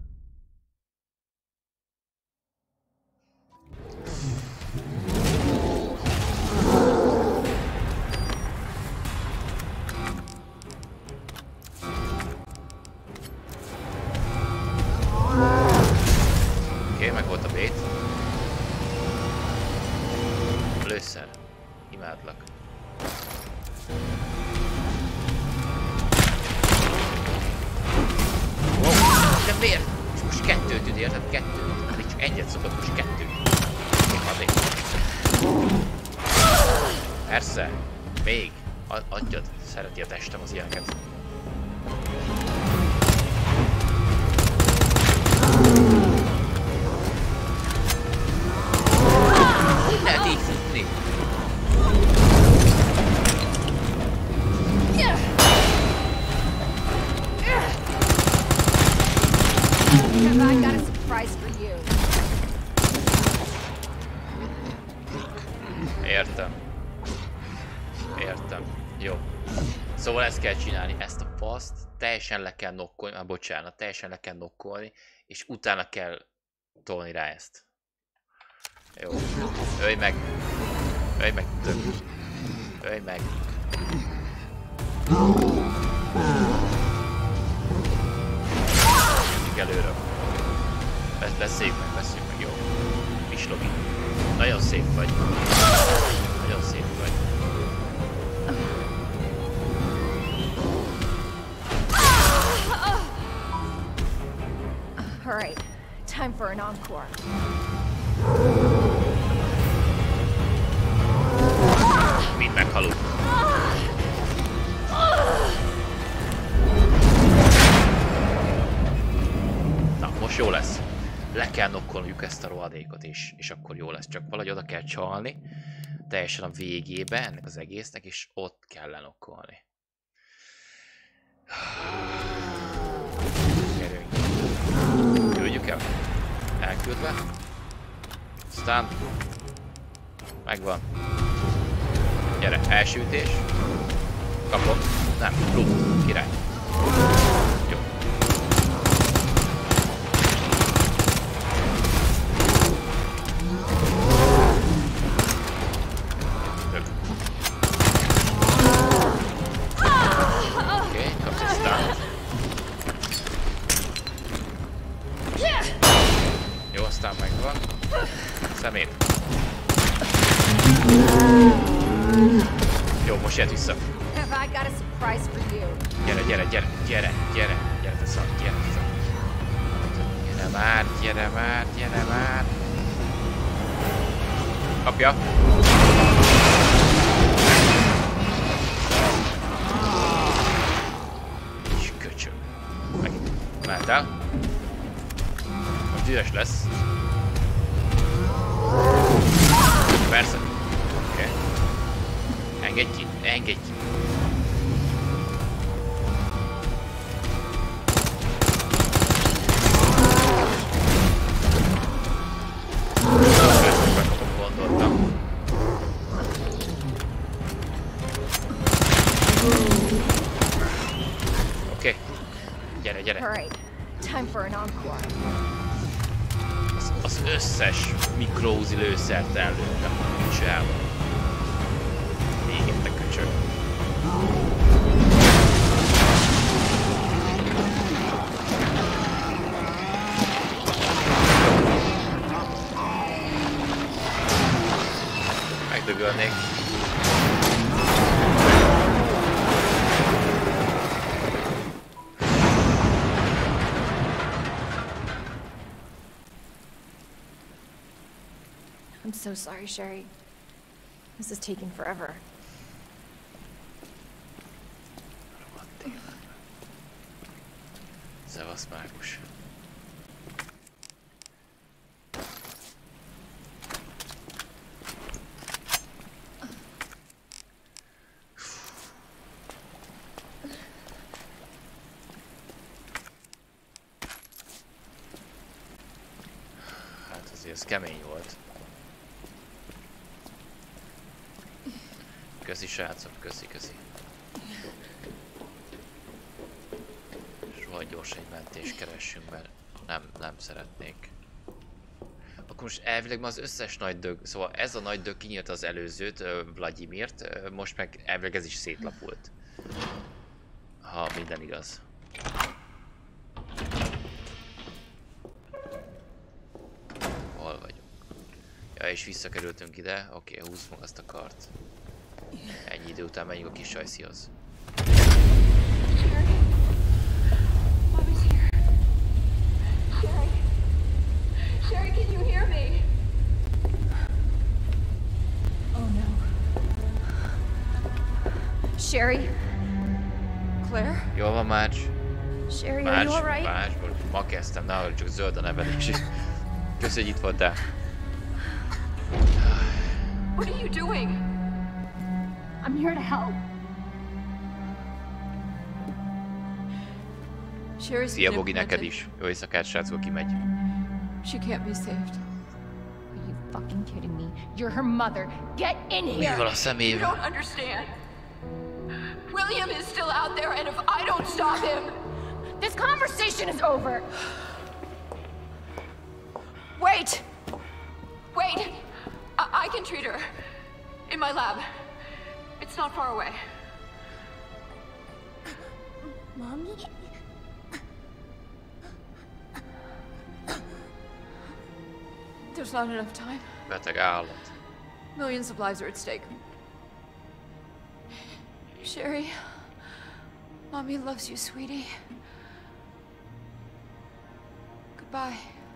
Oké, meg volt a bait. Lőszer. Imádlak. De miért? Most kettőt üt, érted? Kettőt. Hát csak egyet szokott, most kettőt. Addig. Persze. Még. Adjad. Szereti a testem az ilyeneket. Hogy lehet így futni? I got a surprise for you. Értem. Jó. Szóval ezt kell csinálni, ezt a faszt teljesen le kell nokkolni, bocsánat, teljesen le kell nokkolni, és utána kell tolni rá ezt. Jó. Ölj meg, tök. Ölj meg. Előre. Beszéljük meg, jó. Pislogi. Nagyon szép vagy. Nagyon szép vagy. Alright, time for an encore. Mind meghalunk. Na, most jó lesz. Le kell nokkolniuk ezt a rohadékot is, és akkor jó lesz. Csak valahogy oda kell csalni, teljesen a végébe ennek az egésznek, és ott kell lenokkolni. Küldjük el. Elküldve. Aztán megvan. Gyere, első ütés. Kapom. Nem, plusz. Király. Jó. Oké, kapsz egy stunt. Jó, aztán megvan. Szemét. Jó, most jött vissza. Have I got a surprise for you? Gyere, gyere, gyere, gyere, gyere, gyere vissza, gyere vissza. Gyere már, gyere már, gyere már. Kapja. Kis köcsög. Megint. Mehet el. Most dühös lesz. Persze. Oké. Okay. Engedj ki, engedj ki. Gondoltam. Oké. Okay. Gyere, gyere. Alright, time for an encore. Az összes mikrózi lőszert ellőttem. Csáva. Égett a köcsög. Megdögölnék. I'm so sorry, Sherry. This is taking forever. Szevasz, mágus. Hát azért ez kemény volt. Köszi srácok, köszi, köszi. Rohadt gyorsan egy mentést keressünk, mert nem szeretnék. Akkor most elvileg ma az összes nagy dög, szóval ez a nagy dög kinyílt az előzőt, Vladimirt, most meg elvileg ez is szétlapult. Ha minden igaz. Hol vagyunk? Ja, és visszakerültünk ide, oké, húzd meg azt a kart. Ennyi idő után megyünk a kis sajszihoz. Sherry, can you hear me? Oh no. Sherry? Claire? Jól van, Marge? Sherry, are you alright? Marge, ma kezdtem, nálam csak zöld a nevelés. Köszönj, hogy itt voltál. What are you doing? I'm here to help. Sherry's Szia, Bogi, neked is. Jó éjszakát, srácok, kimegy. She can't be saved. Are you fucking kidding me? You're her mother. Get in Mi here! van a You szemével? don't understand. William is still out there, and if I don't stop him... This conversation is over! Wait! Wait! I can treat her. In my lab. It's not far away. Mommy? There's not enough time. Beteg állat. Millions of lives are at stake. Sherry, Mommy loves you, sweetie. Bye.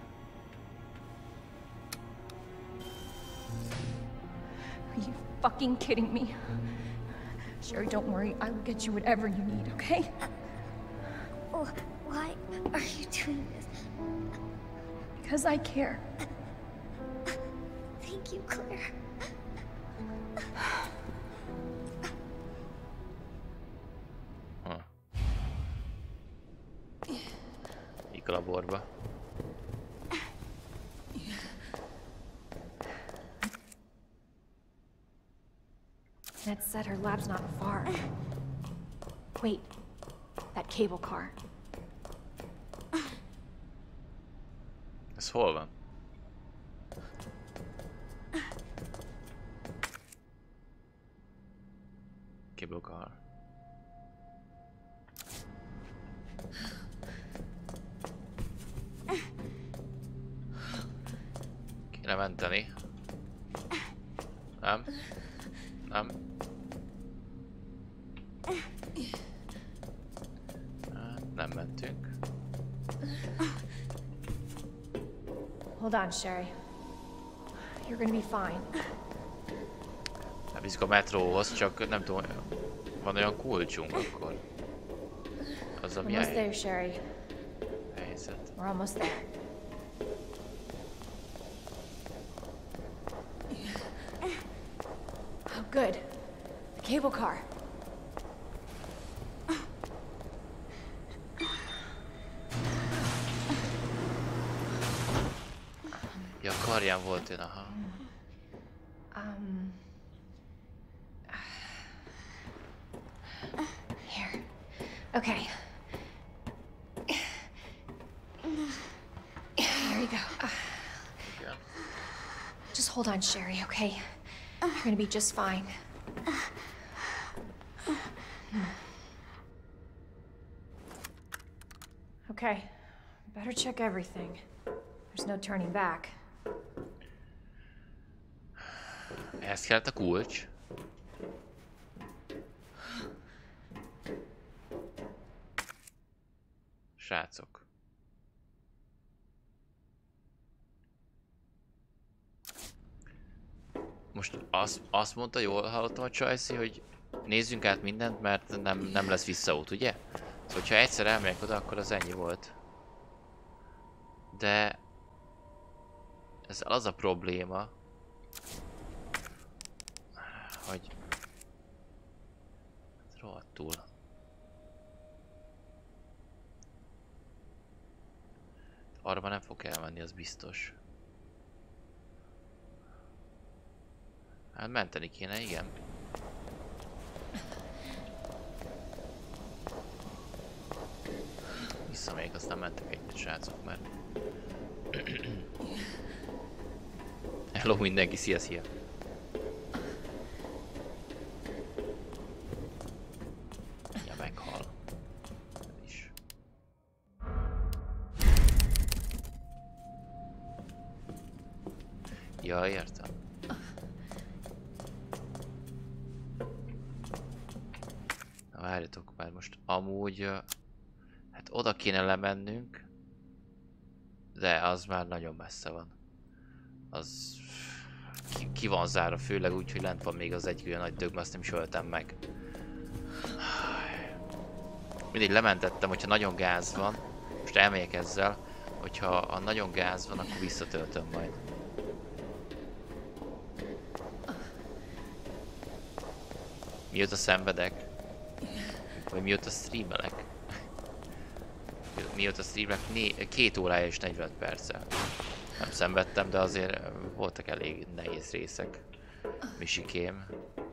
Are you fucking kidding me? Sherry, don't worry. I will get you whatever you need, okay? Oh, why are you doing this? Because I care. Thank you, Claire. A laborba. Ned said her lab's not far. Wait, that cable car. Ez hol van? Cable car. Kéne menteni. Nem. Nem. Nem mentünk. Hold on, Sherry. You're gonna be fine. Nem viszük a metróhoz, csak nem tudom, van olyan kulcsunk akkor. Az a mi Almost there, Sherry. helyzet. We're almost there. Oh, good. The cable car. Ja, a karján volt én, aha. Here. Okay. There you go. Just hold on, Sherry, okay? You're gonna be just fine. Okay. Better check everything. There's no turning back. Ehhez kellett a kulcs. Srácok. Most azt mondta, jól hallottam a Csajci, hogy nézzünk át mindent, mert nem lesz visszaút, ugye? Szóval, hogyha egyszer elmegyek oda, akkor az ennyi volt. De ez az a probléma, hogy rohadtul. Arra már nem fog elmenni, az biztos. Hát menteni kéne, igen. Visszamegyek, aztán mentek egyet, srácok, mert... Hello mindenki, szia! Ja, meghal. Is. Ja, értem. Na várjatok már, most amúgy... Hát oda kéne lemennünk. De az már nagyon messze van. Az... Ki van zárva, főleg úgy, hogy lent van még az egy olyan nagy dögme, azt nem is öltem meg. Mindegy, lementettem, hogyha nagyon gáz van. Most elmegyek ezzel, hogyha nagyon gáz van, akkor visszatöltöm majd. Mióta szenvedek? Vagy mióta streamelek? Mióta streamelek? 2 órája és 40 perccel. Nem szenvedtem, de azért voltak elég nehéz részek. Misikém.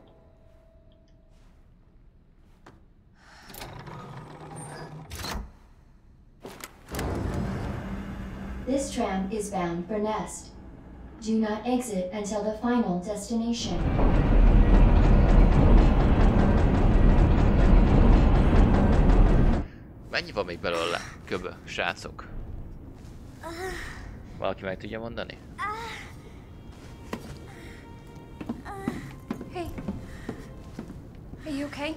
This tram is bound for Nest. Do not exit until the final destination. Mennyi van még belőle, köbö, srácok? Valaki meg tudja mondani? Hey. Are you okay?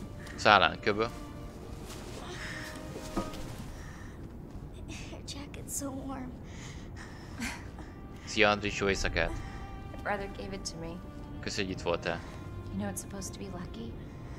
Szállán, köbö. Your jacket's so warm. Szia Andris, jó éjszakát! My brother gave it to me. Köszönjük, itt voltál. You know it's supposed to be lucky.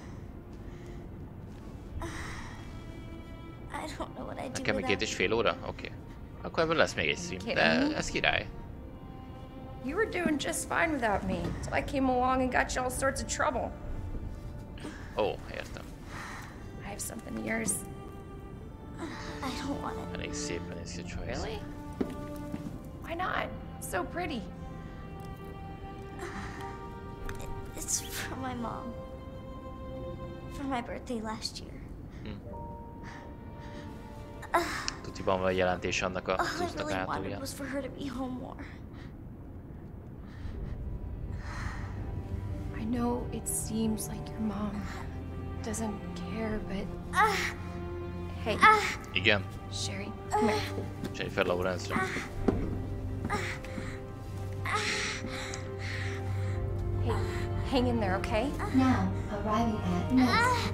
I don't know what I'd do Nekem még without 2,5 óra? Oké. Akkor ebből lesz még egy stream, de ez király. You were doing just fine without me, so I came along and got you all sorts of trouble. Ó, értem. I have something of yours. I don't want it. Elég szépen néz ki a choice. Really? Why not? It's so pretty. It's from my mom. For my birthday last year. Tutiban van jelentés annak a All I cuccnak really wanted hátulján. was for her to be home more. I know it seems like your mom doesn't care, but... Hey. Igen. Sherry, come here. Jennifer Lawrence-ra. Hey, hang in there, okay? Now, arriving at Nest.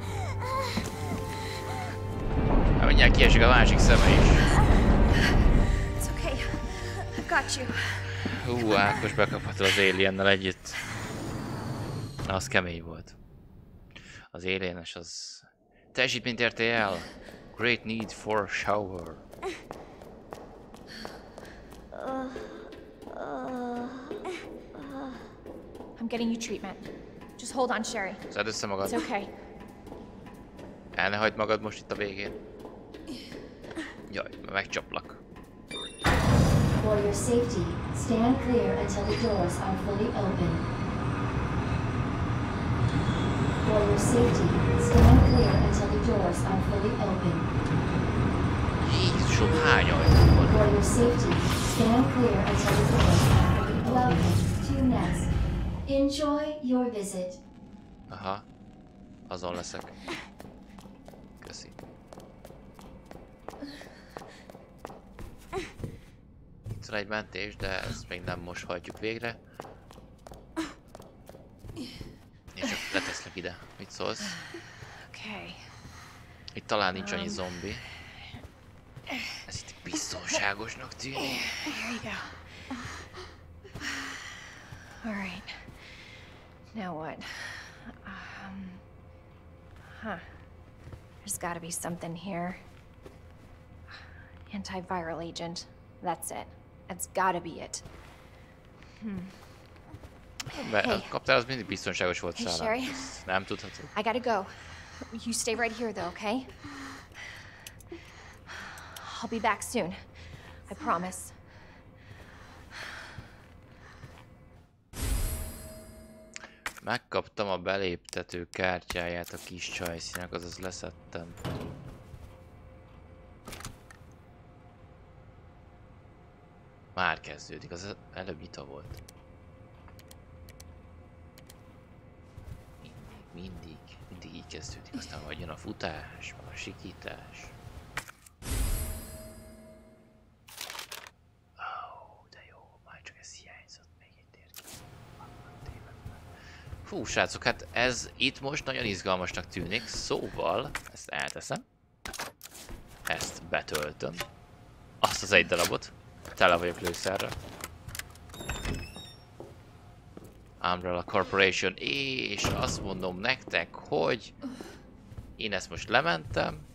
Hát mindjárt kiesik a másik szeme is. It's okay. I've got you. Ákos bekapható az Aliennel együtt. Az kemény volt. Az Alienes az... Teljesítményt értél el. Great need for shower. I'm getting you treatment. Just hold on, Sherry. Szedd össze magad. It's okay. El ne hagyd magad most itt a végén. Jaj, megcsaplak. For your safety, stand clear until the doors are fully open. For your safety, stand clear until the doors are fully open. Jézusom, hány ajtó van? For your safety, stand clear until the doors are fully open. Welcome to Nest. Enjoy your visit. Aha. Azon leszek. Köszi. Itt van egy mentés, de ezt még nem most hajtjuk végre. És csak leteszlek ide. Mit szólsz? Okay. Itt talán nincs annyi zombi. Ez itt biztonságosnak tűnik. Here you go. All right. Now what? There's got to be something here. Antiviral agent. That's it. That's got to be it. Hey. Kaptál, az mindig biztonságos volt Hey, szállán. Sherry. Nem tudható. I gotta go. You stay right here, though, okay? I'll be back soon. I promise. Megkaptam a beléptető kártyáját a kis csajszínek, azaz leszettem. Már kezdődik, az előbb nyitva volt. Mindig így kezdődik, aztán vagy jön a futás, vagy a sikítás. De jó, már csak ez hiányzott, még egy térkép. Fú, srácok, hát ez itt most nagyon izgalmasnak tűnik, szóval ezt elteszem. Ezt betöltöm. Azt az egy darabot. Tele vagyok lőszerre. Umbrella Corporation, és azt mondom nektek, hogy én ezt most lementem.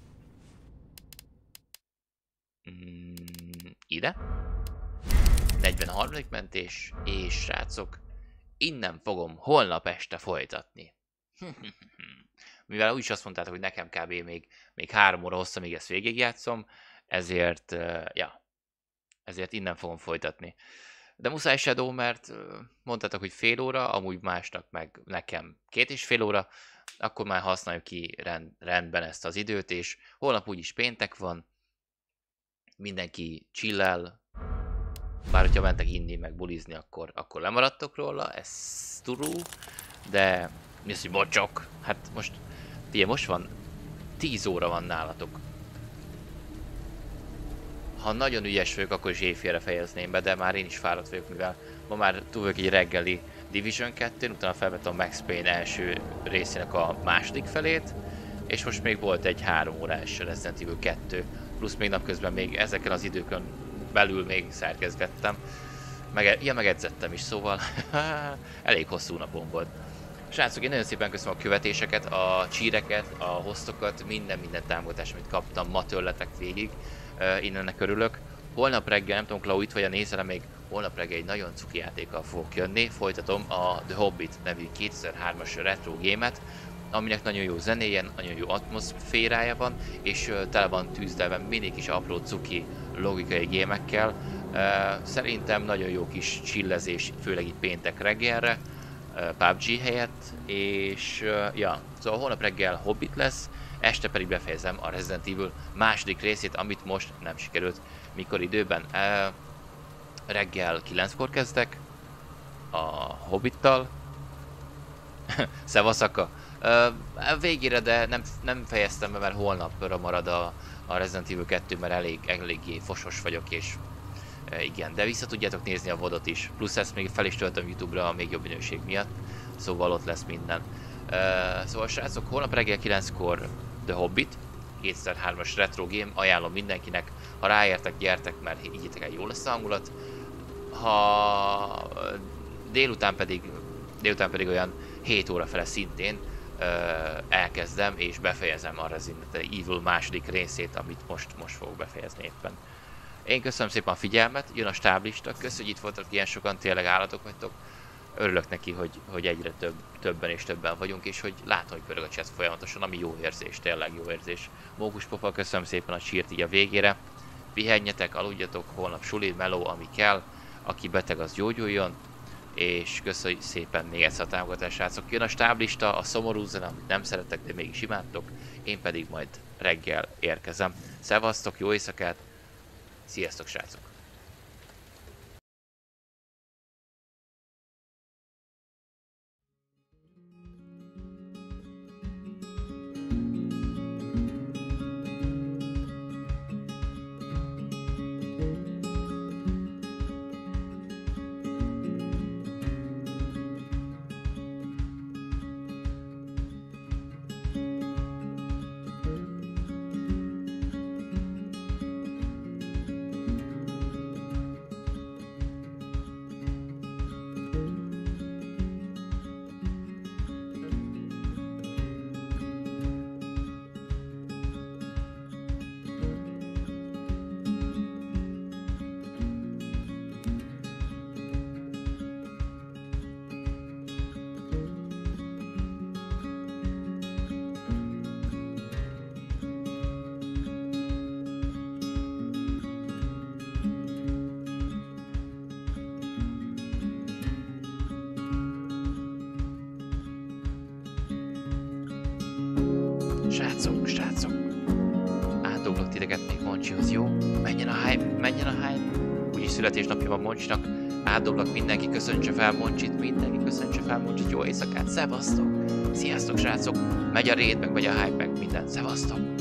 Ide. 43. mentés, és srácok, innen fogom holnap este folytatni. Mivel úgyis azt mondtátok, hogy nekem kb. még 3 óra hossza, még ezt végigjátszom, ezért, ezért innen fogom folytatni. De muszáj Shadow, mert mondtátok, hogy fél óra, amúgy másnak meg nekem 2,5 óra, akkor már használjuk ki rendben ezt az időt, és holnap úgyis péntek van, mindenki chillel, bár hogyha mentek inni, meg bulizni, akkor lemaradtok róla, ez turú, de mi az, hogy bocsok? Hát most van, 10 óra van nálatok. Ha nagyon ügyes vagyok, akkor is éjfélre fejezném be, de már én is fáradt vagyok, mivel ma már túl vagyok egy reggeli Division 2-n, utána felvettem a Max Payne első részének a második felét, és most még volt egy 3 órás Resident Evil 2 plusz még napközben még ezeken az időkön belül még szerkezgettem. Megedzettem is, szóval elég hosszú napom volt. Srácok, én nagyon szépen köszönöm a követéseket, a csíreket, a hostokat, minden támogatást, amit kaptam ma tőletek végig. Én ennek örülök. Holnap reggel, nem tudom, Klau, itt vagy a nézelem még, holnap reggel egy nagyon cuki játékkal fogok jönni. Folytatom a The Hobbit nevű 2003-as retro gémet, aminek nagyon jó zenéje, nagyon jó atmoszférája van, és tele van tűzdelve mindig is apró cuki logikai gémekkel. Szerintem nagyon jó kis chillezés, főleg itt péntek reggelre, PUBG helyett, és ja, szóval holnap reggel Hobbit lesz, este pedig befejezem a Resident Evil második részét, amit most nem sikerült. Mikor időben? Reggel 9-kor kezdek a Hobbittal. Szevaszaka! Végére, de nem fejeztem be, mert holnapra marad a Resident Evil 2, mert eléggé fosos vagyok, és igen, de vissza tudjátok nézni a VOD-ot is. Plusz ezt még fel is töltöm YouTube-ra a még jobb minőség miatt, szóval ott lesz minden. Szóval srácok, holnap reggel 9-kor The Hobbit, 2003-as retro game, ajánlom mindenkinek. Ha ráértek, gyertek, mert higgyétek el, jó lesz a hangulat. Ha délután pedig olyan 7 óra fele szintén elkezdem és befejezem a Resident Evil második részét, amit most fogok befejezni éppen. Én köszönöm szépen a figyelmet, jön a stáblista, köszönjük, hogy itt voltak ilyen sokan, tényleg állatok vagytok. Örülök neki, hogy egyre többen és többen vagyunk, és hogy látom, hogy pörög a chat folyamatosan, ami jó érzés, tényleg jó érzés. Mókus Popa, köszönöm szépen a csírt így a végére. Pihenjetek, aludjatok, holnap suli, meló, ami kell, aki beteg, az gyógyuljon. És köszönjük szépen még egyszer a támogatást, srácok. Jön a stáblista, a szomorú zene, amit nem szerettek, de mégis imádtok. Én pedig majd reggel érkezem. Szevasztok, jó éjszakát, sziasztok, srácok! Srácok, átdoblok titeket még Moncsihoz, jó? Menjen a hype, úgyis születésnapja van Moncsinak, átdoblak, mindenki köszöntse fel Moncsit, jó éjszakát, szevasztok! Sziasztok, srácok! Megy a raid, meg megy a hype, meg minden, szevasztok!